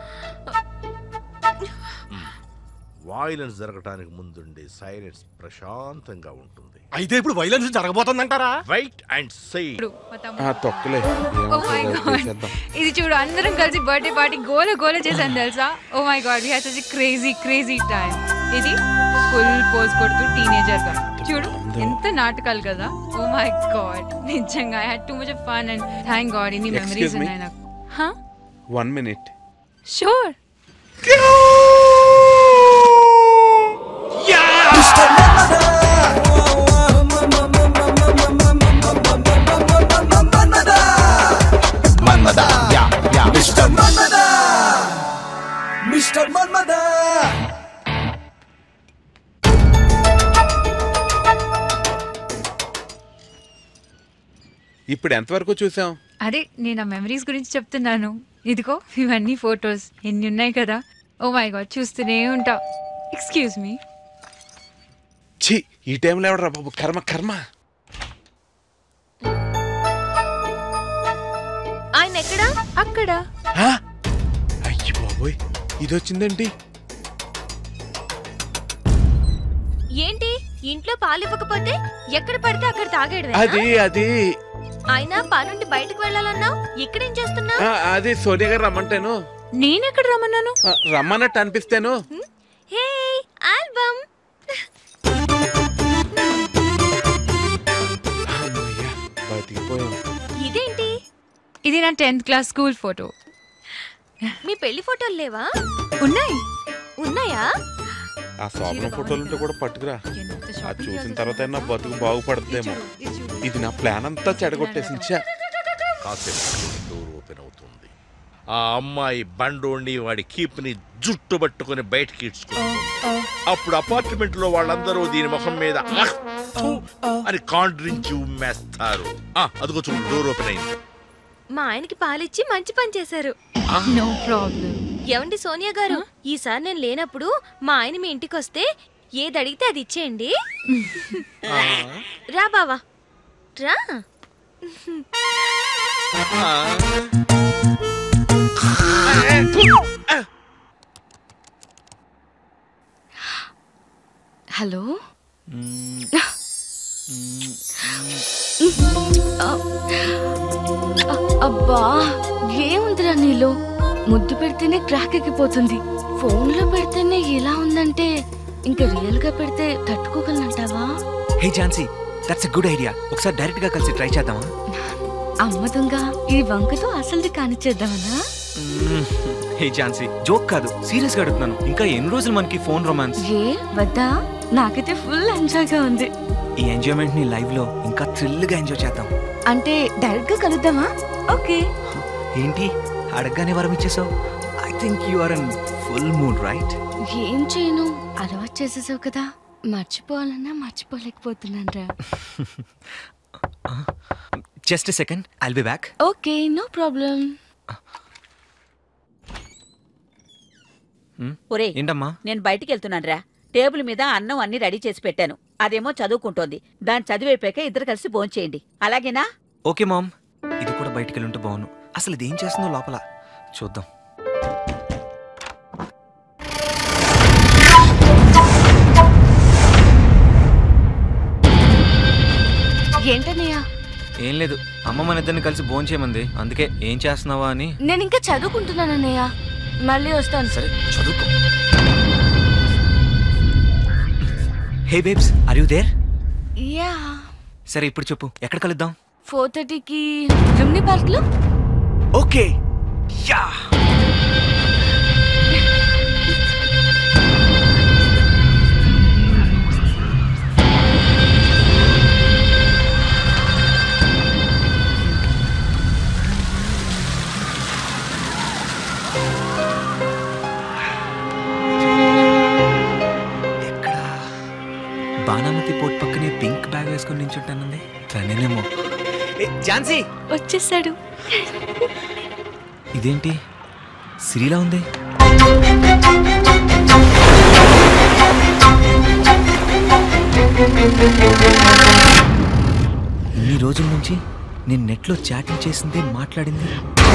R: వైలెన్స్ జరగటానికి ముందుండే సైలెన్స్ ప్రశాంతంగా ఉంటుంది.
J: అయితే ఇప్పుడు వైలెన్స్ జరగబోతుందంటారా?
R: Wait and see.
M: తొక్కలే.
F: ఇది చూడు, అందరం కలిసి బర్త్డే పార్టీ గోల చేశాను తెలుసా. Oh my god, we had such crazy time. ఇది ఫుల్ పోజ్ కొడుతూ టీనేజర్ గా చూడు, ఎంత నాటకాలు కదా. ఓ మై గాడ్, నిజంగా I had too much of fun and thank god ఇన్ని మెమరీస్ ఉన్నాయి నాకు.
M: 1 minute.
F: Sure.
T: Manmada, yeah, Mr. Manmada, Mr. Manmada.
M: ఇప్పుడు ఎంతవరకు చూసాం?
F: అదే నేను ఆ మెమరీస్ గురించి చెప్తున్నాను. ఇదిగో ఇవన్నీ ఫొటోస్, ఎన్ని ఉన్నాయి కదా. ఓ మై గాడ్, చూస్తూనే ఉంటా. Excuse me.
M: ఛీ, ఈ టైంలో ఎవడరా బాబు? కర్మ.
B: ఆయన ఎక్కడా?
F: అక్కడ.
M: అయ్యి బాబోయ్, ఇది వచ్చిందేంటి?
B: ఏంటి, ఇంట్లో పాలు ఇవ్వకపోతే ఎక్కడ పడితే అక్కడ తాగేడు?
M: అది
B: ఆయన పనుండి బయటకు వెళ్ళాలన్నావు, ఇక్కడేం చేస్తున్నావు?
M: అది సోనియా గారు రమ్మంటాను.
F: నేనెక్కడ రమ్మన్నాను?
M: రమ్మన్నట్టు అనిపిస్తాను.
B: Hey, album. ఇదేంటి?
F: ఇది నా 10th క్లాస్ స్కూల్ ఫోటో.
B: మీ పెళ్లి ఫోటోలు లేవా? ఉన్నాయా?
M: ఆ శోభన ఫోటోలుంటే కూడా పట్టుకురా. అది చూసిన తర్వాత నా బతుకు బాగుపడుతుందేమో. ఇది నా ప్లాన్ అంతా చెడగొట్టేసించా.
R: డోర్ ఓపెన్ అవుతుంది. ఆ అమ్మాయి బండోండి వాడి కీప్ని జుట్టు పట్టుకుని బయటకి ఇడ్చుకుంటుంది. అప్పుడు అపార్ట్మెంట్ లో వాళ్ళందరూ దీని ముఖం మీద అని కాండ్రించి ఉమ్మేస్తారు. అదిగో చూడు, డోర్ ఓపెన్ అయింది.
B: మా ఆయనకి పాలిచ్చి మంచి పని చేశారు.
F: No problem.
B: ఏమండి సోనియా గారు, ఈసారి నేను లేనప్పుడు మా ఆయన మీ ఇంటికి వస్తే ఏది అడిగితే అది ఇచ్చేయండి. రా బావా రా.
N: హలో, అబ్బా ఏముందిరా నీలో? ముద్దు పెడితేనే క్రాక్ ఎక్కిపోతుంది, ఫోన్లో పెడితేనే ఎలా ఉందంటే ఇంకా రియల్ గా పెడితే తట్టుకోగలనంటావా?
E: Hey Jhansi, that's a good idea. ఒకసారి డైరెక్ట్ గా కలిసి ట్రై చేద్దామా?
N: అమ్మ దొంగ, ఈ వంకతో అసలుది కానిచ్చేద్దామనా?
E: హే ఝాన్సీ, జోక్ కాదు, సీరియస్ గా అడుగుతున్నాను. ఇంకా ఎన్ని రోజులు మనకి ఫోన్ రొమాన్స్?
N: ఏ వద్దా? నాకైతే ఫుల్ ఎంజాయ్ గా ఉంది.
E: ఈ ఎంజాయ్మెంట్ ని లైవ్ లో ఇంకా థ్రిల్ గా ఎంజాయ్ చేద్దాం.
N: అంటే డైరెక్ట్ గా కలుద్దామా? ఓకే.
E: ఏంటి అడగగానే వరం ఇచ్చేసావు? I think you are in full mood, right?
N: ఏం చేయను, అలవాటు చేసేసావు కదా, మర్చిపోవాలన్నా మర్చిపోలేకపోతున్నాను రా.
E: Just a second, I'll be back.
N: Okay, no problem.
E: ఏంటమ్మా?
U: నేను బయటికి వెళ్తున్నాను రా. టేబుల్ మీద అన్నం అన్ని రెడీ చేసి పెట్టాను. అదేమో చదువుకుంటోంది. దాన్ని చదివైపోయాక ఇద్దరు కలిసి భోంచేయండి, అలాగేనా?
E: Okay ma'am. ఇది కూడా బయటికి వెళ్ళి ఉంటే బాగును. అసలు ఇదేం చేస్తుందో లోపల చూద్దాం.
N: ఏంటన్నయ్య?
E: ఏం లేదు, అమ్మ మన ఇద్దరిని కలిసి భోజనం చేయమంది, అందుకే ఏం చేస్తున్నావా అని.
N: నేను ఇంకా చదువుకుంటున్నానన్నయ్య, మళ్ళీ వస్తాను.
E: సరే చదువుకో. Hey babes, are you there?
N: Ya.
E: సరే ఇప్పుడు చెప్పు, ఎక్కడ కలుద్దాం?
N: 4:30కి లుమ్ని పార్క్ లో.
E: ఓకే. యా. బాణామతి పోర్ట్ పక్కనే పింక్ బ్యాగ్ వేసుకుని నించుంటానంది, తనేనేమో. ఝాన్సీ
N: వచ్చేసాడు.
E: ఇదేంటి సిరిలా ఉంది? ఇన్ని రోజుల నుంచి నేను నెట్లో చాటింగ్ చేసింది, మాట్లాడింది.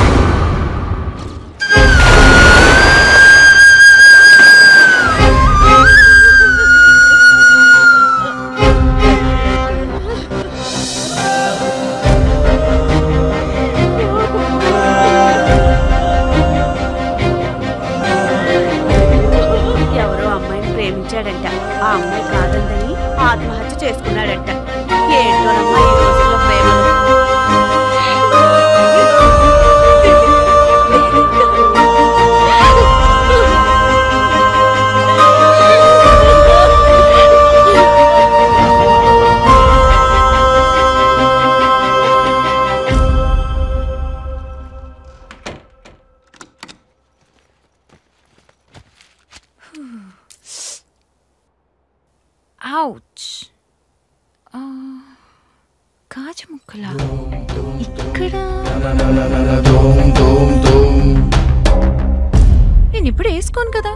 V: ఎవరో అమ్మాయిని ప్రేమించాడంట, ఆ అమ్మాయి కాదందని ఆత్మహత్య చేసుకున్నాడంట. ఏంటోనమ్మా ఈ రోజుల్లో ప్రేమలు.
F: ఔచ్. కాజు ముక్కలా ఇక్కడ. నేను ఇప్పుడు వేసుకోను కదా.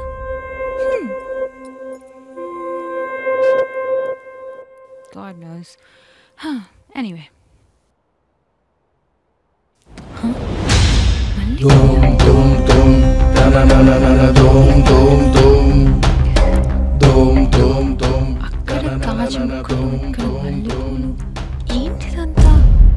F: God knows. Anyway. అక్కడ కాజు ముక్కలు, ఇక్కడ మల్లెపూలు. ఏంటిదంతా?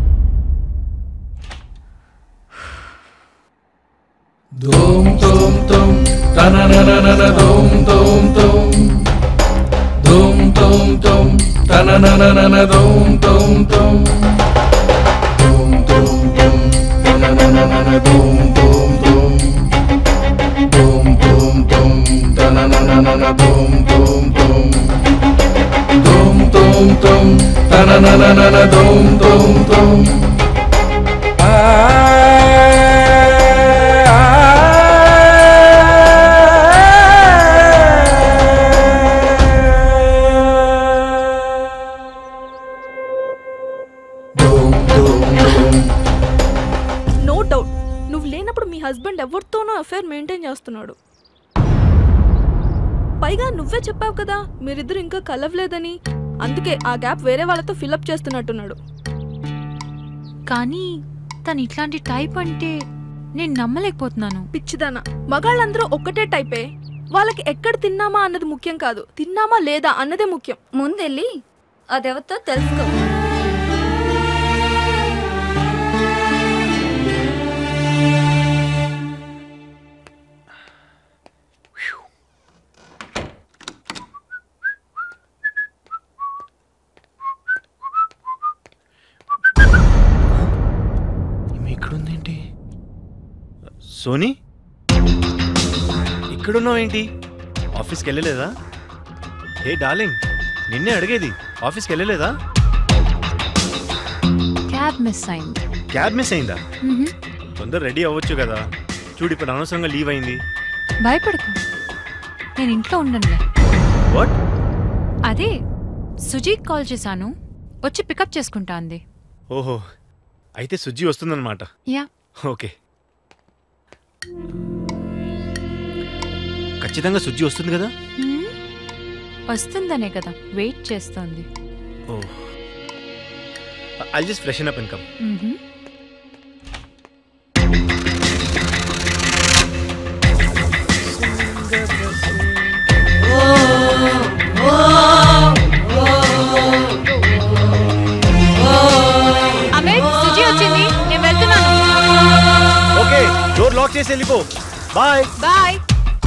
C: Dum dum dum, da na na na na na dum dum dum, dum dum dum, da na na na na na dum dum dum, dum dum dum, da na na na na na dum dum dum, dum dum dum, da na na na na na dum dum dum, dum dum dum, da na na na na na dum dum dum.
D: నువ్వు లేనప్పుడు మీ husband ఎవరితోనో affair maintain చేస్తున్నాడు. పైగా నువ్వే చెప్పావు కదా మీరిద్దరు ఇంకా కలవలేదని. అందుకే ఆ గ్యాప్ వేరే వాళ్ళతో ఫిల్అప్ చేస్తున్నట్టున్నాడు.
F: కానీ తను ఇట్లాంటి టైప్ అంటే నేను నమ్మలేకపోతున్నాను.
D: పిచ్చిదానా, మగాళ్ళందరూ ఒక్కటే టైపే. వాళ్ళకి ఎక్కడ తిన్నామా అన్నది ముఖ్యం కాదు, తిన్నామా లేదా అన్నదే ముఖ్యం.
B: ముందెళ్ళి అదెవరితో తెలుసుకో.
H: ఇక్కడుందేంటి? సోనీ, ఇక్కడున్నావేంటి? ఆఫీస్కి వెళ్ళలేదా? హే డార్లింగ్, నిన్నే అడిగేది, ఆఫీస్కి వెళ్ళలేదా?
F: క్యాబ్ మిస్ అయింది.
H: క్యాబ్ మిస్ అయిందా? తొందర రెడీ అవ్వచ్చు కదా. చూడు ఇప్పుడు అనవసరంగా లీవ్ అయింది.
F: భయపడకు, నేను ఇంట్లో ఉండనులే.
H: వాట్?
F: అదే సుజీకి కాల్ చేశాను, వచ్చి పికప్ చేసుకుంటా అంది.
H: ఓహో, అయితే సుజ్జి వస్తుందన్నమాట.
F: Ya,
H: okay. ఖచ్చితంగా సుజ్జి వస్తుంది కదా?
F: వస్తుందనే కదా వెయిట్ చేస్తోంది.
H: ఓ, I'll just freshen up and come.
F: Amit, Suji వచ్చింది, నేను వెళ్తున్నాను.
H: ఓకే, డోర్ లాక్ చేసి వెళ్ళిపో. Bye
F: bye.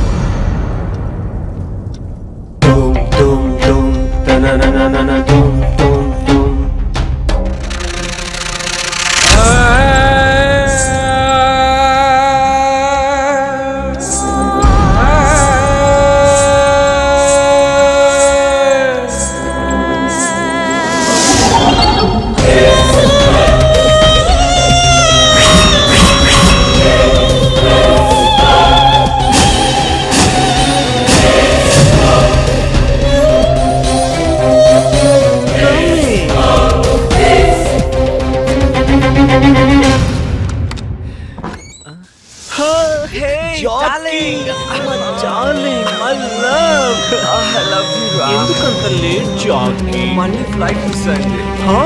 E: ఎందుకంత లేట్ జాకీ? మళ్ళీ ఫ్లైట్ మిస్ అయింది.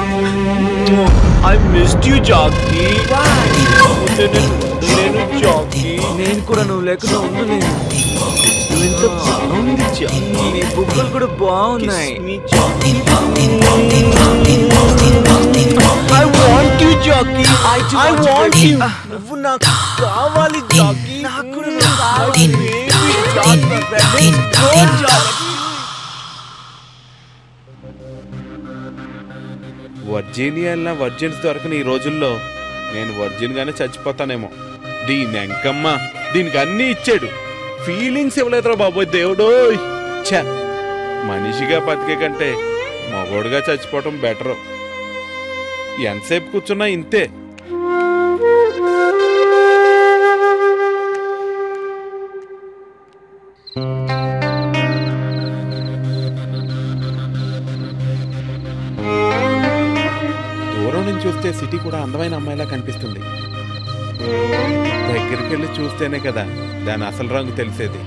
E: I missed you Jackie. నేను జాకీ, నేను కూడా నువ్వు లేకుండా ఉండలేను. నువ్వు ఎంత బాగుంది జాకీ, నీ బుగ్గలు కూడా బాగున్నాయి. I want you Jackie, I want you. నువ్వు నాకు కావాలి జాకీ, నాకు కూడా నువ్వు కావాలి.
M: వర్జీనియా వర్జిన్స్ దొరకని ఈ రోజుల్లో నేను వర్జిన్ గానే చచ్చిపోతానేమో. దీని ఎంకమ్మ, దీనికి అన్నీ ఇచ్చాడు, ఫీలింగ్స్ ఇవ్వలేదురా బాబోయ్ దేవుడో. ఛ, మనిషిగా బతికే కంటే మగోడుగా చచ్చిపోవటం బెటరు. ఎంతసేపు కూర్చున్నా ఇంతే. దూరం నుంచి చూస్తే సిటీ కూడా అందమైన అమ్మాయిలా కనిపిస్తుంది. దగ్గరికి వెళ్ళి చూస్తేనే కదా దాని అసలు రంగు తెలిసేది.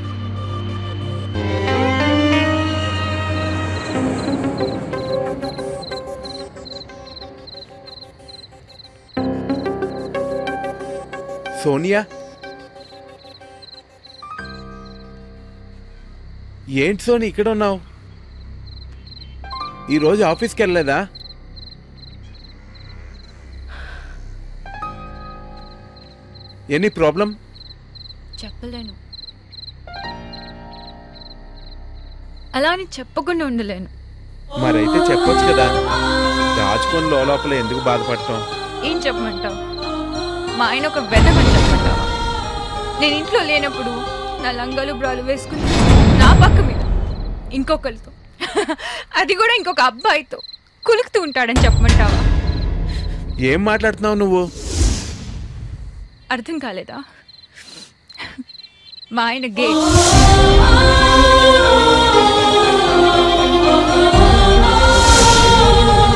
M: సోనియా, ఏంటి సోని ఇక్కడ ఉన్నావు? ఈరోజు ఆఫీస్కి వెళ్ళలేదా? Any problem?
F: చెప్పలేను, అలా అని చెప్పకుండా ఉండలేను.
M: మరైతే చెప్పొచ్చు కదా, దాచుకొని లోపల ఎందుకు బాధపడటం?
F: ఏం చెప్పమంటావు? మా ఆయన ఒక వెదమని చెప్పమంటావా? నేను ఇంట్లో లేనప్పుడు నా లంగాలు బ్రాలు వేసుకుని నా పక్క మీద ఇంకొకరితో, అది కూడా ఇంకొక అబ్బాయితో కులుకుతూ ఉంటాడని చెప్పమంటావా?
M: ఏం మాట్లాడుతున్నావు నువ్వు?
F: అర్థం కాలేదా? మా ఆయన గే.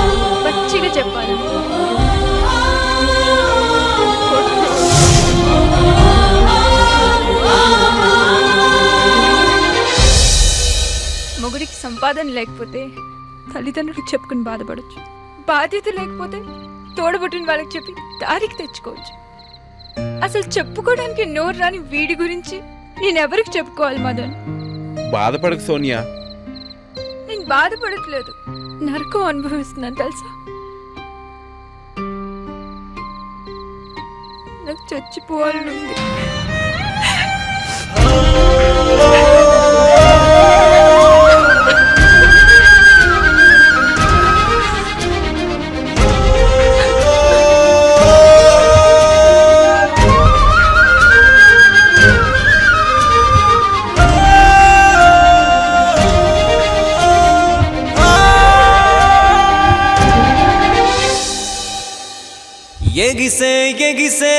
F: పచ్చిగా చెప్పాలి,
K: సంపాదన లేకపోతే తల్లిదండ్రులకు చెప్పుకుని బాధపడచ్చు, బాధ్యత లేకపోతే తోడబుట్టిన వాళ్ళకి చెప్పి దారికి తెచ్చుకోవచ్చు. అసలు చెప్పుకోవడానికి నోరు రాని వీడి గురించి నేనెవరికి చెప్పుకోవాలి మదన్?
M: బాధపడకు సోనియా.
K: నేను బాధపడట్లేదు, నరకం అనుభవిస్తున్నాను తెలుసా. నాకు చచ్చిపోవాలని ఉంది.
E: ఎగిసే ఎగిసే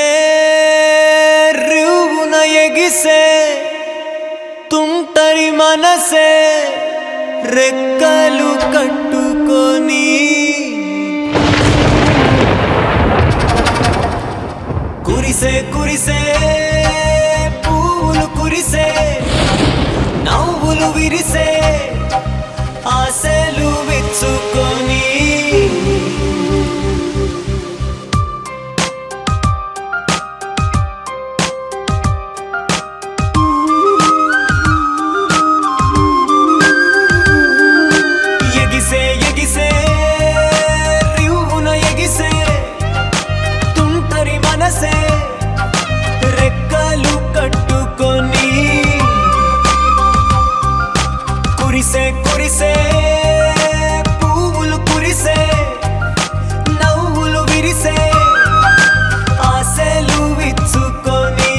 E: రువున ఎగిసే తుంటరి మనసే రెక్కలు కట్టుకొని కురిసే కురిసే పువ్వులు కురిసే నవ్వులు విరిసే ఆశలు విచ్చుకొని రెక్కలు కట్టుకొని కురిసే కురిసే పువ్వులు కురిసే నవ్వులు విరిసే ఆశలు విచ్చుకొని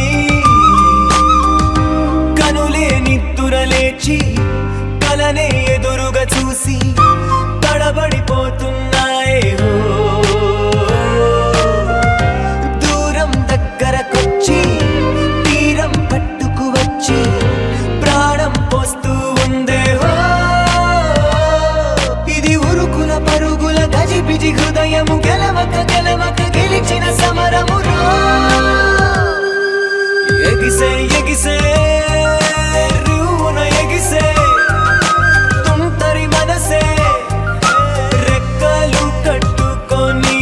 E: కనులే నిద్దురలేచి కలనే ఎదురుగా చూసి తడబడిపోతున్నాయే. హృదయము గెలవక గెలవక గెలిచిన సమరమురా ఎగిసే ఎగిసే రువున ఎగిసే తుంటరి మనసే రెక్కలు కట్టుకొని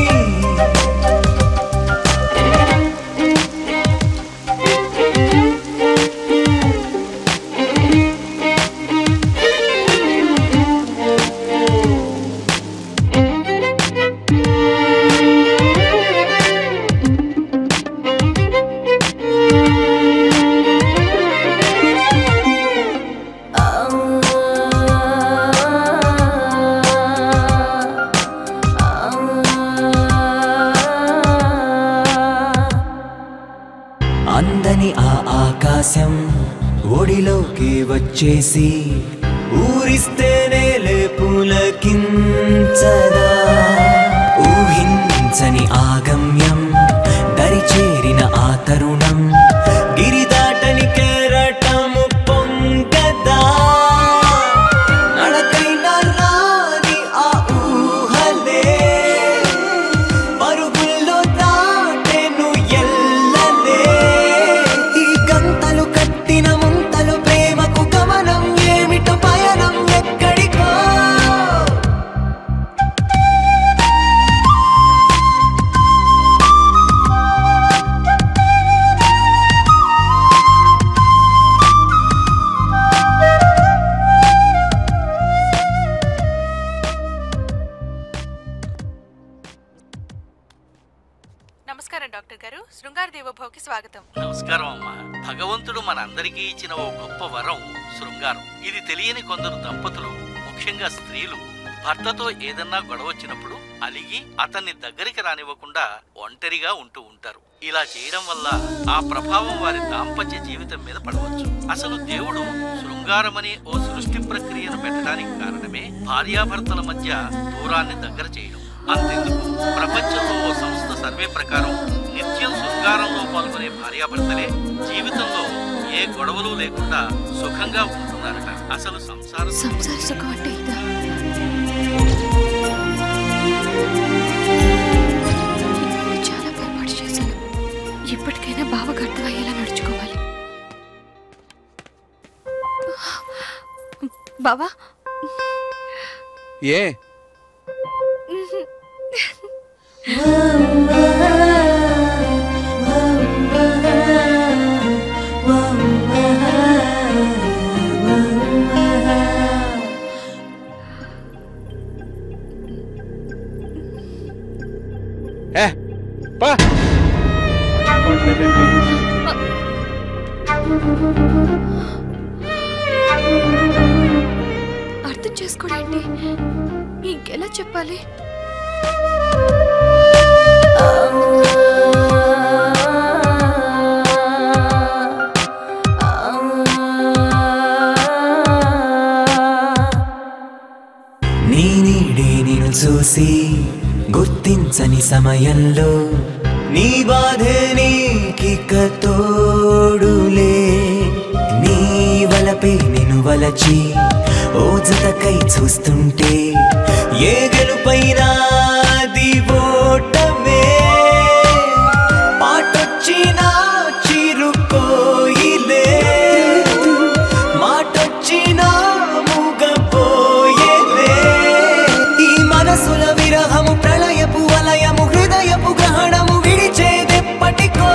E: అందని ఆ ఆకాశం ఒడిలోకి వచ్చేసి ఊరిస్తేనే లేపులకించదా ఊహించని ఆగమ్యం దరిచేరిన ఆ తరుణం గిరిదాటని కెరటము పొంగదా నడకైన రాని ఆ ఊహలే పరుగుల్లో దాటెను ఎల్లలే ఈ గంతలు కట్టిన ముంతలు ప్రేమకు గమనం ఏమిటో పయనం ఎక్కడికో
F: నమస్కారం డాక్టర్ గారు, శృంగార దేవోభవకి స్వాగతం.
P: నమస్కారం అమ్మా. భగవంతుడు మనందరికీ ఇచ్చిన ఓ గొప్ప వరం శృంగారం. ఇది తెలియని కొందరు దంపతులు, ముఖ్యంగా స్త్రీలు భర్తతో ఏదన్నా గొడవ వచ్చినప్పుడు అలిగి అతన్ని దగ్గరికి రానివ్వకుండా ఒంటరిగా ఉంటూ ఉంటారు. ఇలా చేయడం వల్ల ఆ ప్రభావం వారి దాంపత్య జీవితం మీద పడవచ్చు. అసలు దేవుడు శృంగారమనే ఓ సృష్టి ప్రక్రియను పెట్టడానికి కారణమే భార్యాభర్తల మధ్య దూరాన్ని దగ్గర చేయడం. అంతెందుకు ప్రపంచంలో ఓ సంస్థ సర్వే ప్రకారం నిత్యం శృంగారంలో పాల్గొనే భార్యాభర్తలే జీవితంలో ఏ గొడవలు లేకుండా సుఖంగా ఉంటున్నారట. అసలు సంసార
K: సుఖం అంటే ఇదా? చాలా పొరపాటు చేశాను. ఇప్పటికైనా బావకు అర్థమయ్యేలా నడుచుకోవాలి. బావా
M: ఏ
D: అర్థం చేసుకోడండి, ఇంకెలా చెప్పాలి?
T: నీ నీడే నిన్ను చూసి గుర్తించని సమయంలో నీ బాధే నీకిక తోడులే. నీ వలపే నిన్ను వలచి ఓ జతకై చూస్తుంటే ఏ గెలుపైనా అది ఓటమే. పాటొచ్చినా చిరుకోయిలే, మాటొచ్చినా మూగపోయేలే. ఈ మనసుల విరహము ప్రళయపు వలయము హృదయపు గ్రహణము విడిచేదెప్పటికో.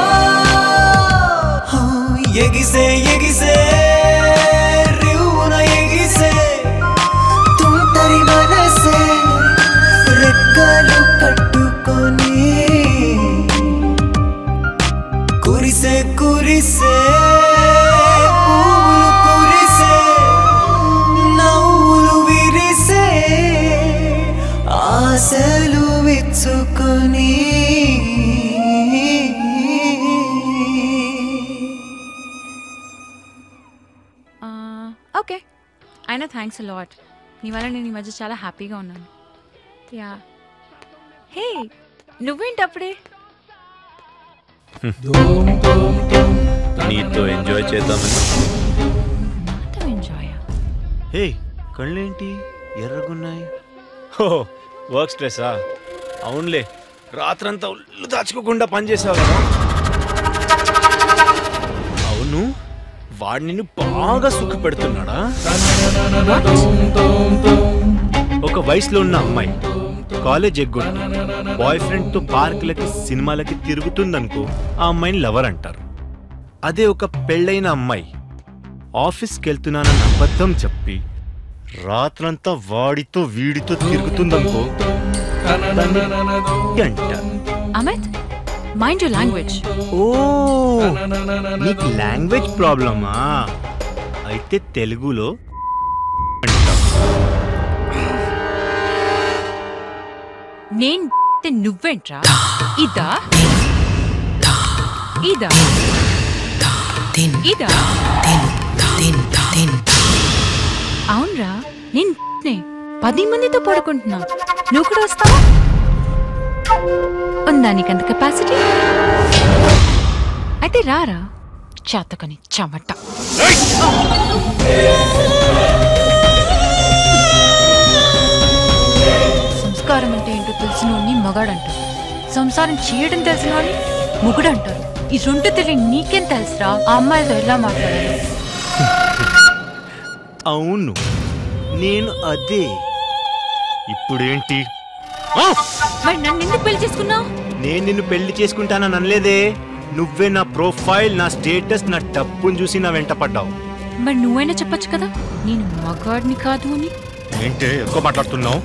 T: ఎగిసే ఎగిసే రివున ఎగిసే తుంటరి మనసే రెక్కలు కట్టుకొని కురిసే కురిసే పూలు కురిసే నవ్వులు విరిసే ఆశలు విచ్చుకొని.
K: ఓకే, అయినా థ్యాంక్స్ లాట్. నీ వల్ల నేను ఈ మధ్య చాలా హ్యాపీగా ఉన్నాను. యా, హే నువ్వేంటి అప్పుడే?
H: నీతో ఎంజాయ్ చేద్దామని.
K: ఎంజాయ్?
H: హే, కళ్ళేంటి ఎర్రగున్నాయి? హో, వర్క్ స్ట్రెస్సా? అవునులే, రాత్రంతా ఒళ్ళు దాచుకోకుండా పనిచేసావు కదా. అవును, వాడు నిన్ను బాగా సుఖ పెడుతున్నాడా? ఒక వయసులో ఉన్న అమ్మాయి కాలేజ్ ఎగ్గొట్టి బాయ్ ఫ్రెండ్తో పార్కులకి సినిమాలకి తిరుగుతుందనుకో, ఆ అమ్మాయిని లవర్ అంటారు. అదే ఒక పెళ్ళైన అమ్మాయి ఆఫీస్కి వెళ్తున్నానన్న అబద్ధం చెప్పి రాత్రంతా వాడితో వీడితో తిరుగుతుందనుకో అంటారు.
K: Amit, mind your language.
H: ఓ, నీకు లాంగ్వేజ్ ప్రాబ్లమా? అయితే తెలుగులో
K: నేను నువ్వేంట్రా? ఇదా ఇదా ఇదా? అవునరా, నేను 10 మందితో పడుకుంటున్నా, నువ్వు కూడా వస్తావా? ఉందా నీకంత కెపాసిటీ? అయితే రారా, చేతకని చెమట. సంస్కారం అంటే ఏంటో తెలిసిన వాడిని మగాడంటారు, సంసారం చేయడం తెలిసిన వాడిని మొగుడు అంటారు. ఈ రెండు తెలియని నీకేం తెలుసురా ఆ అమ్మాయితో ఎలా మాట్లాడాలి?
H: అవును, నేను అదే. ఇప్పుడేంటి?
K: మరి నన్ను ఎందుకు పెళ్లి చేసుకున్నావు?
H: నేను నిన్ను పెళ్లి చేసుకుంటానని అనలేదే. నువ్వే నా ప్రొఫైల్, నా స్టేటస్, నా డబ్బుని చూసి నా వెంట పడ్డావు.
K: మరి నువ్వైనా చెప్పొచ్చు కదా నేను మగాడిని కాదు అని.
H: ఏంటి ఎక్కువ మాట్లాడుతున్నావు?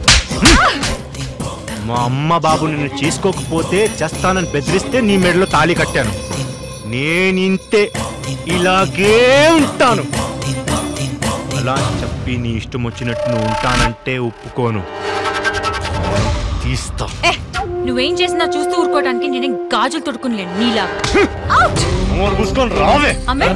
H: మా అమ్మ బాబు నిన్ను చేసుకోకపోతే చేస్తానని బెదిరిస్తే నీ మెడలో తాళి కట్టాను. నేనింతే, ఇలాగే ఉంటాను. అలా చెప్పి నీ ఇష్టం వచ్చినట్టు నువ్వు ఉంటానంటే ఒప్పుకోను, తీస్తా.
K: నువ్వేం చేసినా చూస్తూ ఊరుకోవడానికి నేనేం గాజులు తొడుకునిలేను నీలా.
H: రావే.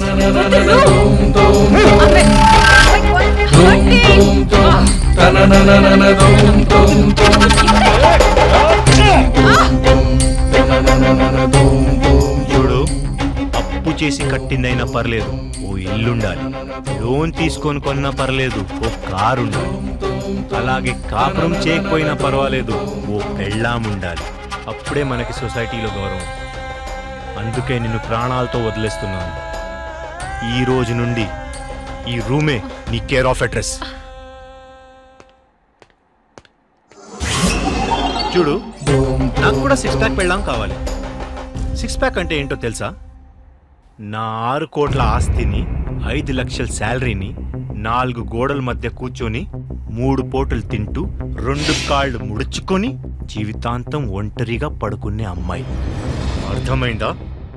H: చూడు, అప్పు చేసి కట్టిందైనా పర్లేదు, ఓ ఇల్లుండాలి. లోన్ తీసుకొని కొన్నా పర్లేదు, ఓ కారు ఉండాలి. అలాగే కాపురం చేయకపోయినా పర్వాలేదు, ఓ పెళ్ళాం ఉండాలి. అప్పుడే మనకి సొసైటీలో గౌరవం. అందుకే నిన్ను ప్రాణాలతో వదిలేస్తున్నాను. ఈ రోజు నుండి ఈ రూమే నీ కేర్ ఆఫ్ అడ్రస్. చూడు, నాకు కూడా 6 ప్యాక్ పెళ్ళాం కావాలి. 6 ప్యాక్ అంటే ఏంటో తెలుసా? నా 6 కోట్ల ఆస్తిని, 5 లక్షల శాలరీని 4 గోడల మధ్య కూర్చొని 3 పూటలు తింటూ 2 కాళ్ళు ముడుచుకొని జీవితాంతం ఒంటరిగా పడుకునే అమ్మాయి. అర్థమైందా?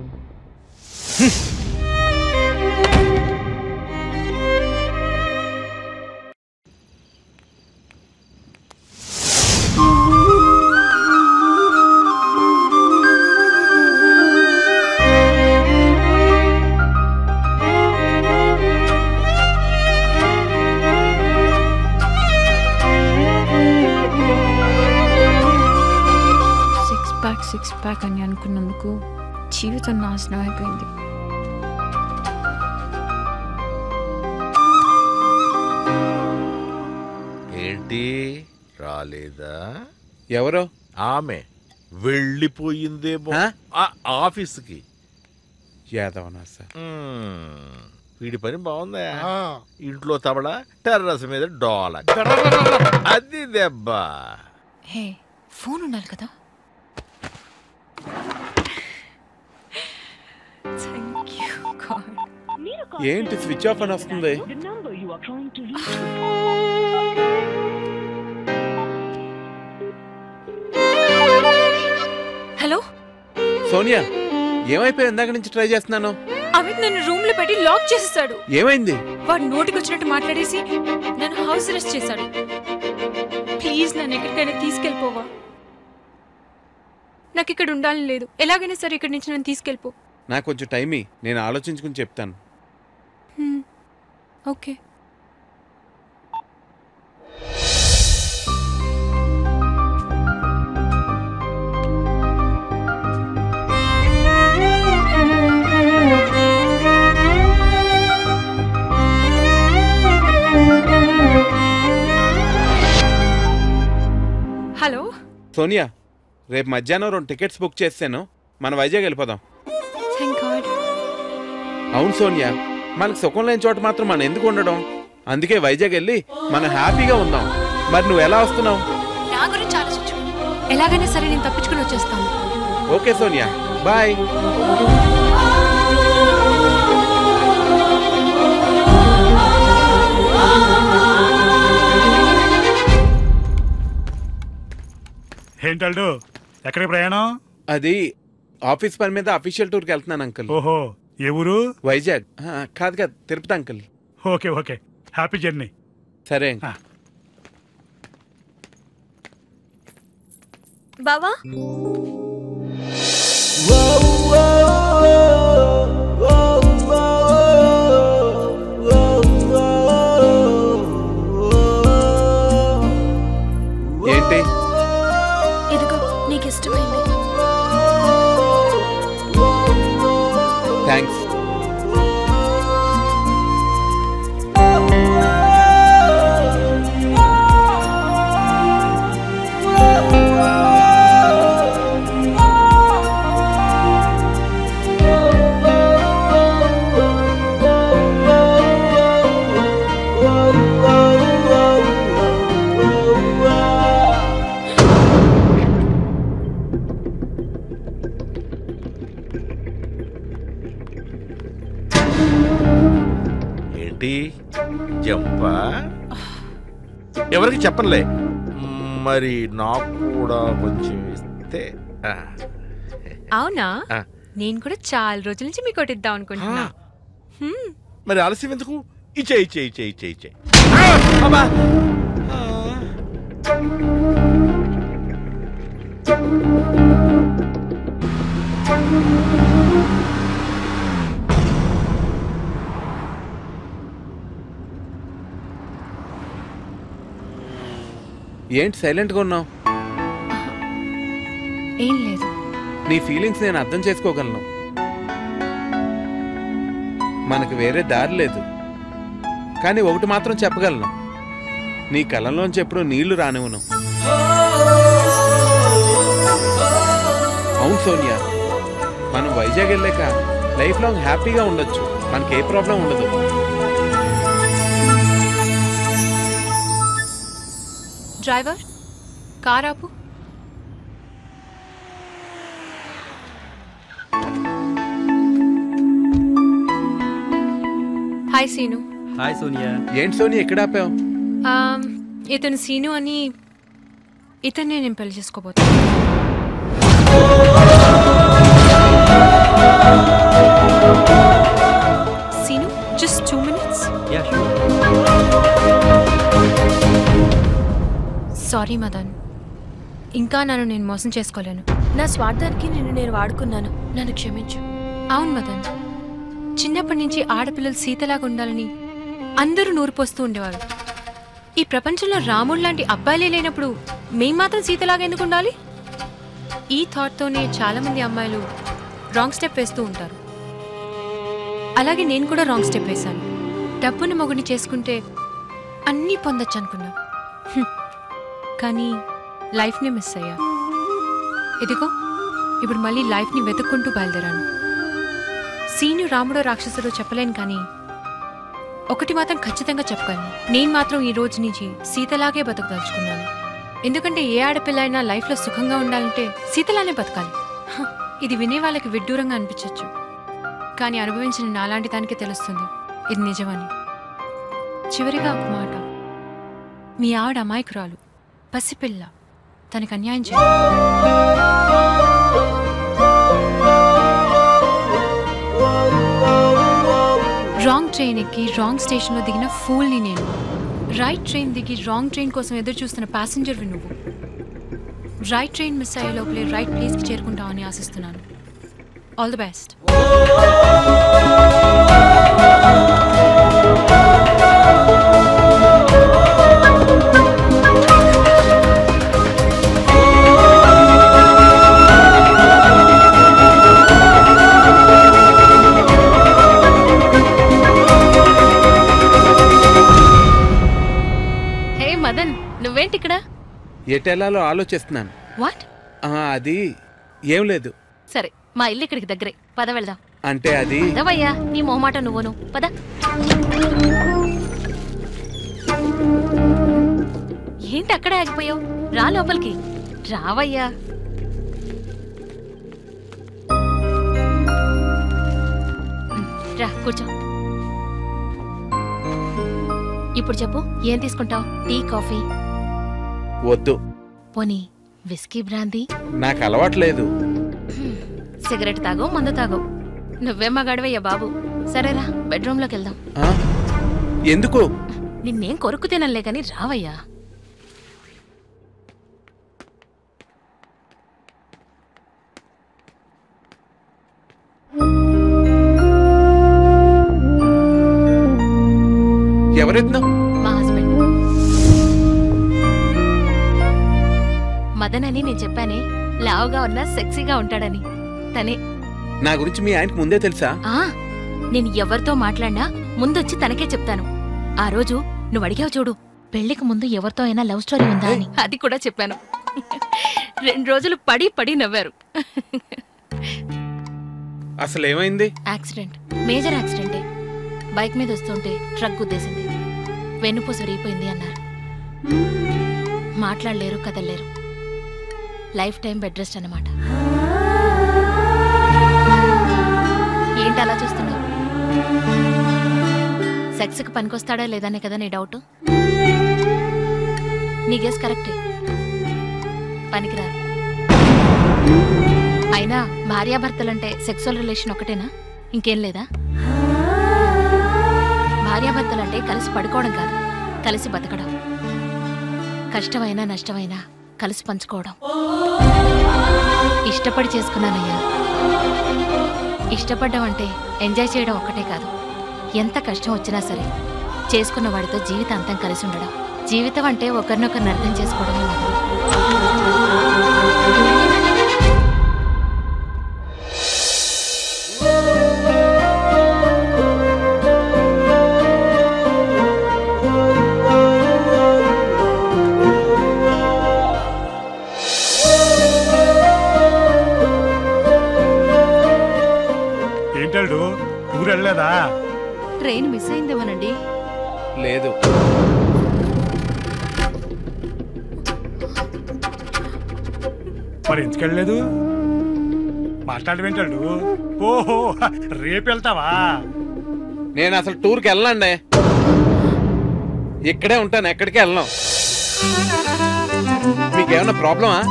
K: సిక్స్ ప్యాక్ అని అనుకున్నందుకు జీవితం నాశనం అయిపోయింది.
R: ఏంటి రాలేదా?
M: ఎవరో
R: ఆమె వెళ్ళిపోయిందేమో ఆఫీస్కి.
M: యాదవనా సార్?
R: వీడి పని బాగుందా? ఇంట్లో తబడ, టెర్రస్ మీద డోల, అది దెబ్బ.
K: హే, ఫోన్ ఉండాలి కదా.
M: ఏంటి స్విచ్ ఆఫ్ అని వస్తుంది?
K: హలో
M: సోనియా, ఏమైపోయి ఇందాక నుంచి ట్రై చేస్తున్నాను.
K: అమిత్ నన్ను రూమ్ లో పెట్టి లాక్ చేసేసాడు.
M: ఏమైంది?
K: వాడు నోటికి వచ్చినట్టు మాట్లాడేసి నన్ను హౌస్ అరెస్ట్ చేశాడు. ప్లీజ్ నన్ను ఎక్కడికైనా తీసుకెళ్ళిపోవా. నాకు ఇక్కడ ఉండాలని లేదు. ఎలాగైనా సరే ఇక్కడి నుంచి నన్ను తీసుకెళ్ళిపో.
M: నాకు కొంచెం టైం ఇయ్యి, నేను ఆలోచించుకుని చెప్తాను.
K: ఓకే. హలో
M: సోనియా, రేపు మధ్యాహ్నం 2 టికెట్స్ బుక్ చేస్తాను. మన వైజాగ్ వెళ్ళిపోదాం. అవును సోనియా, మనకు సుఖం లేని చోట మాత్రం మనం ఎందుకు ఉండడం? అందుకే వైజాగ్ వెళ్ళి మనం హ్యాపీగా ఉందాం. మరి నువ్వు ఎలా వస్తున్నావు?
K: నా గురించి ఆలోచించు. ఎలాగైనా సరే నేను తప్పించుకుని వచ్చేస్తాను.
M: Okay Sonia, bye.
I: ఏంటల్డు, ఎక్కడికి ప్రయాణం?
M: అది ఆఫీస్ పని మీద అఫీషియల్ టూర్కి వెళ్తున్నాను అంకుల్.
I: ఓహో, ఏ ఊరు?
M: వైజాగ్. కాదు కాదు, Tirupati uncle.
I: Okay okay, happy journey.
M: సరే
B: బావా.
M: ఏంటి?
B: ఇదిగో నీకు ఇష్టమైంది.
M: థ్యాంక్స్.
R: ఏంటి జంపా? ఎవరికి చెప్పనులే. మరి నాకు కూడా కొంచెం ఇస్తే.
F: అవునా? నేను కూడా చాలా రోజుల నుంచి మీకు కొట్టిద్దాం అనుకుంటున్నా.
R: మరి ఆలస్యం ఎందుకు? ఇచ్చే ఇచ్చే ఇచ్చే ఇచ్చే ఇచ్చే.
M: ఏంటి సైలెంట్గా ఉన్నావు?
K: ఏం లేదు.
M: నీ ఫీలింగ్స్ నేను అర్థం చేసుకోగలను. మనకు వేరే దారి లేదు. కానీ ఒకటి మాత్రం చెప్పగలను, నీ కళ్ళలోంచి ఎప్పుడూ నీళ్లు రానివ్వను. అవును సోనియా, మనం వైజాగ్ వెళ్ళాక లైఫ్ లాంగ్ హ్యాపీగా ఉండొచ్చు. మనకి ఏ ప్రాబ్లం ఉండదు.
F: డ్రైవర్, కార్ ఆపు. హాయ్ సీను.
E: హాయ్ సోనియా.
M: ఏంటి సోనియా ఎక్కడ ఆపావు?
F: ఇతను సీను అని, ఇతన్నే నేను పెళ్లి చేసుకోబోతున్నా. Seenu, just 2 minutes. Sorry Madan, ఇంకా నేను మోసం చేసుకోలేను.
B: నా స్వార్థానికి నిన్ను నేను వాడుకున్నాను, నన్ను క్షమించు.
F: అవును మదన్, చిన్నప్పటి నుంచి ఆడపిల్లలు సీతలాగా ఉండాలని అందరూ నూరు పోస్తూ ఉండేవారు. ఈ ప్రపంచంలో రాముడు లాంటి అబ్బాయిలే లేనప్పుడు మేం మాత్రం సీతలాగా ఎందుకు ఉండాలి? ఈ థాట్తోనే చాలామంది అమ్మాయిలు రాంగ్ స్టెప్ వేస్తూ ఉంటారు. అలాగే నేను కూడా రాంగ్ స్టెప్ వేశాను. డబ్బుని మొగుడిని చేసుకుంటే అన్నీ పొందొచ్చు అనుకున్నా, కానీ లైఫ్ని మిస్ అయ్యా. ఇదిగో ఇప్పుడు మళ్ళీ లైఫ్ని వెతుక్కుంటూ బయలుదేరాను. సీను రాముడో రాక్షసుడో చెప్పలేను, కానీ ఒకటి మాత్రం ఖచ్చితంగా చెప్పగలను, నేను మాత్రం ఈ రోజు నుంచి సీతలాగే బతకదలుచుకున్నాను. ఎందుకంటే ఏ ఆడపిల్ల అయినా లైఫ్లో సుఖంగా ఉండాలంటే సీతలానే బతకాలి. ఇది వినే వాళ్ళకి విడ్డూరంగా అనిపించవచ్చు, కానీ అనుభవించిన నాలాంటి దానికే తెలుస్తుంది ఇది నిజమని. చివరిగా ఒక మాట, మీ ఆవిడ అమాయకురాలు, పసిపిల్ల, తనకు అన్యాయం చేయాలి. రాంగ్ ట్రైన్ ఎక్కి రాంగ్ స్టేషన్లో దిగిన ఫూల్ని నేను. రైట్ ట్రైన్ దిగి రాంగ్ ట్రైన్ కోసం ఎదురు చూస్తున్న ప్యాసింజర్వి నువ్వు. రైట్ ట్రైన్ మిస్ అయ్యే లోపలే రైట్ ప్లేస్కి చేరుకుంటావని ఆశిస్తున్నాను. All the best.
L: మదన్, నువ్వేంటి ఇక్కడ?
M: ఎటెలాలో ఆలోచిస్తున్నాను.
L: వాట్?
M: అది ఏం లేదు.
L: సరే, మా ఇల్లు ఇక్కడికి దగ్గరే, పద వెళ్దాం.
M: అంటే అది
L: పదవయ్యా, నీ మొహమాట నువ్వును, పద. ఏంటి అక్కడే ఆగిపోయావు? రా లోపలికి రావయ్యా. రా కూర్చో. ఇప్పుడు చెప్పు, ఏం తీసుకుంటావు? Tea, coffee?
M: వద్దు.
L: పోనీ విస్కీ, బ్రాందీ?
M: నాకు అలవాట్లేదు.
L: సిగరెట్ తాగో, మందు తాగో, నువ్వే మగాడివయ్యా బాబు. సరేరా, బెడ్రూమ్లోకి వెళ్దాం.
M: ఎందుకు?
L: నిన్నేం కొరుకు తినలే కానీ రావయ్యా.
M: ఎవరెత్తున్నా?
L: మా హస్బెండ్ మదన్ అని. నేను చెప్పానే, లావుగా ఉన్నా సెక్సీగా ఉంటాడని. తనే.
M: నా గురించి మీ ఆయనకు ముందే తెలుసా?
L: నేను ఎవరితో మాట్లాడినా ముందొచ్చి తనకే చెప్తాను. ఆ రోజు నువ్వు అడిగావు చూడు, పెళ్లికి ముందు ఎవరితో అయినా లవ్ స్టోరీ ఉందా అని, అది కూడా చెప్పాను. 2 రోజులు పడి పడి నవ్వారు.
M: అసలు ఏమైంది?
L: Accident, major యాక్సిడెంటే. బైక్ మీద వస్తుంటే ట్రక్ గుద్దేసింది, వెన్నుపూస విరిగిపోయింది అన్నారు. మాట్లాడలేరు, కదలలేరు. లైఫ్ టైం బెడ్ రెస్ట్ అన్నమాట. ఏంటి అలా చూస్తున్నావు? సెక్స్కి పనికొస్తాడా లేదనే కదా నీ డౌట్? నీ గెస్ కరెక్టే, పనికిరారు. అయినా భార్యాభర్తలంటే సెక్సువల్ రిలేషన్ ఒకటేనా? ఇంకేం లేదా? భార్యాభర్తలంటే కలిసి పడుకోవడం కాదు, కలిసి బతకడం. కష్టమైనా నష్టమైనా కలిసి పంచుకోవడం. ఇష్టపడి చేసుకున్నానయ్యా. ఇష్టపడ్డం అంటే ఎంజాయ్ చేయడం ఒక్కటే కాదు, ఎంత కష్టం వచ్చినా సరే చేసుకున్న వాడితో జీవితాంతం కలిసి ఉండడం. జీవితం అంటే ఒకరినొకరిని అర్థం చేసుకోవడమే కాదు.
I: ఏంటాడు ఊరు వెళ్ళలేదా?
L: ట్రైన్ మిస్ అయిందేమోనండి.
M: లేదు.
I: మరి ఎందుకు వెళ్ళలేదు? మాట్లాడమేంటాడు? ఓహో, రేపు వెళ్తావా?
M: నేను అసలు టూర్కి వెళ్ళండి, ఇక్కడే ఉంటాను, ఎక్కడికి వెళ్ళను. మీకేమన్నా ప్రాబ్లమా?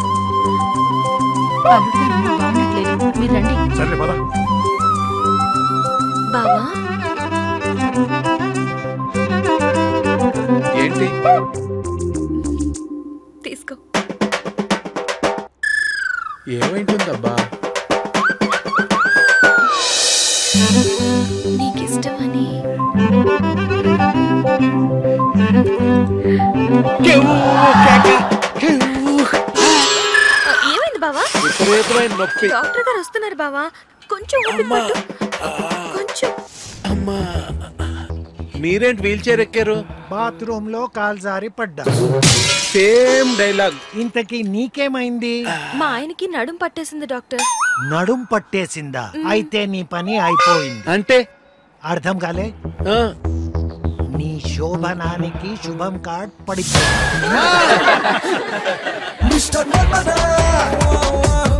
L: మీరు రండి.
I: సర్లే పద.
B: బావా
M: ఏంటి?
B: తీసుకో.
M: ఏమైంటుందబ్బా?
B: నీకిష్టమని. ఏమైంది బావా?
M: విపరీతమైన నొప్పి.
B: డాక్టర్ గారు వస్తున్నారు బావా, కొంచెం ఓపిక పట్టు. కొంచెం.
M: మీరేంటి వీల్ చైర్ ఎక్కారు?
O: బాత్రూమ్ లో కాలు జారి పడ్డా.
M: Same dialogue.
O: ఇంతకీ నీకేమైంది?
B: మా ఆయనకి నడుం పట్టేసింది డాక్టర్.
O: నడుం పట్టేసిందా? అయితే నీ పని అయిపోయింది.
M: అంటే
O: అర్థం కాలే? నీ శోభనానికి శుభం కార్డ్ పడిపోయింది.